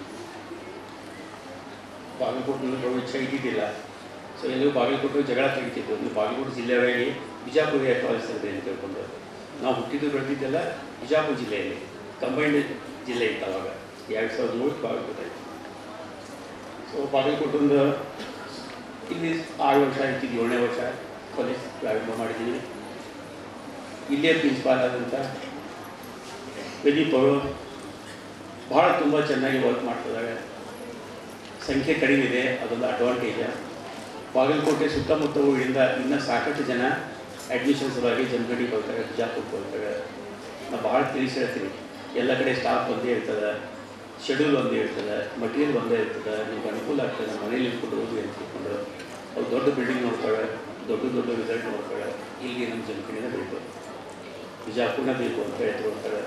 ಬರೋ ಇಚ್ಛೆ ಇದ್ದಿದ್ದಿಲ್ಲ. ಸೊ ಎಲ್ಲರೂ ಬಾಗಲಕೋಟೆ ಜಗಳ ತೆಗಿತಿದ್ದು, ಒಂದು ಬಾಗಲಕೋಟೆ ಜಿಲ್ಲೆಯವರೆಗೆ ಬಿಜಾಪುರ ಕಾಲೇಜ್ ತೆಗೆದು ಅಂತ ತಿಳ್ಕೊಂಡು ನಾವು ಹುಟ್ಟಿದ್ದು ಬೆಳೆದಿದ್ದೆಲ್ಲ ಬಿಜಾಪುರ ಜಿಲ್ಲೆಯಲ್ಲಿ, ಕಂಬೈನ್ಡ್ ಜಿಲ್ಲೆ ಇತ್ತು ಅವಾಗ. 2003 ಬಾಗಲಕೋಟೆ. ಸೊ ಬಾಗಲಕೋಟೆಯಿಂದ ಇಲ್ಲಿ 6 ವರ್ಷ ಇರ್ತಿದ್ವಿ, 7ನೇ ವರ್ಷ ಕಾಲೇಜ್ ಪ್ರಾರಂಭ ಮಾಡಿದ್ದೀವಿ. ಇಲ್ಲೇ ಪ್ರಿನ್ಸಿಪಾಲ್ ಆದಂಥ ಪ್ರದೀಪ್ ಅವರು ಭಾಳ ತುಂಬ ಚೆನ್ನಾಗಿ ವರ್ಕ್ ಮಾಡ್ತಿದ್ದಾರೆ. ಸಂಖ್ಯೆ ಕಡಿಮೆ ಇದೆ, ಅದೊಂದು ಅಡ್ವಾಂಟೇಜ್. ಬಾಗಲಕೋಟೆ ಸುತ್ತಮುತ್ತ ಊರಿಂದ ಇನ್ನೂ ಸಾಕಷ್ಟು ಜನ ಅಡ್ಮಿಷನ್ಸ್ ಸಲುವಾಗಿ ಜಮಖಂಡಿಗೆ ಬರ್ತಾರೆ, ಬಿಜಾಪುರಕ್ಕೆ ಬರ್ತಾರೆ. ನಾವು ಭಾಳ ತಿಳಿಸಿ ಹೇಳ್ತೀವಿ, ಎಲ್ಲ ಕಡೆ ಸ್ಟಾಫ್ ಒಂದೇ ಇರ್ತದೆ, ಶೆಡ್ಯೂಲ್ ಒಂದೇ ಇರ್ತದೆ, ಮಟೀರಿಯಲ್ ಒಂದೇ ಇರ್ತದೆ, ನಿಮ್ಗೆ ಅನುಕೂಲ ಆಗ್ತದೆ, ಮನೇಲಿ ಇಟ್ಕೊಂಡು ಹೋಗಿ ಅಂತ ತಿಳ್ಕೊಂಡು ಅವ್ರು ದೊಡ್ಡ ಬಿಲ್ಡಿಂಗ್ ನೋಡ್ತಾರೆ, ದೊಡ್ಡ ರಿಸಲ್ಟ್ ನೋಡ್ತಾರೆ. ಇಲ್ಲಿ ನಮ್ಮ ಜಮಖಂಡಿನ ಬೇಕು, ಬಿಜಾಪುರನ ಬೇಕು ಅಂತ ಹೇಳ್ತಾ ಹೋಗ್ತಾರೆ.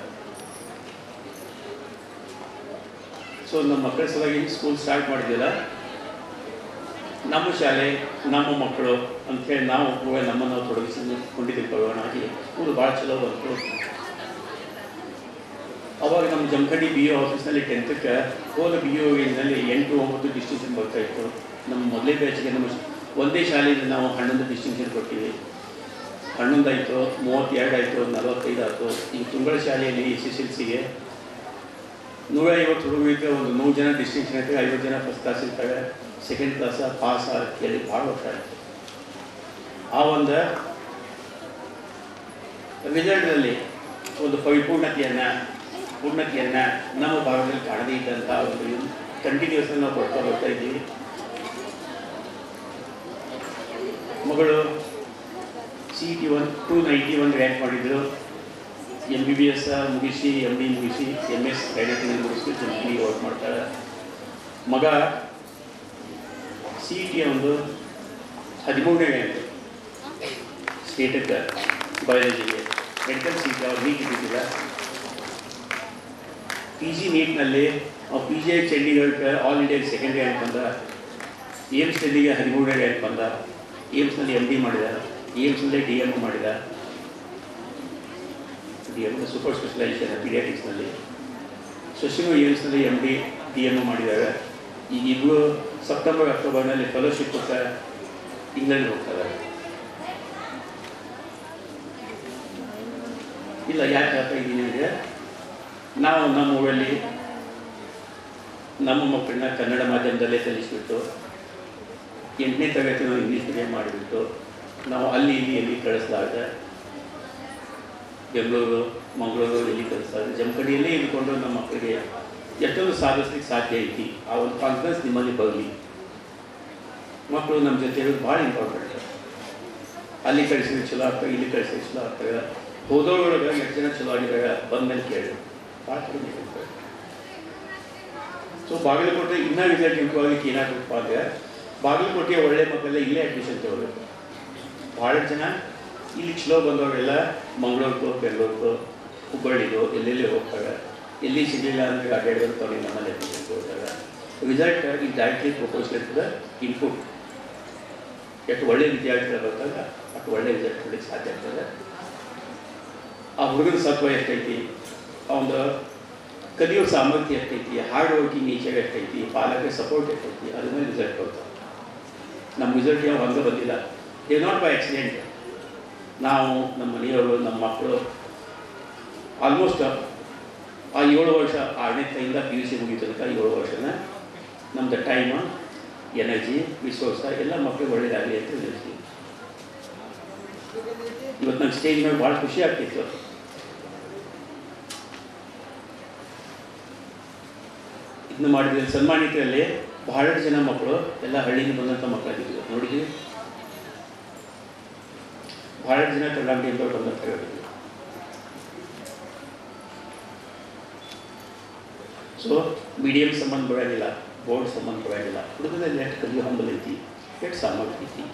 ಸೊ ನಮ್ಮ ಮಕ್ಕಳ ಸಲುವಾಗಿ ಸ್ಕೂಲ್ ಸ್ಟಾರ್ಟ್ ಮಾಡಿದ್ದಿಲ್ಲ, ನಮ್ಮ ಶಾಲೆ ನಮ್ಮ ಮಕ್ಕಳು ಅಂಥೇಳಿ ನಾವು ನಮ್ಮನ್ನು ತೊಡಗಿಸಿಕೊಂಡಿದ್ದೀವಿ ಪರವಾನಾಗಿ. ಸ್ಕೂಲ್ ಭಾಳ ಚಲೋ ಬಂತು. ಅವಾಗ ನಮ್ಮ ಜಮಖಂಡಿ BO ಆಫೀಸ್ನಲ್ಲಿ 10ಕ್ಕೆ ಹೋದ BOನಲ್ಲಿ 8, 9 ಡಿಸ್ಟಿಂಕ್ಷನ್ ಬರ್ತಾಯಿತ್ತು. ನಮ್ಮ ಮೊದಲೇ ಬ್ಯಾಚಿಗೆ ನಮ್ಮ ಒಂದೇ ಶಾಲೆಯಿಂದ ನಾವು 11 ಡಿಸ್ಟಿಂಕ್ಷನ್ ಕೊಟ್ಟಿವಿ. 11 ಆಯಿತು, 32 ಆಯಿತು, 45 ಆಯಿತು. ಈ ತುಂಗಳ ಶಾಲೆಯಲ್ಲಿ SSLCಗೆ 150 ಹುಡುಗರಿಗೆ ಒಂದು 100 ಜನ ಡಿಸ್ಟಿಂಕ್ಷನ್ ಇರ್ತಾರೆ, 50 ಜನ ಫಸ್ಟ್ ಕ್ಲಾಸ್ ಇರ್ತಾರೆ, ಸೆಕೆಂಡ್ ಕ್ಲಾಸ ಪಾಸ್ ಕೇಳಿ ಭಾಳ ವರ್ಷ ಆಯಿತು. ಆ ಒಂದು ರಿಸಲ್ಟ್ನಲ್ಲಿ ಒಂದು ಪರಿಪೂರ್ಣತೆಯನ್ನು ನಮ್ಮ ಭಾಗದಲ್ಲಿ ಕಾಣದೇ ಇದ್ದಂಥ ಒಂದು ಕಂಟಿನ್ಯೂಸ್ ನಾವು ಕೊಡ್ತಾ ಬರ್ತಾ ಇದ್ದೀವಿ. ಮಗಳು CET 291 ರ್ಯಾಂಕ್ ಮಾಡಿದ್ರು. MBBS ಮುಗಿಸಿ, MD ಮುಗಿಸಿ, MS ಗೈನಕಾಲಜಿ ಮುಗಿಸಿ ಜಮಖಂಡಿ ವರ್ಕ್ ಮಾಡ್ತಾಳೆ. ಮಗ CET ಒಂದು 13ನೇ ರ್ಯಾಂಕ್ ಸ್ಟೇಟಕ್ಕೆ ಬಯಾಲಜಿಗೆ. ಮೆಡಿಕಲ್ ಸೀಟ್ ಅವ್ರು ನೀಟ್ ಇದ್ದಿದ್ದಿಲ್ಲ. PG ನೀಟ್ನಲ್ಲಿ PGI ಚಂಡೀಗಢಕ್ಕೆ ಆಲ್ ಇಂಡಿಯಾಗೆ 2nd ರ್ಯಾಂಕ್ ಬಂದ. ಏಮ್ಸ್ ಡೆಲ್ಲಿಗೆ 13ನೇ ರ್ಯಾಂಕ್ ಬಂದ. ಏಮ್ಸ್ನಲ್ಲಿ MD ಮಾಡಿದ, ಏಮ್ಸ್ನಲ್ಲಿ DM ಮಾಡಿದ. DM ಸೂಪರ್ ಸ್ಪೆಷಲೈಸೇಷನ್ ಪೀಡಿಯಾಟಿಕ್ಸ್ನಲ್ಲಿ. ಶಶಿನು ಏಮ್ಸ್ನಲ್ಲಿ MD DM ಮಾಡಿದ್ದಾರೆ. ಈಗ ಇಬ್ಬರು ಸೆಪ್ಟೆಂಬರ್ ಅಕ್ಟೋಬರ್ನಲ್ಲಿ ಫೆಲೋಶಿಪ್ ಇಂಗ್ಲೆಂಡ್ ಹೋಗ್ತಾರೆ. ಇಲ್ಲ ಯಾಕೆ ಹೇಳ್ತಾ ಇದ್ದೀನಿ ಅಂದರೆ, ನಾವು ನಮ್ಮ ಊರಲ್ಲಿ ನಮ್ಮ ಮಕ್ಕಳನ್ನ ಕನ್ನಡ ಮಾಧ್ಯಮದಲ್ಲೇ ಕಲಿಸ್ಬಿಟ್ಟು 8ನೇ ತರಗತಿ ನಾವು ಇಂಗ್ಲೀಷ್ ಮೀಡಿಯಂ ಮಾಡಿಬಿಟ್ಟು ನಾವು ಅಲ್ಲಿ ಇಲ್ಲಿ ಎಲ್ಲಿ ಕಳಿಸಿದಾಗ ಬೆಂಗಳೂರು ಮಂಗಳೂರು ಎಲ್ಲಿ ಕಳಿಸಿದಾಗ ಜಮಖಂಡಿಯಲ್ಲೇ ಇದ್ಕೊಂಡು ನಮ್ಮ ಮಕ್ಕಳಿಗೆ ಎಷ್ಟೊಂದು ಸಾಧಿಸ್ಲಿಕ್ಕೆ ಸಾಧ್ಯ ಐತಿ. ಆ ಒಂದು ಕಾನ್ಫಿಡೆನ್ಸ್ ನಿಮ್ಮಲ್ಲಿ ಬರಲಿ. ಮಕ್ಕಳು ನಮ್ಮ ಜೊತೆ ಇರೋದು ಭಾಳ ಇಂಪಾರ್ಟೆಂಟ್. ಅಲ್ಲಿ ಕಳಿಸಿದ್ರೆ ಚಲೋ ಆಗ್ತವೆ, ಇಲ್ಲಿ ಕಳಿಸಿದ್ರೆ ಚಲೋ ಆಗ್ತವೆ. ಹೋದೊಳಗೆ ಎಷ್ಟು ಜನ ಚಲೋ ಆಗಿದ್ದಾರೆ ಬಂದ್ಮೇಲೆ ಕೇಳಿ ಭಾಳ ಕಡಿಮೆ ಇರ್ತದೆ. ಸೊ ಬಾಗಲಕೋಟೆ ಇನ್ನೂ ರಿಸಲ್ಟ್ ಇಂಪ್ರೂವ್ ಆಗಲಿಕ್ಕೆ ಏನಾಗಬೇಕಪ್ಪ ಅಂದರೆ ಬಾಗಲಕೋಟೆಯ ಒಳ್ಳೆ ಮಕ್ಕಳೆಲ್ಲ ಇಲ್ಲೇ ಅಡ್ಮಿಷನ್ ತಗೋಬೇಕು. ಭಾಳಷ್ಟು ಜನ ಇಲ್ಲಿ ಚಲೋ ಬಂದವರೆಲ್ಲ ಮಂಗಳೂರಿಗೋ ಬೆಂಗಳೂರಿಗೋ ಹುಬ್ಬಳ್ಳಿಗೋ ಎಲ್ಲೆಲ್ಲಿ ಹೋಗ್ತಾರೆ. ಎಲ್ಲಿ ಸಿಗಲಿಲ್ಲ ಅಂದರೆ ಅಡ್ಡಾಡಿದ್ರು ತಗೊಂಡು ನಮ್ಮಲ್ಲಿ ಅಡ್ಮಿಷನ್ ತಗೋತಾರೆ. ರಿಸಲ್ಟ್ ಈ directly proposal to the input. ಎಷ್ಟು ಒಳ್ಳೆ ವಿದ್ಯಾರ್ಥಿಗಳು ಬರ್ತಾಗ ಅಷ್ಟು ಒಳ್ಳೆ ರಿಸಲ್ಟ್ ಕೊಡಲಿಕ್ಕೆ ಸಾಧ್ಯ ಆಗ್ತದೆ. ಆ ಹುಡುಗನ ಸತ್ವ ಎಷ್ಟೈತಿ, ಅವನ ಕಲಿಯೋ ಸಾಮರ್ಥ್ಯ ಎಷ್ಟೈತಿ, ಹಾರ್ಡ್ ವರ್ಕಿಂಗ್ ನೇಚರ್ ಎಷ್ಟೈತಿ, ಪಾಲಕರ ಸಪೋರ್ಟ್ ಎಷ್ಟೈತಿ, ಅದ್ರ ಮೇಲೆ ರಿಸಲ್ಟ್ ಬರ್ತಾವೆ. ನಮ್ಮ ರಿಸಲ್ಟ್ ಯಾವ ಹಂಗೆ ಬಂದಿಲ್ಲ. They not by accident. ನಾವು ನಮ್ಮ ಮನೆಯವರು ನಮ್ಮ ಮಕ್ಕಳು ಆಲ್ಮೋಸ್ಟ್ ಆ 7 ವರ್ಷ 6ನೇ ತಯಿಂದ PUC ಮುಗಿದ ತನಕ 7 ವರ್ಷನ ನಮ್ಮದು ಟೈಮ್, ಎನರ್ಜಿ, ರಿಸೋರ್ಸ ಎಲ್ಲ ಮಕ್ಕಳಿಗೆ ಒಳ್ಳೇದಾಗಲಿ ಅಂತ ಹೇಳ್ತೀವಿ. ಇವತ್ತು ನನ್ನ ಸ್ಟೇಜ್ ಮೇಲೆ ಭಾಳ ಖುಷಿ ಆಗ್ತಿತ್ತು. ಇದನ್ನು ಮಾಡಿದ್ರೆ ಸನ್ಮಾನಿತರಲ್ಲಿ ಬಹಳಷ್ಟು ಜನ ಮಕ್ಕಳು ಎಲ್ಲ ಹಳ್ಳಿಯಿಂದ ಬಂದಂಥ ಮಕ್ಕಳಾಗಿದ್ದರು. ನೋಡಿದ್ವಿ, ಬಹಳಷ್ಟು ಜನ ಕರ್ನಾಟಕದಿಂದ ಬಂದಂಥ ಹೇಳಿದ್ವಿ. ಸೊ ಮೀಡಿಯಮ್ ಸಂಬಂಧ ಬರೋಂಗಿಲ್ಲ, ಬೋರ್ಡ್ ಸಂಬಂಧ ಬರೋಂಗಿಲ್ಲ. ಹುಡುಗದಲ್ಲಿ ಎಷ್ಟು ಕಲಿಯೋ ಹಂಬಲ ಐತಿ, ಎಷ್ಟು ಸಾಮರ್ಥ್ಯ ಐತಿ.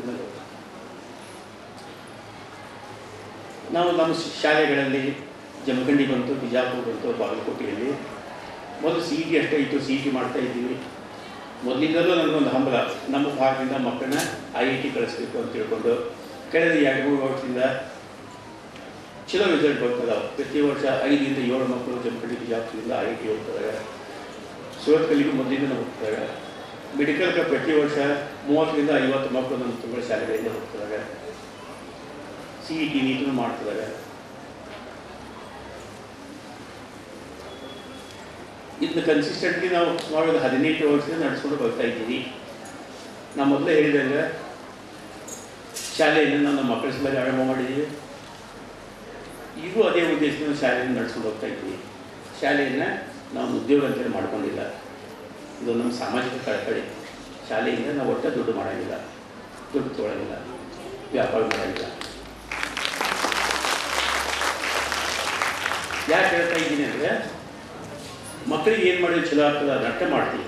ನಾವು ನಮ್ಮ ಶಾಲೆಗಳಲ್ಲಿ ಜಮಖಂಡಿ ಬಂತು, ಬಿಜಾಪುರ ಬಂತು, ಬಾಗಲಕೋಟೆಯಲ್ಲಿ ಮೊದಲು CET ಅಷ್ಟೇ ಇತ್ತು. CET ಮಾಡ್ತಾ ಇದ್ದೀವಿ. ಮೊದಲಿಂದಲೂ ನನಗೊಂದು ಹಂಬಲ, ನಮ್ಮ ಭಾಗದಿಂದ ಮಕ್ಕಳನ್ನ IIT ಕಳಿಸ್ಬೇಕು ಅಂತ ತಿಳ್ಕೊಂಡು ಕಳೆದ 2-3 ವರ್ಷದಿಂದ ಚಲೋ ರಿಸಲ್ಟ್ ಬರ್ತದೆ. ಪ್ರತಿ ವರ್ಷ 5 ರಿಂದ 7 ಮಕ್ಕಳು ಜಮಖಂಡಿ ಬಿಜಾಪುರದಿಂದ IIT ಹೋಗ್ತಾರೆ. ಸೂರತ್ಕಲ್ಲಿಗೂ ಮೊದಲಿಂದ ಹೋಗ್ತಾರೆ. ಮೆಡಿಕಲ್ಗೆ ಪ್ರತಿ ವರ್ಷ 30 ರಿಂದ 50 ಮಕ್ಕಳು ನಮ್ಮ ತಿಂಗಳ ಶಾಲೆಗಳಿಂದ ಹೋಗ್ತಾರೆ. CET ನೀಟನ್ನು ಮಾಡ್ತಿದ್ದಾರೆ. ಇದನ್ನ ಕನ್ಸಿಸ್ಟೆಂಟ್ಲಿ ನಾವು ಸುಮಾರು 18 ವರ್ಷದಿಂದ ನಡೆಸ್ಕೊಂಡು ಬರ್ತಾ ಇದ್ದೀವಿ. ನಾವು ಮೊದಲೇ ಹೇಳಿದಂಗೆ ಶಾಲೆಯನ್ನು ನಾವು ನಮ್ಮ ಮಕ್ಕಳ ಸಲುವಾಗಿ ಆರಂಭ ಮಾಡಿದ್ದೀವಿ. ಈಗೂ ಅದೇ ಉದ್ದೇಶದಿಂದ ಶಾಲೆಯನ್ನು ನಡೆಸ್ಕೊಂಡು ಹೋಗ್ತಾ ಇದ್ದೀವಿ. ಶಾಲೆಯನ್ನು ನಾವು ಉದ್ಯೋಗ ಅಂತೇಳಿ ಮಾಡ್ಕೊಂಡಿಲ್ಲ. ಇದು ನಮ್ಮ ಸಾಮಾಜಿಕ ಕಳಕಳಿ. ಶಾಲೆಯಿಂದ ನಾವು ಒಟ್ಟು ದುಡ್ಡು ಮಾಡೋಂಗಿಲ್ಲ, ದುಡ್ಡು ತೊಗೊಳಂಗಿಲ್ಲ, ವ್ಯಾಪಾರ ಮಾಡೋಂಗಿಲ್ಲ. ಯಾಕೆ ಹೇಳ್ತಾ ಇದ್ದೀನಿ ಅಂದರೆ ಮಕ್ಕಳಿಗೆ ಏನು ಮಾಡಿದ್ರೆ ಚಲೋ ಆಗ್ತದೆ ಅದು ಅರ್ಥ ಮಾಡ್ತೀವಿ.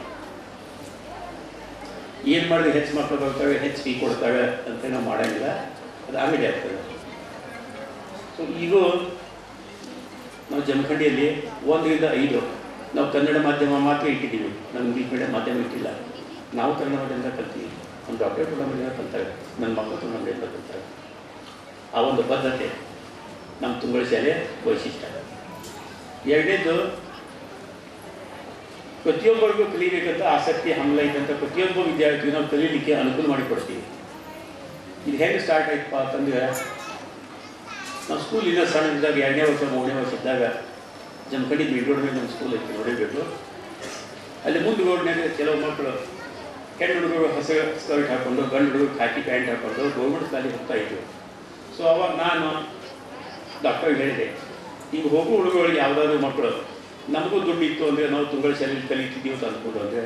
ಏನು ಮಾಡಿದ್ರೆ ಹೆಚ್ಚು ಮಕ್ಕಳು ಬರ್ತಾವೆ, ಹೆಚ್ಚು ಫೀ ಕೊಡ್ತಾವೆ ಅಂತ ನಾವು ಮಾಡೋಂಗಿಲ್ಲ. ಅದು ಆಮೇಲೆ ಆಗ್ತದೆ. ಸೊ ಈಗ ನಾವು ಜಮಖಂಡಿಯಲ್ಲಿ 1 ರಿಂದ 5 ನಾವು ಕನ್ನಡ ಮಾಧ್ಯಮ ಮಾತ್ರ ಇಟ್ಟಿದ್ದೀವಿ. ನಾವು ಇಂಗ್ಲೀಷ್ ಮೀಡಿಯಂ ಮಾಧ್ಯಮ ಇಟ್ಟಿಲ್ಲ. ನಾವು ಕನ್ನಡ ಮಾಧ್ಯಮದಿಂದ ಕಲ್ತೀವಿ. ನಮ್ಮ ಡಾಕ್ಟರ್ ಕೂಡ ಮನೆಯಿಂದ ಕಲ್ತಾರೆ, ನನ್ನ ಮಕ್ಕಳು ನಮ್ಮ ಮನೆಯಿಂದ ಕಲ್ತಾರೆ. ಆ ಒಂದು ಬದ್ಧತೆ ನಮ್ಮ ತುಂಗಳ ಶಾಲೆ ವೈಶಿಷ್ಟ್ಯ. ಎರಡನೇದು, ಪ್ರತಿಯೊಬ್ಬರಿಗೂ ಕಲಿಬೇಕಂತ ಆಸಕ್ತಿ ಹಂಬಲ ಇದ್ದಂಥ ಪ್ರತಿಯೊಬ್ಬ ವಿದ್ಯಾರ್ಥಿಗೂ ನಾವು ಕಲೀಲಿಕ್ಕೆ ಅನುಕೂಲ ಮಾಡಿಕೊಡ್ತೀವಿ. ಇದು ಹೆಂಗೆ ಸ್ಟಾರ್ಟ್ ಆಯ್ತಪ್ಪ ಅಂತಂದರೆ, ನಾವು ಸ್ಕೂಲಿಂದ ಸಣ್ಣದಿದ್ದಾಗ 2ನೇ ವರ್ಷ 3ನೇ ವರ್ಷ ಇದ್ದಾಗ ಜಮಖಂಡಿ ಮೇನ್ ರೋಡ್ ಮೇಲೆ ನಮ್ಮ ಸ್ಕೂಲ್ ಐತಿ, ನೋಡಿರಬೇಕು. ಅಲ್ಲಿ ಮುಂದೆ ರೋಡ್ನಾಗ ಕೆಲವು ಮಕ್ಕಳು, ಹೆಣ್ಣು ಹುಡುಗರು ಹೊಸ ಸ್ಕರ್ಟ್ ಹಾಕ್ಕೊಂಡು, ಗಂಡು ಹುಡುಗರು ಖಾಕಿ ಪ್ಯಾಂಟ್ ಹಾಕ್ಕೊಂಡು ಗೌರ್ಮೆಂಟ್ ಶಾಲೆಗೆ ಹೋಗ್ತಾ ಇದ್ದರು. ಸೊ ಅವಾಗ ನಾನು ಡಾಕ್ಟರ್ ಹೇಳಿದೆ, ಈಗ ಹೋಗೋ ಹುಡುಗರುಗಳಿಗೆ ಯಾವುದಾದ್ರೂ ಮಕ್ಕಳು ನಮಗೂ ದುಡ್ಡು ಇತ್ತು ಅಂದರೆ ನಾವು ತುಂಗಳ ಶಾಲೆಯಲ್ಲಿ ಕಲಿತಿದ್ದೀವಿ ಅಂತ ಅಂದ್ಕೊಂಡು ಅಂದರೆ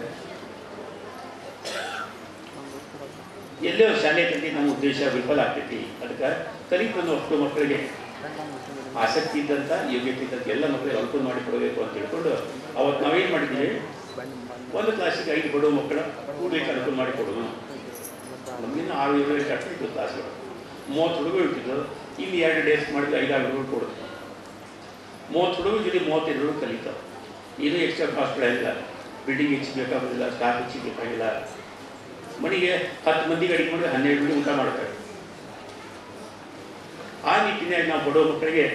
ಎಲ್ಲೋ ಶಾಲೆ ಕಲಿ ನಮ್ಮ ಉದ್ದೇಶ ವಿಫಲ ಆಗ್ತೈತಿ. ಅದಕ್ಕೆ ಕಲಿತನ್ನು ಅಷ್ಟು ಮಕ್ಕಳಿಗೆ ಆಸಕ್ತಿ ಇದ್ದಂಥ ಯೋಗ್ಯತೆ ಇದ್ದಂಥ ಎಲ್ಲ ಮಕ್ಕಳಿಗೆ ಅನುಕೂಲ ಮಾಡಿಕೊಡಬೇಕು ಅಂತ ತಿಳ್ಕೊಂಡು ಅವತ್ತು ನಾವೇನು ಮಾಡಿದ್ದೀವಿ, 1 ಕ್ಲಾಸಿಗೆ 5 ಬಡವ ಮಕ್ಕಳ ಕೂಡಲಿಕ್ಕೆ ಅನುಕೂಲ ಮಾಡಿಕೊಡೋದು. ನಮಗಿನ್ನ 6-7 ಕಷ್ಟ ಇತ್ತು ಕ್ಲಾಸ್ಗಳು. 30 ಹುಡುಗರು ಇರ್ತಿದ್ರು. ಇಲ್ಲಿ 2 ಡೇಸ್ ಮಾಡಿದ್ರೆ 5-6 ಹುಡುಗರು ಕೊಡೋದು. 30 ಹುಡುಗರು ಜೊತೆ 35 ಹುಡುಗರು ಕಲಿತಾವೆ. ಏನೂ ಎಕ್ಸ್ಟ್ರಾ ಕಾಸ್ಟ್ ಇಲ್ಲ. ಬಿಲ್ಡಿಂಗ್ ಹೆಚ್ಚಬೇಕಾಗೋದಿಲ್ಲ, ಸ್ಟಾಫ್ ಹೆಚ್ಚಬೇಕಾಗಿಲ್ಲ. ಮನೆಗೆ 10 ಮಂದಿಗೆ ಅಡಿಗೆ ಮಾಡಿದ್ರೆ 12 ಮಂದಿ ಊಟ ಮಾಡ್ತಾರೆ. ಆ ನಿಟ್ಟಿನಲ್ಲಿ ನಾವು ಬಡವ ಮಕ್ಕಳಿಗೆ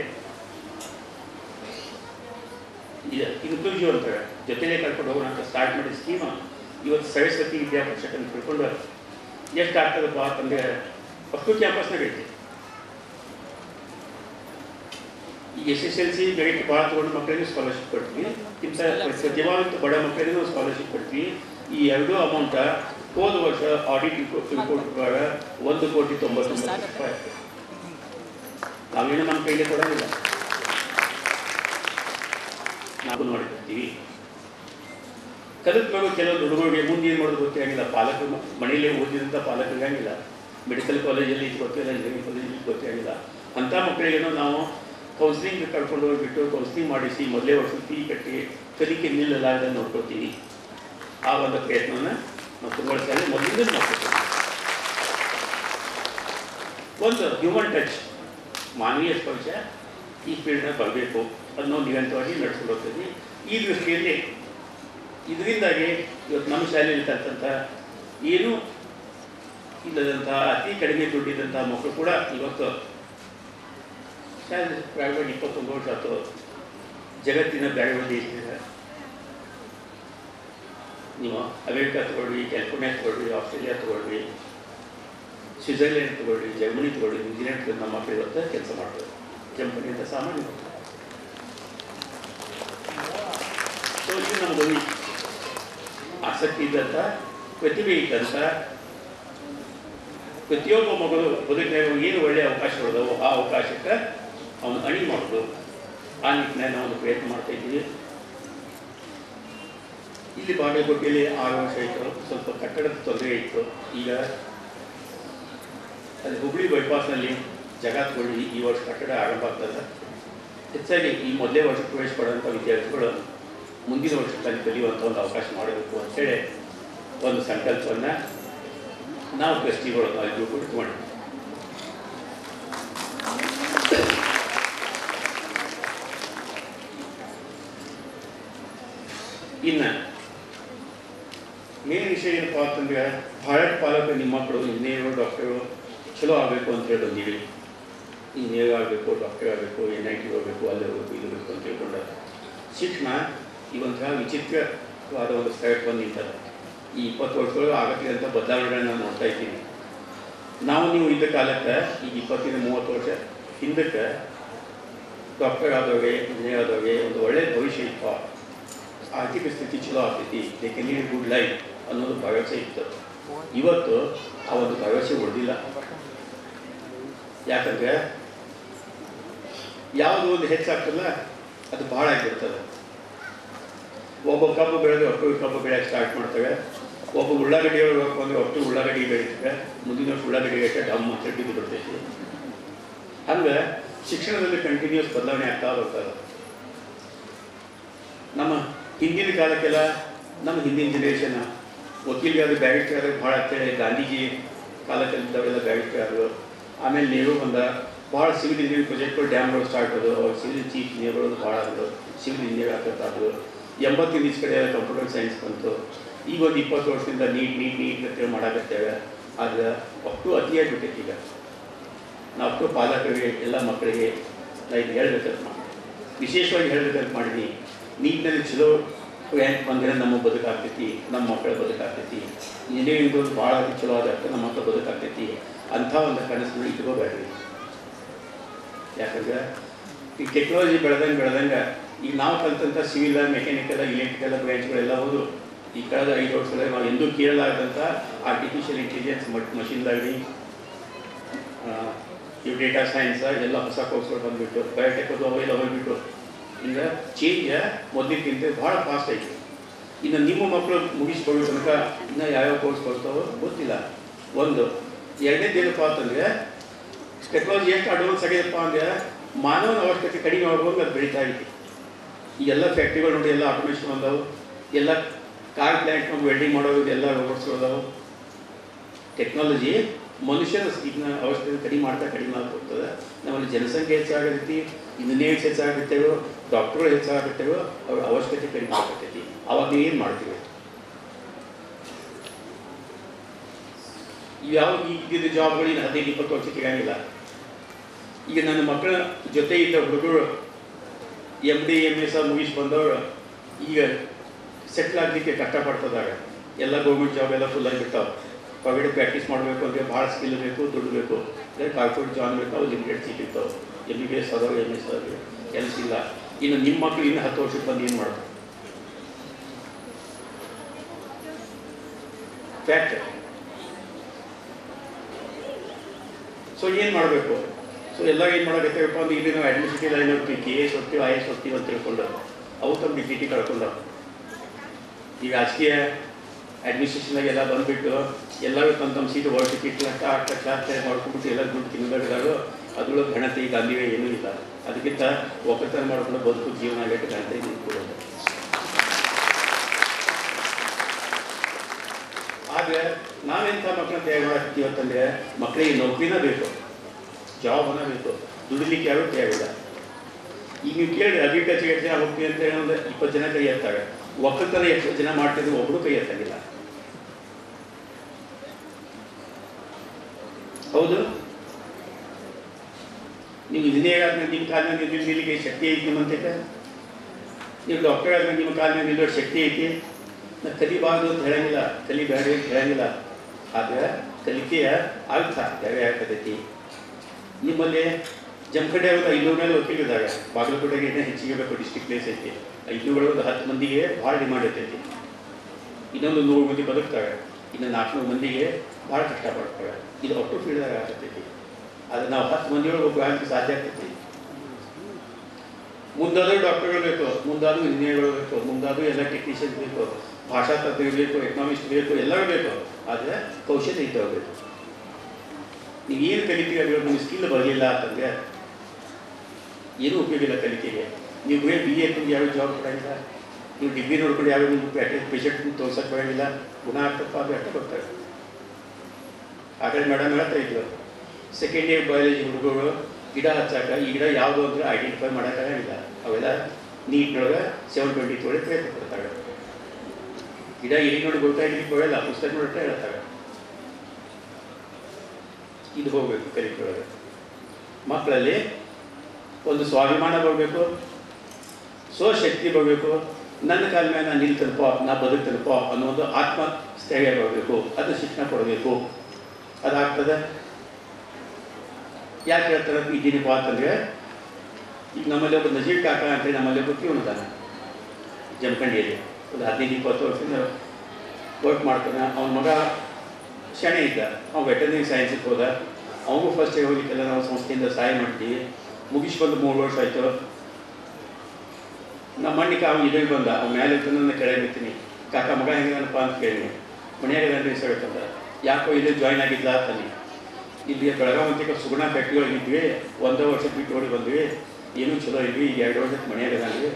ಇನ್ಕ್ಲೂಸಿವ್ ಅಂತಾರೆ, ಜೊತೆಲೇ ಕರ್ಕೊಂಡು ಹೋಗೋಣ ಅಂತ ಸ್ಟಾರ್ಟ್ ಮಾಡಿದ ಸ್ಕೀಮ ಇವತ್ತು ಸರಸ್ವತಿ ವಿದ್ಯಾಪರಿಷತ್ ಅಂತ ತಿಳ್ಕೊಂಡು ಎಷ್ಟು ಆಗ್ತದಪ್ಪ ಅಂತಂದರೆ ಅಷ್ಟು ಕ್ಯಾಂಪಸ್ನಾಗ ಐತಿ. ಈಗ SSLC ಮೆರಿಟ್ ಭಾಳ ತೊಗೊಂಡು ಮಕ್ಕಳಿಗೆ ಸ್ಕಾಲರ್ಶಿಪ್ ಕೊಡ್ತೀವಿ. ಇಂಥ ಪ್ರತಿಭಾವಂತ ಬಡ ಮಕ್ಕಳಿಗೂ ಸ್ಕಾಲರ್ಶಿಪ್ ಕೊಡ್ತೀವಿ. ಈ 2 ಅಮೌಂಟ ಹೋದ ವರ್ಷ ಆಡಿಟ್ ರಿಪೋರ್ಟ್ ಪ್ರಕಾರ 1,99,00,000 ಆಯಿತು. ನಾವೇನು ನಮ್ಮ ಕೈಗೆ ಕೊಡೋದಿಲ್ಲ, ನಾವು ಮಾಡಿರ್ತೀವಿ. ಕಲಿತ ಮೇಲೆ ಕೆಲವೊಂದು ಹುಡುಗರಿಗೆ ಮುಂದೆ ಏನು ಮಾಡೋದು ಗೊತ್ತಾಗಿಲ್ಲ. ಪಾಲಕರು ಮನೆಯಲ್ಲೇ ಓದಿದಂಥ ಪಾಲಕರಿಗೆ ಆಗಿಲ್ಲ, ಮೆಡಿಕಲ್ ಕಾಲೇಜಲ್ಲಿ ಇದು ಗೊತ್ತಿಲ್ಲ, ಇಂಜಿನಿಯರಿಂಗ್ ಕಾಲೇಜಲ್ಲಿ ಗೊತ್ತಾಗಿಲ್ಲ. ಅಂಥ ಮಕ್ಕಳಿಗೇನೋ ನಾವು ಕೌನ್ಸಿಲಿಂಗ್ ಕರ್ಕೊಂಡು ಹೋಗಿಬಿಟ್ಟು ಕೌನ್ಸಿಲಿಂಗ್ ಮಾಡಿಸಿ ಮೊದಲೇ ವರ್ಷ ಫೀ ಕಟ್ಟಿ ಕಲಿಕೆ ನಿಲ್ಲಲಾಗದೆ ನೋಡ್ಕೊತೀವಿ. ಆ ಒಂದು ಪ್ರಯತ್ನವನ್ನು ನಾವು ತುಂಬಿಸ್ತಾರೆ. ಮೊದಲಿಂದ ಮಾಡ್ಕೊತೀವಿ. ಒಂದು ಹ್ಯೂಮನ್ ಟಚ್, ಮಾನವೀಯ ಸ್ಪರ್ಶ ಈ ಫೀಲ್ಡ್ನ ಬರಬೇಕು ಅನ್ನೋ ನಿರಂತರವಾಗಿ ನಡೆಸ್ಕೊಂಡು ಹೋಗ್ತೀವಿ. ಈ ದೃಷ್ಟಿಯಲ್ಲಿ ಇದರಿಂದಾಗಿ ಇವತ್ತು ನಮ್ಮ ಶಾಲೆಯಲ್ಲಿ ಕಲಿತಂಥ ಏನೂ ಇಲ್ಲದಂಥ ಅತಿ ಕಡಿಮೆ ದುಡ್ಡಿದ್ದಂಥ ಮಕ್ಕಳು ಕೂಡ ಇವತ್ತು ಶಾಲೆ ಪ್ರೈವೇಟ್ 21 ವರ್ಷ ಆಯಿತು. ಜಗತ್ತಿನ ಬೇರೆ ಬೇರೆ ದೇಶದಿಂದ ನೀವು ಅಮೆರಿಕಾ ತಗೊಳ್ಳಿ, ಕ್ಯಾಲಿಫೋರ್ನಿಯಾ ತಗೊಳ್ಳಿ, ಆಸ್ಟ್ರೇಲಿಯಾ ತಗೊಳ್ಳಿ, ಸ್ವಿಟ್ಜರ್ಲೆಂಡ್ ತಗೊಳ್ಳಿ, ಜರ್ಮನಿ ತಗೊಳ್ಳಿ, ನ್ಯೂಜಿಲೆಂಡ್ ನಮ್ಮ ಮಕ್ಕಳು ಇವತ್ತು ಕೆಲಸ ಮಾಡ್ತಾರೆ. ಕಂಪನಿ ಅಂತ ಸಾಮಾನ್ಯ. ಸೊ ಇದು ನಮಗೊಂದು ಆಸಕ್ತಿ ಇದ್ದಂಥ, ಪ್ರತಿಭೆ ಇದ್ದಂಥ ಪ್ರತಿಯೊಬ್ಬ ಮಗಳು ಬದುಕಿನಾಗ ಏನು ಒಳ್ಳೆಯ ಅವಕಾಶಗಳಿದಾವೋ ಆ ಅವಕಾಶಕ್ಕೆ ಅವನು ಅಣಿ ಮಾಡೋದು. ಆ ನಿಟ್ಟಿನಲ್ಲಿ ನಾವು ಒಂದು ಪ್ರಯತ್ನ ಮಾಡ್ತಾ ಇದ್ದೀವಿ. ಇಲ್ಲಿ ಬಾಗಲಕೋಟೆಯಲ್ಲಿ 6 ವರ್ಷ ಇತ್ತು, ಸ್ವಲ್ಪ ಕಟ್ಟಡದ ತೊಂದರೆ ಇತ್ತು. ಈಗ ಅದು ಹುಬ್ಬಳ್ಳಿ ಬೈಪಾಸ್ನಲ್ಲಿ ಜಾಗ ತಗೊಳ್ಳಿ ಈ ವರ್ಷ ಕಟ್ಟಡ ಆರಂಭ ಆಗ್ತದೆ. ಹೆಚ್ಚಾಗಿ ಈ ಮೊದಲೇ ವರ್ಷ ಪ್ರವೇಶ ಪಡೆದಂಥ ವಿದ್ಯಾರ್ಥಿಗಳು ಮುಂದಿನ ವರ್ಷದಲ್ಲಿ ಕಲಿಯುವಂಥ ಒಂದು ಅವಕಾಶ ಮಾಡಬೇಕು ಅಂತೇಳಿ ಒಂದು ಸಂಕಲ್ಪವನ್ನು ನಾವು ಟ್ರಸ್ಟಿಗಳು ಇದು ಮಾಡಿದ್ವಿ. ಇನ್ನು ಮೇನ್ ವಿಷಯ ಏನಪ್ಪ ಅಂತಂದ್ರೆ, ಭಾಳಷ್ಟು ಪಾಲಕರು ನಿಮ್ಮ ಮಕ್ಕಳು ಇಂಜಿನಿಯರು, ಡಾಕ್ಟರು ಚಲೋ ಆಗಬೇಕು ಅಂತ ಹೇಳಿ ಬಂದೀವಿ. ಇಂಜಿನಿಯರ್ ಆಗಬೇಕು, ಡಾಕ್ಟರ್ ಆಗಬೇಕು, NIT ಹೋಗಬೇಕು, ಅಲ್ಲಿ ಹೋಗಬೇಕು, ಇದು ಬೇಕು ಅಂತ ಹೇಳ್ಕೊಂಡ ಶಿಕ್ಷಣ ಈ ಒಂಥರ ವಿಚಿತ್ರವಾದ ಒಂದು ಸ್ಥಳಕ್ಕೆ ಬಂದು ನಿಂತದ. ಈ 20 ವರ್ಷಗಳು ಆಗತ್ತಿದಂಥ ಬದಲಾವಣೆಗಳನ್ನ ನಾವು ನೋಡ್ತಾ ಇದ್ದೀವಿ. ನಾವು ನೀವು ಇದ್ದ ಕಾಲಕ್ಕೆ ಈಗ 20-30 ವರ್ಷ ಹಿಂದಕ್ಕೆ ಡಾಕ್ಟರ್ ಆದವ್ರಿಗೆ, ಇಂಜಿನಿಯರ್ ಆದವ್ರಿಗೆ ಒಂದು ಒಳ್ಳೆಯ ಭವಿಷ್ಯ ಇತ್ತು, ಆರ್ಥಿಕ ಸ್ಥಿತಿ ಚಲೋ ಆಗ್ತೈತಿ, they can lead good life ಅನ್ನೋದು ಭರವಸೆ ಇತ್ತು. ಇವತ್ತು ಆ ಒಂದು ಭರವಸೆ ಉಳಿದಿಲ್ಲ. ಯಾಕಂದರೆ ಯಾವುದು ಒಂದು ಹೆಚ್ಚಾಗ್ತಲ್ಲ ಅದು ಭಾಳ ಆಗಿಬಿಡ್ತದೆ. ಒಬ್ಬ ಕಬ್ಬು ಬೆಳೆದು ಒಬ್ಬರು ಕಬ್ಬು ಬೆಳೆಯೋಕ್ಕೆ ಸ್ಟಾರ್ಟ್ ಮಾಡ್ತವೆ. ಒಬ್ಬ ಉಳ್ಳಾಗಡ್ಡಿ ಹೋಗ್ಬೇಕು ಅಂದರೆ ಒಬ್ಬರು ಉಳ್ಳಾಗಡ್ಡಿ ಬೆಳೀತವೆ. ಮುಂದಿನ ವರ್ಷ ಉಳ್ಳಾಗಡ್ಡಿ ರೇಟ್ ಡಮ್ ಚಡ್ಡಿ ಬಿಡ್ತೈತಿ. ಹಂಗೆ ಶಿಕ್ಷಣದಲ್ಲಿ ಕಂಟಿನ್ಯೂಸ್ ಬದಲಾವಣೆ ಆಗ್ತಾ ಬರ್ತದೆ. ನಮ್ಮ ಹಿಂದಿನ ಕಾಲಕ್ಕೆಲ್ಲ ನಮ್ಮ ಹಿಂದಿನ ಜನರೇಷನ್ ವಕೀಲರಾದ ಬ್ಯಾರಿಸ್ಟರ್ ಭಾಳ ಅಂತೇಳಿ ಗಾಂಧೀಜಿ ಕಾಲದಲ್ಲಿದ್ದವರೆಲ್ಲ ಬ್ಯಾರಿಸ್ಟರ್ ಆದರು. ಆಮೇಲೆ ನೆಹರು ಬಂದ, ಭಾಳ ಸಿವಿಲ್ ಇಂಜಿನಿಯರಿಂಗ್ ಪ್ರಾಜೆಕ್ಟ್ಗಳು ಡ್ಯಾಮ್ಗಳು ಸ್ಟಾರ್ಟ್ ಆದವು. ಅವ್ರು ಸಿವಿಲ್ ಚೀಫ್ ಇಂಜಿನಿಯರ್ಗಳು ಭಾಳ ಆದರು, ಸಿವಿಲ್ ಇಂಜಿನಿಯರ್ ಆಗ್ತಾಯಿದ್ರು. 80 ಈಚ್ ಕಡೆ ಕಂಪ್ಯೂಟರ್ ಸೈನ್ಸ್ ಬಂತು. ಈಗ ಒಂದು 20 ವರ್ಷದಿಂದ ನೀಟ್ ಅಂತೇಳಿ ಮಾಡಾಕತ್ತೇವೆ. ಆದರೆ ಅಷ್ಟು ಅತಿಯಾಗಿಬಿಟ್ಟೈತಿ. ಈಗ ನಾವು ಪಾಲಕರಿಗೆ, ಎಲ್ಲ ಮಕ್ಕಳಿಗೆ ನಾ ಇದು ಹೇಳ್ಬೇಕಂತ ಮಾಡಿ, ವಿಶೇಷವಾಗಿ ಹೇಳ್ಬೇಕಂತ ಮಾಡಿದ್ವಿ. ನೀಟ್ನಲ್ಲಿ ಚಲೋ ರ್ಯಾಂಕ್ ಬಂದರೆ ನಮ್ಮ ಬದುಕಾಗ್ತೈತಿ, ನಮ್ಮ ಮಕ್ಕಳ ಬದುಕಾಗ್ತೈತಿ. ಇಂಜಿನಿಯರಿಂಗ್ ಭಾಳ ಚಲೋ ಆದಕ್ಕೆ ನಮ್ಮ ಮಕ್ಕಳು ಬದುಕಾಗ್ತೈತಿ. ಅಂಥ ಒಂದು ಕನಸನ್ನು ಇಟ್ಕೋಬೇಡ್ರಿ. ಯಾಕಂದ್ರೆ ಈ ಟೆಕ್ನಾಲಜಿ ಬೆಳೆದಂಗೆ ಈಗ ನಾವು ಕಲಿತಂಥ ಸಿವಿಲ್, ಮೆಕ್ಯಾನಿಕಲ್, ಇಲೆಕ್ಟ್ರಿಕಲ್ ಬ್ರ್ಯಾಂಚ್ಗಳೆಲ್ಲ ಹೋದು ಈ ಕಳೆದ 5 ವರ್ಷದಲ್ಲಿ ನಾವು ಎಂದೂ ಕೇಳಲಾಗದಂಥ ಆರ್ಟಿಫಿಷಿಯಲ್ ಇಂಟೆಲಿಜೆನ್ಸ್, ಮಷಿನ್ ಲರ್ನಿಂಗ್, ಇವು ಡೇಟಾ ಸೈನ್ಸ್ ಎಲ್ಲ ಹೊಸ ಕೋರ್ಸ್ಗಳು ಬಂದುಬಿಟ್ಟು, ಬಯೋಟೆಕ್ ಅವೆಲ್ಲ ಹೋಗ್ಬಿಟ್ಟು ಹಿಂಗೆ ಚೇಂಜ್ ಮೊದಲಿಗಿಂತ ಭಾಳ ಫಾಸ್ಟ್ ಆಯಿತು. ಇನ್ನು ನಿಮ್ಮ ಮಕ್ಕಳು ಮುಗಿಸ್ಕೊಳ್ಳೋ ತನಕ ಇನ್ನೂ ಯಾವ್ಯಾವ ಕೋರ್ಸ್ ಬರ್ತಾವೋ ಗೊತ್ತಿಲ್ಲ. ಒಂದು ಎರಡನೇದೇನಪ್ಪ ಅಂತಂದರೆ, ಟೆಕ್ನಾಲಜಿ ಎಷ್ಟು ಅಡ್ವಾನ್ಸ್ ಆಗಿದೆಪ್ಪ ಅಂದರೆ ಮಾನವನ ಅವಶ್ಯಕತೆ ಕಡಿಮೆ ಆಗುವಾಗ ಅದು ಬೆಳೀತಾ ಇತ್ತು. ಈಗೆಲ್ಲ ಫ್ಯಾಕ್ಟ್ರಿಗಳು ನೋಡಿ ಎಲ್ಲ ಆಟೋಮೇಷನ್ ಬಂದವು. ಎಲ್ಲ ಕಾರ್ ಪ್ಲ್ಯಾಂಟ್ ನಮ್ಗೆ ವೆಲ್ಡಿಂಗ್ ಮಾಡೋದು ಎಲ್ಲ ರೋಬೋಟ್ಸ್ ಅದಾವು. ಟೆಕ್ನಾಲಜಿ ಮನುಷ್ಯನ ಇದನ್ನ ಅವಶ್ಯಕತೆ ಕಡಿಮೆ ಆಗ್ತದೆ. ನಮ್ಮಲ್ಲಿ ಜನಸಂಖ್ಯೆ ಹೆಚ್ಚಾಗತೈತಿ, ಇಂಜಿನಿಯರ್ಸ್ ಹೆಚ್ಚಾಗುತ್ತೇವೋ, ಡಾಕ್ಟರ್ಗಳು ಹೆಚ್ಚಾಗುತ್ತೇವೋ, ಅವ್ರ ಅವಶ್ಯಕತೆ ಕಡಿಮೆ ಆಗ್ತೈತಿ. ಅವಾಗ ನೀವು ಏನು ಮಾಡ್ತೀವಿ? ಯಾವ ಈಗಿದ್ದ ಜಾಬ್ಗಳು ಇನ್ನು 15-20 ವರ್ಷಕ್ಕೆ ಸಿಗಂಗಿಲ್ಲ. ಈಗ ನನ್ನ ಮಕ್ಕಳ ಜೊತೆ ಇದ್ದ ಹುಡುಗರು MD MS ಮುಗಿಸಿ ಬಂದವರು ಈಗ ಸೆಟ್ಲ್ ಆಗಲಿಕ್ಕೆ ಕಷ್ಟಪಡ್ತದಾಗ. ಎಲ್ಲ ಗೌರ್ಮೆಂಟ್ ಜಾಬ್ ಎಲ್ಲ ಫುಲ್ ಆಗಿಬಿಡ್ತಾವೆ. ಪ್ರೈವೇಟ್ ಪ್ರಾಕ್ಟೀಸ್ ಮಾಡಬೇಕು ಅಂದರೆ ಭಾಳ ಸ್ಕಿಲ್ ಬೇಕು, ದುಡ್ಡು ಬೇಕು. ಕಾರ್ಪೊರೇಟ್ ಜಾಬ್ ಬೇಕು, ಅವು ಲಿಮಿಟೆಡ್ ಸೀಟ್ ಇರ್ತಾವೆ. MBBS ಆದವು, MS ಆದವು, ಕೆಲಸ ಇಲ್ಲ. ಇನ್ನು ನಿಮ್ಮ ಮಕ್ಕಳು ಇನ್ನು 10 ವರ್ಷಕ್ಕೆ ಬಂದು ಏನು ಮಾಡ್ತಾರೆ? ಫ್ಯಾಕ್ಟ್ ಸೊ ಏನು ಮಾಡಬೇಕು? ಸೊ ಎಲ್ಲ ಏನು ಮಾಡೋಕತ್ತೇವಪ್ಪ ಅಂದ್ರೆ ಇಲ್ಲಿ ನಾವು ಅಡ್ಮಿನಿಸ್ಟ್ರೇಟಿವ್ ಲೈನ್ ಹೋಗ್ತೀವಿ, KS ಹೋಗ್ತೀವಿ, IS ಹೋಗ್ತೀವಿ ಅಂತ ತಿಳ್ಕೊಂಡು ಅವು ತಮ್ಮ ಡಿಗ್ನಿಟಿ ಕಳ್ಕೊಂಡವು. ಈಗ ರಾಜಕೀಯ ಅಡ್ಮಿನಿಸ್ಟ್ರೇಷನ್ದಾಗ ಎಲ್ಲ ಬಂದುಬಿಟ್ಟು ಎಲ್ಲರೂ ತಮ್ಮ seat world ticket lakh 8 lakh ಮಾಡ್ಕೊಂಡ್ಬಿಟ್ಟು ಎಲ್ಲ ದುಡ್ಡು ತಿನ್ನೋದಾಗಿದ್ದಾರೋ ಅದ್ರೊಳಗೆ ಘನತೆ ಗಾಂಧಿವೇ ಏನೂ ಇಲ್ಲ. ಅದಕ್ಕಿಂತ ಒಕ್ಕಲ್ತನ ಮಾಡ್ಕೊಂಡು ಬದುಕು ಜೀವನ ಆಗಟ್ಟು ಘನತೆ ನಿಂತ್ಕೊಳ್ಳೋದು. ಆಗ ನಾವೆಂಥ ಮಕ್ಕಳನ್ನ ತಯಾರು ಮಾಡಾಕ್ತೀವಿ ಅಂತಂದರೆ ಮಕ್ಕಳಿಗೆ ನೌಕರಿನ ಬೇಕು, ಜಾಬನ್ನ ಬೇಕು, ದುಡಿಲಿಕ್ಕೆ ಯಾರು ತಯಾರಿಲ್ಲ. ಈಗ ನೀವು ಕೇಳಿ ಅಗ್ರಿಕಲ್ಚರ್ ಎಷ್ಟು ಜನ ಹೋಗ್ತೀವಿ ಅಂತ ಹೇಳೋದು 20 ಜನ ಕೈ ಎತ್ತಾರೆ. ಒಕ್ಕಲ್ತನ ಎಷ್ಟು ಜನ ಮಾಡ್ತಿದ್ರು ಒಬ್ಬರು ಕೈ ಎತ್ತಂಗಿಲ್ಲ. ಹೌದು, ನೀವು ಇಂಜಿನಿಯರ್ ಆದ್ಮೇಲೆ ನಿಮ್ಮ ಕಾಲ ಮೇಲೆ ನಿಲ್ಲಲಿಕ್ಕೆ ಶಕ್ತಿ ಐತಿ ನಿಮ್ಮಂತೈತೆ. ನೀವು ಡಾಕ್ಟರ್ ಆದ್ಮೇಲೆ ನಿಮ್ಮ ಕಾಲ ಮೇಲೆ ನಿಲ್ಲೋ ಶಕ್ತಿ ಐತಿ. ನಾ ಕಲಿಬಾರ್ದು ಅಂತ ಹೇಳಂಗಿಲ್ಲ, ಕಲಿಬೇಡ ಅಂತ ಹೇಳಂಗಿಲ್ಲ. ಆದರೆ ಕಲಿಕೆಯ ಅರ್ಥ ಯಾವೇ ಆಗ್ತೈತಿ. ನಿಮ್ಮಲ್ಲಿ ಜಮಖಂಡಿ ಆಗೋದು 500 ಮೇಲೆ ವಕೀಲಿದ್ದಾರೆ. ಬಾಗಲಕೋಟೆಗೆ ಏನೋ ಹೆಚ್ಚಿಗೆ ಬೇಕು, ಡಿಸ್ಟ್ರಿಕ್ಟ್ ಪ್ಲೇಸ್ ಐತಿ. 500 10 ಮಂದಿಗೆ ಭಾಳ ಡಿಮಾಂಡ್ ಇರ್ತೈತಿ. ಇನ್ನೊಂದು 100 ಮಂದಿ ಬದುಕ್ತಾರೆ, ಇನ್ನು 400 ಮಂದಿಗೆ ಭಾಳ ಕಷ್ಟಪಡ್ತಾರೆ. ಇದು ಒಟ್ಟು ಫೀಲ್ಡ್ದಾಗ ಆಗ್ತೈತಿ. ಆದರೆ ನಾವು 10 ಮಂದಿಯೊಳಗೆ ಒಬ್ಬ ಸಾಧ್ಯ ಆಗ್ತೈತಿ. ಮುಂದಾದರೂ ಡಾಕ್ಟರ್ಗಳು ಬೇಕು, ಮುಂದಾದರೂ ಇಂಜಿನಿಯರ್ಗಳು ಬೇಕು, ಮುಂದಾದರೂ ಎಲ್ಲ ಟೆಕ್ನಿಷಿಯನ್ಸ್ ಬೇಕು, ಭಾಷಾ ತಜ್ಞರು ಬೇಕು, ಎಕನಾಮಿಸ್ಟ್ ಬೇಕು, ಎಲ್ಲರೂ ಬೇಕು. ಆದರೆ ಕೌಶಲ್ಯ ಇದ್ದವಬೇಕು. ನೀವು ಏನು ಕಲಿತೀವಿ ಅದರಲ್ಲಿ ನಿಮ್ಗೆ ಸ್ಕಿಲ್ ಬರಲಿಲ್ಲ ಅಂತಂದರೆ ಏನೂ ಉಪಯೋಗ ಇಲ್ಲ ಕಲಿಕೆಗೆ. ನೀವು BA ತುಂಬ ಯಾವ ಜಾಬ್ ಕೊಡೋಂಗಿಲ್ಲ. ನೀವು ಡಿಗ್ರಿ ನೋಡ್ಕೊಂಡು ಯಾವ ನಿಮ್ಗೆ ಪೇಷಂಟ್ ತೋರ್ಸೋಕ್ಕೆ ಬರೋಂಗಿಲ್ಲ. ಗುಣ ಆಗ್ತಪ್ಪ ಅದು ಅಷ್ಟೇ ಬರ್ತಾರೆ. ಹಾಗಾಗಿ ಮೇಡಮ್ ಹೇಳ್ತಾ ಇದ್ರು, ಸೆಕೆಂಡ್ ಇಯರ್ ಬಯಾಲಜಿ ಹುಡುಗರು ಗಿಡ ಹಚ್ಚಾಕ ಈ ಗಿಡ ಯಾವುದು ಅಂದರೆ ಐಡೆಂಟಿಫೈ ಮಾಡೋಕ್ಕಾಗಿಲ್ಲ. ಅವೆಲ್ಲ ನೀಟ್ನೊಳಗೆ 720 ಪ್ರಯತ್ನ ಪಡ್ತಾರೆ. ಗಿಡ ಎಲ್ಲಿ ನೋಡಿ ಗೊತ್ತಾಗ್ಲಿಕ್ಕೆ ಬರೋಲ್ಲ, ಪುಸ್ತಕ ನೋಡ್ತಾ ಹೇಳ್ತಾರೆ. ಇದು ಹೋಗಬೇಕು ಕಲಿಕೆಯೊಳಗೆ. ಮಕ್ಕಳಲ್ಲಿ ಒಂದು ಸ್ವಾಭಿಮಾನ ಬರಬೇಕು, ಸ್ವಶಕ್ತಿ ಬರಬೇಕು. ನನ್ನ ಕಾಲ ಮೇಲೆ ನಾನು ನಿಲ್ತನಪ್ಪ, ನಾ ಬದುಕ್ತನಪ್ಪ ಅನ್ನೋದು ಆತ್ಮಸ್ಥೈರ್ಯ ಬರಬೇಕು. ಅದು ಶಿಕ್ಷಣ ಕೊಡಬೇಕು. ಅದಾಗ್ತದೆ. ಯಾಕೆ ಹೇಳ್ತಾರೆ ಇದ್ದೀನಿಪ್ಪ ಅಂತಂದರೆ, ಈಗ ನಮ್ಮಲ್ಲಿ ಒಬ್ಬ ನಜೀರ್ ಕಾಕ ಅಂತೇಳಿ ನಮ್ಮಲ್ಲಿ ಒಬ್ಬ ಇವನಿದ್ದಾನೆ ಜಮಖಂಡಿಯಲ್ಲಿ. ಒಂದು 15-20 ವರ್ಷದಿಂದ ವರ್ಕ್ ಮಾಡ್ತಾನೆ. ಅವನ ಮಗ ಶಣೆ ಇದ್ದ, ಅವ್ನು ವೆಟರ್ನರಿ ಸೈನ್ಸಿಗೆ ಹೋದ. ಅವನಿಗೂ ಫಸ್ಟ್ ಇಯರ್ ಹೋಗ್ಲಿಕ್ಕೆಲ್ಲ ನಾವು ಸಂಸ್ಥೆಯಿಂದ ಸಹಾಯ ಮಾಡ್ತೀವಿ. ಮುಗಿಸ್ಕೊಂಡು 3 ವರ್ಷ ಆಯಿತು. ನಮ್ಮ ಮಣ್ಣಿಗೆ ಅವ್ನು ಇದ್ರಿಗೆ ಬಂದ, ಅವ್ನ ಮೇಲೆ ನನ್ನ ಕೆಳಗೆ ಬಿಡ್ತೀನಿ. ಕಾಕ ಮಗ ಹೆಂಗನಪ್ಪ ಅಂತ ಕೇಳಿ, ಮನೆಯಾಗ ನನ್ನ ಹೇಳ್ತಂದ. ಯಾಕೋ ಇಲ್ಲಿ ಜಾಯ್ನ್ ಆಗಿದ್ಲ ಅಂತಾನೆ. ಇಲ್ಲಿ ಬೆಳಗಾವಂತಿಗೆ ಸುಗುಣ ಫ್ಯಾಕ್ಟ್ರಿಗಳಿದ್ವಿ, 1 ವರ್ಷ ಬಿಟ್ಟು ಓಡಿ ಬಂದ್ವಿ. ಏನೂ ಚಲೋ ಇದ್ವಿ. ಈಗ 2 ವರ್ಷಕ್ಕೆ ಮನೆಯಾಗ ಇದ್ವಿ.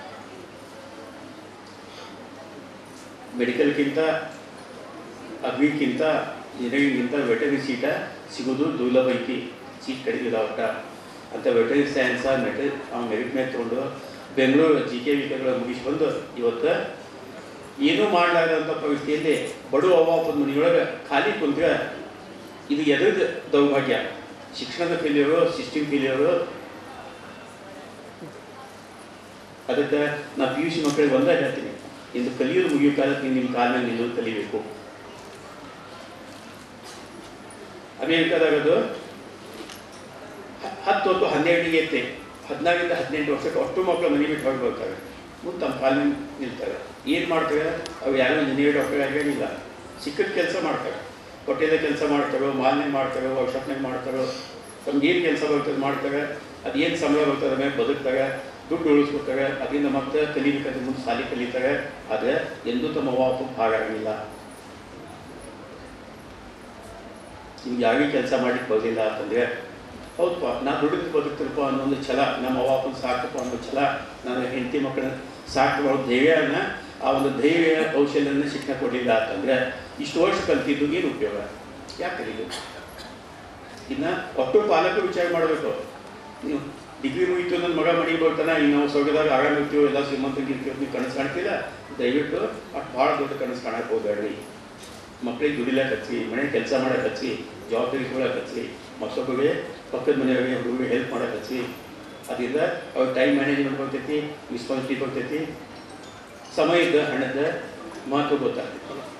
ಮೆಡಿಕಲ್ಗಿಂತ ಅಗ್ರಿಗಿಂತ ಇಂಜಿನಿಯರಿಂಗಿಂತ ವೆಟರ್ನರಿ ಸೀಟ ಸಿಗೋದು ದುರ್ಲಭ ಐತಿ. ಸೀಟ್ ಕಡಿದಿಲ್ಲ ಒಟ್ಟ ಅಂತ ವೆಟರ್ನರಿ ಸೈನ್ಸ ಅವ್ನು ಮೆರಿಟ್ ಮೇಲೆ ತೊಗೊಂಡು ಬೆಂಗಳೂರು GKV ಮುಗಿಸಿ ಬಂದು ಇವತ್ತು ಏನೂ ಮಾಡಲಾಗದಂಥ ಪರಿಸ್ಥಿತಿಯಲ್ಲಿ ಬಡು ಅವ್ವಾಪದ ಮನೆಯೊಳಗೆ ಖಾಲಿ ಕುಂತ್ರೆ ಇದು ಎದುರು ದೌರ್ಭಾಗ್ಯ. ಶಿಕ್ಷಣದ ಫೇಲ್ಯೂರು, ಸಿಸ್ಟಮ್ ಫೇಲ್ಯೂರು. ಅದಕ್ಕೆ ನಾ PUC ಮಕ್ಕಳಿಗೆ ಒಂದೇ ಹೇಳ್ತೀನಿ, ಇಂದು ಕಲಿಯೋದು ಮುಗಿಯೋ ಕಾಲಕ್ಕೆ ನಿಮ್ಮ ಕಾಲ ಮೇಲೆ ನಿಲ್ಲೋದು ಕಲಿಬೇಕು. ಅಮೇರಿಕಾದಾಗದು 10 ಹೊತ್ತು 12ಗೆ ಎತ್ತೆ 14-18 ವರ್ಷಕ್ಕೆ ಅಷ್ಟು ಮಕ್ಕಳು ಮನೆ ಬಿಟ್ಟು ಹೊರಗೆ ಬರ್ತಾರೆ. ಮುಂದೆ ತಮ್ಮ ಕಾಲ ಮೇಲೆ ನಿಲ್ತಾರೆ. ಏನು ಮಾಡ್ತಾರೆ? ಅವು ಯಾರು ಇಂಜಿನಿಯರ್ ಡಾಕ್ಟರ್ ಆಗಿಲ್ಲ. ಸಿಕ್ಕಿದ ಕೆಲಸ ಮಾಡ್ತಾರೆ. ಹೊಟ್ಟೆದ ಕೆಲಸ ಮಾಡ್ತಾರೋ, ಮಾಲ್ನಾಗ ಮಾಡ್ತಾರೋ, ವರ್ಕ್ಶಾಪ್ನಾಗ ಮಾಡ್ತಾರೋ, ತಮ್ಗೆ ಏನು ಕೆಲಸ ಬರ್ತದೆ ಮಾಡ್ತಾರೆ. ಅದು ಏನು ಸಂಬಳ ಬರ್ತದೆ ಮೇಲೆ ಬದುಕ್ತಾರೆ, ದುಡ್ಡು ಉಳಿಸ್ಕೊಡ್ತಾರೆ. ಅದರಿಂದ ಮತ್ತೆ ಕಲಿಬೇಕಾದ್ರೆ ಮುಂದೆ ಸಾಲಿ ಕಲಿತಾರೆ. ಆದರೆ ಎಂದೂ ತಮ್ಮ ಅವ್ವ ಭಾಗ ಆಗಲಿಲ್ಲ. ನಿಮ್ಗೆ ಯಾವೇ ಕೆಲಸ ಮಾಡ್ಲಿಕ್ಕೆ ಬರಲಿಲ್ಲ ಅಂತಂದರೆ, ಹೌದಪ್ಪ ನಾ ದುಡಿದು ಬದುಕ್ತಪ್ಪ ಅನ್ನೋ ಛಲ, ನಮ್ಮ ಅವ್ವಪ್ಪನ ಸಾಕಪ್ಪ ಅನ್ನೋ ಛಲ, ನನ್ನ ಹೆಂಡತಿ ಮಕ್ಕಳನ್ನ ಸಾಕು ಅನ್ನೋ ಧೈರ್ಯನ, ಆ ಒಂದು ಧೈರ್ಯ ಕೌಶಲ್ಯನ ಶಿಕ್ಷಣ ಕೊಡಲಿಲ್ಲ ಅಂತಂದರೆ ಇಷ್ಟು ವರ್ಷ ಕಲ್ತಿದ್ದು ಏನು ಉಪಯೋಗ? ಯಾಕೆ ಕಲಿಬೇಕು? ಇನ್ನು ಒಟ್ಟು ಪಾಲಕರು ವಿಚಾರ ಮಾಡಬೇಕು. ನೀವು ಡಿಗ್ರಿ ಮುಗಿತು ನನ್ನ ಮಗ ಮನೆಗೆ ಬರ್ತಾನೆ, ಈಗ ನಾವು ಸ್ವರ್ಗದಾಗ ಆರಾಮಿರ್ತೀವೋ, ಎಲ್ಲ ಶ್ರೀಮಂತಗಿರ್ತೀವೋ, ನೀವು ಕನಸು ಕಾಣ್ತಿಲ್ಲ. ದಯವಿಟ್ಟು ಅಷ್ಟು ಭಾಳ ದೊಡ್ಡ ಕನಸು ಕಾಣಕ್ಕೆ ಹೋಗಬೇಡ್ರಿ. ಮಕ್ಕಳಿಗೆ ದುಡಿಲಕ್ಕೆ ಹಚ್ಚಿ, ಮನೆ ಕೆಲಸ ಮಾಡಕ್ಕೆ ಹಚ್ಚಿ, ಜವಾಬ್ದಾರಿಗಳಕ್ಕೆ ಹಚ್ಚಿ, ಮತ್ತೊಬ್ಬರಿಗೆ ಪಕ್ಕದ ಮನೆಯವರಿಗೆ ಹುಡುಗರಿಗೆ ಹೆಲ್ಪ್ ಮಾಡಕ್ಕೆ ಹಚ್ಚಿ. ಅದರಿಂದ ಅವ್ರಿಗೆ ಟೈಮ್ ಮ್ಯಾನೇಜ್ಮೆಂಟ್ ಬರ್ತೈತಿ, ರೆಸ್ಪಾನ್ಸಿಬಿಲಿಟಿ ಬರ್ತೈತಿ, ಸಮಯದ ಹಣದ ಮಹತ್ವ ಗೊತ್ತಾಗ್ತೈತಿ.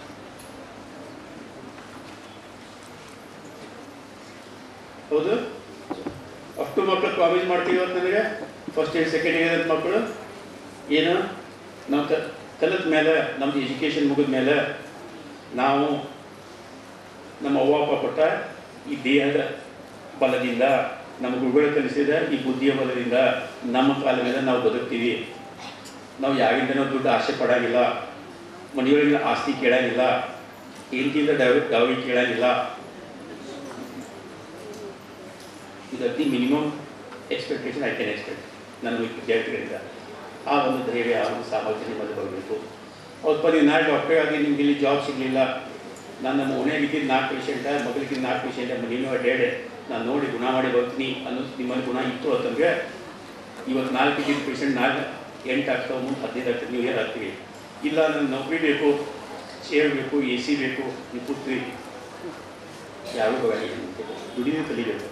ಹೌದು, ಅಷ್ಟು ಮಕ್ಕಳು ಪ್ರಾಮಿಸ್ ಮಾಡ್ತೀವಿ ಇವತ್ತು ನನಗೆ ಫಸ್ಟ್ ಇಯರ್ ಸೆಕೆಂಡ್ ಇಯರ್ ಮಕ್ಕಳು ಏನು ನಾವು ಕಲಿತ ಮೇಲೆ, ನಮ್ಮದು ಎಜುಕೇಷನ್ ಮುಗಿದ ಮೇಲೆ ನಾವು ನಮ್ಮ ಅವ್ವ ಅಪ್ಪ ಕೊಟ್ಟ ಈ ದೇಹದ ಬಲದಿಂದ, ನಮ್ಮ ಗುರುಗಳು ಕಲಿಸಿದ ಈ ಬುದ್ಧಿಯ ಬಲದಿಂದ ನಮ್ಮ ಕಾಲ ಮೇಲೆ ನಾವು ಬದುಕ್ತೀವಿ. ನಾವು ಯಾರಿಂದನೂ ದುಡ್ಡು ಆಸೆ ಪಡೋಂಗಿಲ್ಲ, ಮನೆಯೊಳಗಿನ ಆಸ್ತಿ ಕೇಳೋಂಗಿಲ್ಲ, ಹೆಂಡತಿಯಿಂದ ಡಾವಿ ಕೇಳೋಂಗಿಲ್ಲ. ಇದು ಅತಿ minimum expectation I can expect ನನ್ನ ವಿದ್ಯಾರ್ಥಿಗಳಿಂದ. ಆ ಒಂದು ಧೈರ್ಯ, ಆ ಒಂದು ಸಾಮರ್ಥ್ಯ ನಿಮ್ಮಲ್ಲಿ ಬರಬೇಕು. ಹೌದಪ್ಪ, ನೀವು ನಾಳೆ ಡಾಕ್ಟರ್ ಆಗಿ ನಿಮ್ಗೆ ಇಲ್ಲಿ ಜಾಬ್ ಸಿಗಲಿಲ್ಲ, ನಾನು ನಮ್ಮ ಓಣೆಗಿದ್ದಿದ್ದು 4 ಪೇಷೆಂಟ, ಮಗಳಿಗಿದ್ದು 4 ಪೇಷೆಂಟ, ನೀನು ಅಡ್ಡಾಡೆ ನಾನು ನೋಡಿ ಗುಣ ಮಾಡಿ ಬರ್ತೀನಿ ಅನ್ನೋದು ನಿಮ್ಮಲ್ಲಿ ಗುಣ ಇತ್ತು ಅಂತಂದರೆ ಇವತ್ತು 4 ಇದ್ದಿದ್ದು ಪೇಷೆಂಟ್ 8 ಆಗ್ತಾವೆ, ಮುಂದೆ 15 ಆಗ್ತದೆ, ನೀವು ಏನು ಆಗ್ತೀವಿ. ಇಲ್ಲ ನನಗೆ ನೌಕರಿ ಬೇಕು, ಚೇರ್ ಬೇಕು, AC ಬೇಕು, ನೀವು ಕೂತ್ರಿ, ಯಾರೂ ಬರೋಲ್ಲ. ದುಡಿದು ಕಲಿಬೇಕು.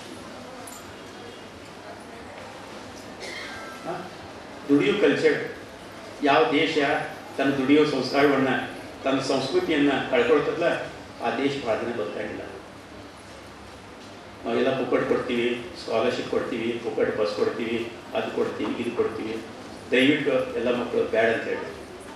ದುಡಿಯೋ ಕಲ್ಚರ್, ಯಾವ ದೇಶ ತನ್ನ ದುಡಿಯೋ ಸಂಸ್ಕಾರವನ್ನು, ತನ್ನ ಸಂಸ್ಕೃತಿಯನ್ನು ಕಳ್ಕೊಳ್ತದಲ್ಲ, ಆ ದೇಶ ಭಾಳ ದಿನ ಬದುಕಾಗಿಲ್ಲ. ನಾವೆಲ್ಲ ಪುಕ್ಕಟ್ ಕೊಡ್ತೀವಿ, ಸ್ಕಾಲರ್ಶಿಪ್ ಕೊಡ್ತೀವಿ, ಪುಕ್ಕಟ್ ಬಸ್ ಕೊಡ್ತೀವಿ, ಅದು ಕೊಡ್ತೀವಿ, ಇದು ಕೊಡ್ತೀವಿ. ದಯವಿಟ್ಟು ಎಲ್ಲ ಮಕ್ಕಳು ಬ್ಯಾಡ್ ಅಂತ ಹೇಳಿ.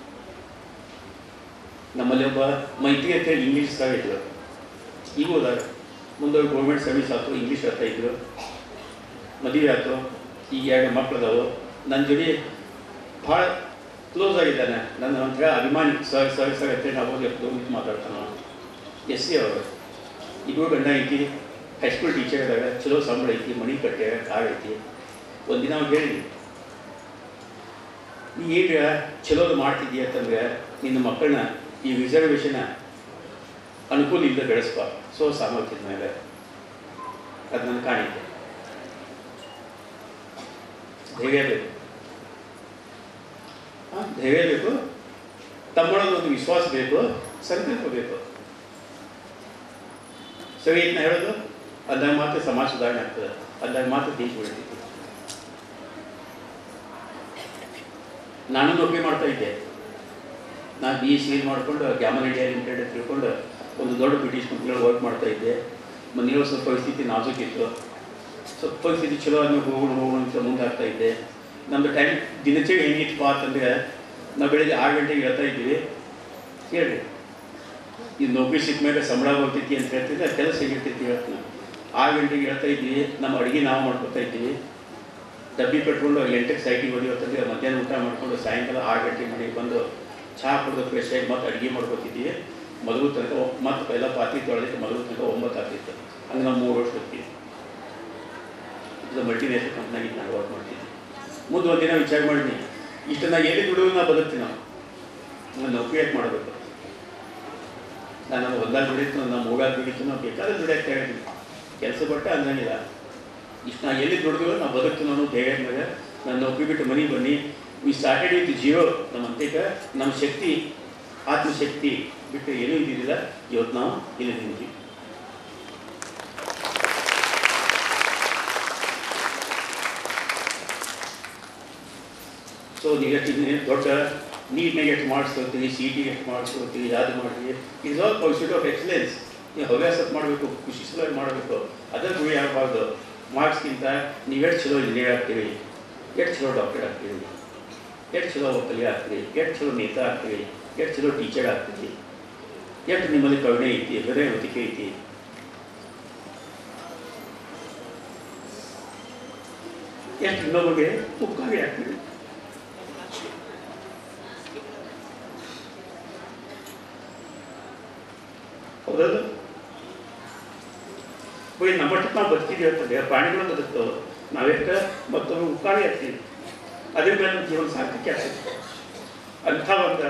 ನಮ್ಮಲ್ಲಿ ಒಬ್ಬ ಮೈತ್ರಿ ಅಂತ ಹೇಳಿ ಇಂಗ್ಲೀಷ್ ಸಹ ಇದ್ರು, ಈಗ ಹೋದಾರ ಮುಂದೆ ಗೌರ್ಮೆಂಟ್ ಸರ್ವಿಸ್ ಆಯ್ತು, ಇಂಗ್ಲೀಷ್ ಹೇಳ್ತಾ ಇದ್ರು, ಮದುವೆ ಆಯ್ತು, ಈಗ 2 ಮಕ್ಕಳದಾವು. ನನ್ನ ಜೋಡಿ ಭಾಳ ಕ್ಲೋಸ್ ಆಗಿದ್ದಾನೆ, ನನ್ನ ಒಂಥರ ಅಭಿಮಾನಿ. ಸರ್ ಅಂತೇಳಿ ನಾವು ಹೋಗಿ ಮಾತಾಡ್ತಾನೆ. SC ಅವರು ಇಬ್ಬರು ಗಂಡ ಐತಿ, ಹೈಸ್ಕೂಲ್ ಟೀಚರ್ ಇದ್ದಾರೆ, ಚಲೋ ಸಂಬಳ ಐತಿ, ಮನೆ ಕಟ್ಟೆ, ಕಾರ್ ಐತಿ. ಒಂದಿನ ಅವ್ರು ಹೇಳಿ, ನೀ ಈಗ ಚಲೋದು ಮಾಡ್ತಿದ್ದೀಯ ಅಂತಂದರೆ ನಿನ್ನ ಮಕ್ಕಳನ್ನ ಈ ರಿಸರ್ವೇಷನ್ ಅನುಕೂಲ ಇಲ್ಲದೆ ಬೆಳೆಸ್ಪ, ಸಾಮರ್ಥ್ಯದ ಮೇಲೆ. ಅದು ನನ್ನ ಕಾಣಿಕೆ. ಧೈರ್ಯ ಬೇಕು, ಧೈರ್ಯ ಬೇಕು, ತಮ್ಮೊಳಗೆ ಒಂದು ವಿಶ್ವಾಸ ಬೇಕು, ಸಂಕಲ್ಪ ಬೇಕು. ಸರಿ ಅಂತ ಹೇಳೋದು, ಅಂದಾಗ ಮಾತ್ರ ಸಮಾಜ ಸುಧಾರಣೆ ಆಗ್ತದೆ, ಅಂದಾಗ ಮಾತ್ರ ದೇಶ ಬೆಳಿತೈತಿ. ನಾನು ನೌಕರಿ ಮಾಡ್ತಾ ಇದ್ದೆ. ನಾನು BSc ಮಾಡಿಕೊಂಡು ಗ್ಯಾಮನ್ ಇಂಡಿಯಾ ಲಿಮಿಟೆಡ್ ತಿಳ್ಕೊಂಡು ಒಂದು ದೊಡ್ಡ ಬ್ರಿಟಿಷ್ ಕಂಪ್ನಿಯಲ್ಲಿ ವರ್ಕ್ ಮಾಡ್ತಾ ಇದ್ದೆ. ಮನೆಯೊಳಗೆ ಸ್ವಲ್ಪ ಪರಿಸ್ಥಿತಿ ನಾಜೂಕಿತ್ತು, ಸ್ವಲ್ಪ ಪರಿಸ್ಥಿತಿ ಚಲೋ ಆದ್ಮೇಲೆ ಹೋಗೋಣ ಅಂತ ಮುಂದೆ ಆಗ್ತಾ ಇದ್ದೆ. ನಮ್ಮದು ಟೈಮ್ ದಿನಚರಿ ಹೆಂಗಿತ್ತಪ್ಪ ಅಂತಂದರೆ, ನಾವು ಬೆಳಗ್ಗೆ 6 ಗಂಟೆಗೆ ಹೇಳ್ತಾ ಇದ್ದೀವಿ. ಹೇಳ್ರಿ, ಇದು ನೌಕರಿ ಸಿಕ್ಕ ಮೇಲೆ ಸಂಬಳ ಬರ್ತೈತಿ ಅಂತ ಹೇಳ್ತಿದ್ದೆ, ಕೆಲಸ ಹೇಗಿರ್ತೈತಿ ಹೇಳ್ತೀನಿ. 6 ಗಂಟೆಗೆ ಹೇಳ್ತಾ ಇದ್ದೀವಿ, ನಮ್ಮ ಅಡುಗೆ ನಾವು ಮಾಡ್ಕೊತಾ ಇದ್ದೀವಿ. ಡಬ್ಬಿ ಕಟ್ಕೊಂಡು 8ಕ್ಕೆ ಸೈಟಿಗೆ ಹೊಡಿಯೋತ್ತಂದರೆ ಮಧ್ಯಾಹ್ನ ಊಟ ಮಾಡಿಕೊಂಡು ಸಾಯಂಕಾಲ 6 ಗಂಟೆಗೆ ಮನೆಗೆ ಬಂದು ಚಹಾ ಕುಡಿದು ಫ್ರೆಶ್ ಆಗಿ ಮತ್ತೆ ಅಡುಗೆ ಮಾಡ್ಕೊತಿದ್ದೀವಿ. ಮದುವೆ ತನಕ ಮತ್ತು ಎಲ್ಲ ಪಾತ್ರೆ ತೊಳೆದಕ್ಕೆ ಮದುವೆ ತನಕ 9 ಆಗ್ತಿತ್ತು. ಹಂಗೆ ನಾವು 3 ವರ್ಷ ಹೋಗ್ತೀವಿ. ಇದು ಮಲ್ಟಿನೇಷನಲ್ ಕಂಪ್ನಿಯಾಗಿ ನಾನು ವರ್ಕ್ ಮಾಡ್ತೀನಿ. ಮುಂದೆ ಒಂದಿನ ವಿಚಾರ ಮಾಡಿದ್ನಿ, ಇಷ್ಟು ನಾ ಎಲ್ಲಿ ದುಡಿಯೋದು ನಾ ಬದುಕ್ತೀನಿ. ನಾನು ನೌಕರಿ ಯಾಕೆ ಮಾಡಬೇಕು? ನಾನು ಹೊಲ್ದಾಗ ದುಡಿತು, ನಮ್ಮ ಮೂಗಾಗ ದುಡಿತು, ನಾವು ಬೇಕಾದ್ರೆ ದುಡಿಯೋಕ್ಕೆ ಹೇಳಿದ್ದೀನಿ. ಕೆಲಸ ಕೊಟ್ಟೆ ಅನ್ನಂಗಿಲ್ಲ. ಇಷ್ಟು ನಾ ಎಲ್ಲಿ ದುಡಿದ್ರು ನಾವು ಬದುಕ್ತೀನಿ ಅನ್ನೋ ಧೈರ್ಯ ಮೇಲೆ ನಾನು ನೌಕರಿ ಬಿಟ್ಟು ಮನೆಗೆ ಬನ್ನಿ. We started with 0. ನಮ್ಮ ಅಂತ್ಯಕ್ಕೆ ನಮ್ಮ ಶಕ್ತಿ, ಆತ್ಮಶಕ್ತಿ ಬಿಟ್ಟು ಏನೂ ಇದ್ದಿದ್ದಿಲ್ಲ. ಇವತ್ತು ನಾವು ಇಲ್ಲಿ ನಿಂತೀವಿ. ನೀವು ದೊಡ್ಡ ನೀಟ್ನಾಗ ಎಷ್ಟು ಮಾಡಿಸ್ಕೊಳ್ತೀವಿ, CET ಎಷ್ಟು ಮಾಡಿಸ್ಕೊಳ್ತೀವಿ, ಯಾವುದು ಮಾಡ್ತೀವಿ, it's all pursuit of excellence. ನೀವು ಹವ್ಯಾಸ ಮಾಡಬೇಕು, ಖುಷಿ ಸಲುವಾಗಿ ಮಾಡಬೇಕು. ಅದರ ಗುರಿ ಆಗಬಾರ್ದು. ಮಾರ್ಕ್ಸ್ಗಿಂತ ನೀವು ಎಷ್ಟು ಚಲೋ ಇಂಜಿನಿಯರ್ ಆಗ್ತೀವಿ, ಎಷ್ಟು ಚಲೋ ಡಾಕ್ಟರ್ ಆಗ್ತೀವಿ, ಎಷ್ಟು ಚಲೋ ವಕೀಲ ಆಗ್ತೀವಿ, ಎಷ್ಟು ಚಲೋ ನೇತಾ ಆಗ್ತೀವಿ, ಎಷ್ಟು ಚಲೋ ಟೀಚರ್ ಆಗ್ತೀವಿ, ಎಷ್ಟು ನಿಮ್ಮಲ್ಲಿ ಕರುಣೆ ಐತಿ, ಹೃದಯ ಹೊತ್ತಿಕೆ ಐತಿ, ಎಷ್ಟು ಇನ್ನೊಬ್ಬರಿಗೆ ಉಪಕಾರಿ ಆಗ್ತೀವಿ. ಹೌದಲ್ಲ? ಬರೀ ನಮ್ಮಷ್ಟು ನಾವು ಬದುಕಿದ್ದೀವಿ ಅಂತಂದರೆ ಪ್ರಾಣಿಗಳು ಬದುಕ್ತವೆ. ನಾವೆಷ್ಟು ಮತ್ತೊಂದು ಉಪಕಾರಿ ಆಗ್ತೀವಿ. ಅದ್ರ ಮೇಲೆ ನಮ್ಮ ಜೀವನ ಸಾರ್ಥಕ್ಕೆ ಆಗ್ತದೆ. ಅಂಥ ಒಂದು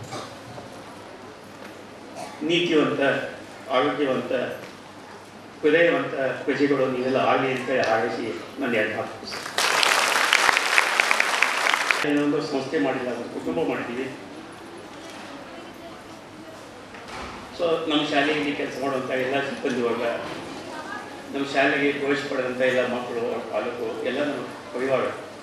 ನೀತಿವಂತ, ಆರೋಗ್ಯವಂತ, ಹೃದಯವಂತ ಪ್ರಜೆಗಳು ನೀವೆಲ್ಲ ಆಗಲಿ ಅಂತ ಆರಿಸಿ ನನ್ನ 2 ಮಾತು. ಏನೊಂದು ಸಂಸ್ಥೆ ಮಾಡಿಲ್ಲ, ಒಂದು ಕುಟುಂಬ ಮಾಡಿದ್ದೀವಿ. ನಮ್ಮ ಶಾಲೆಯಲ್ಲಿ ಕೆಲಸ ಮಾಡುವಂಥ ಎಲ್ಲ ಸಿಬ್ಬಂದಿ ವರ್ಗ, ನಮ್ಮ ಶಾಲೆಗೆ ಪ್ರವೇಶ ಪಡೆದಂಥ ಎಲ್ಲ ಮಕ್ಕಳು, ಪಾಲಕರು ಎಲ್ಲ ನಮ್ಮ ಪರಿವಾರ.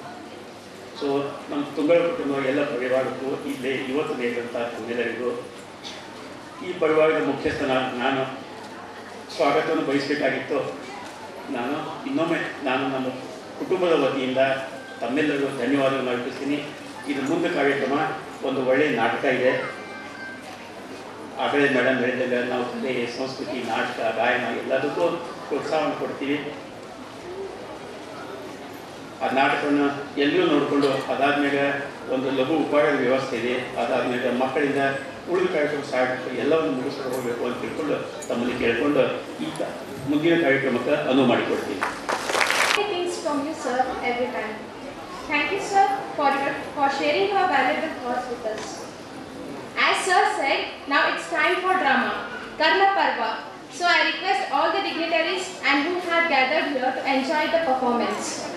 ನಮ್ಮ ತುಂಗಳ ಕುಟುಂಬ ಎಲ್ಲ ಪರಿವಾರಕ್ಕೂ ಇಲ್ಲೇ ಇವತ್ತು ನೇರಂಥ ಎಲ್ಲರಿಗೂ ಈ ಪರಿವಾರದ ಮುಖ್ಯಸ್ಥನ ನಾನು ಸ್ವಾಗತವನ್ನು ಬಯಸಬೇಕಾಗಿತ್ತು. ನಾನು ಇನ್ನೊಮ್ಮೆ ನಮ್ಮ ಕುಟುಂಬದ ವತಿಯಿಂದ ತಮ್ಮೆಲ್ಲರಿಗೂ ಧನ್ಯವಾದವನ್ನು ಅರ್ಪಿಸ್ತೀನಿ. ಇದು ಮುಂದೆ ಕಾರ್ಯಕ್ರಮ ಒಂದು ಒಳ್ಳೆಯ ನಾಟಕ ಇದೆ. ಆಗಲೇ ಮೇಡಮ್ ಹೇಳಿದಾಗ ನಾವು ಕಲೆ, ಸಂಸ್ಕೃತಿ, ನಾಟಕ, ಗಾಯನ ಎಲ್ಲದಕ್ಕೂ ಪ್ರೋತ್ಸಾಹವನ್ನು ಕೊಡ್ತೀವಿ. ಆ ನಾಟಕವನ್ನು ಎಲ್ಲರೂ ನೋಡಿಕೊಂಡು ಅದಾದ್ಮೇಲೆ ಒಂದು ಲಘು ಉಪಹಾರದ ವ್ಯವಸ್ಥೆ ಇದೆ. ಅದಾದ್ಮೇಲೆ ಮಕ್ಕಳಿಂದ ಉಳಿದ ಕಾರ್ಯಕ್ರಮ ಸಾಕು ಎಲ್ಲವನ್ನು ಮುಗಿಸ್ಕೊಂಡು ಹೋಗಬೇಕು ಅಂತ ತಿಳ್ಕೊಂಡು ತಮ್ಮಲ್ಲಿ ಕೇಳಿಕೊಂಡು ಈಗ ಮುಂದಿನ ಕಾರ್ಯಕ್ರಮಕ್ಕೆ ಅನುವು ಮಾಡಿಕೊಡ್ತೀವಿ. Things from you, sir, every time. Thank you, sir, for sharing your valuable thoughts with us. As sir said, now it's time for drama, Karna Parva. So I request all the dignitaries and who have gathered here to enjoy the performance.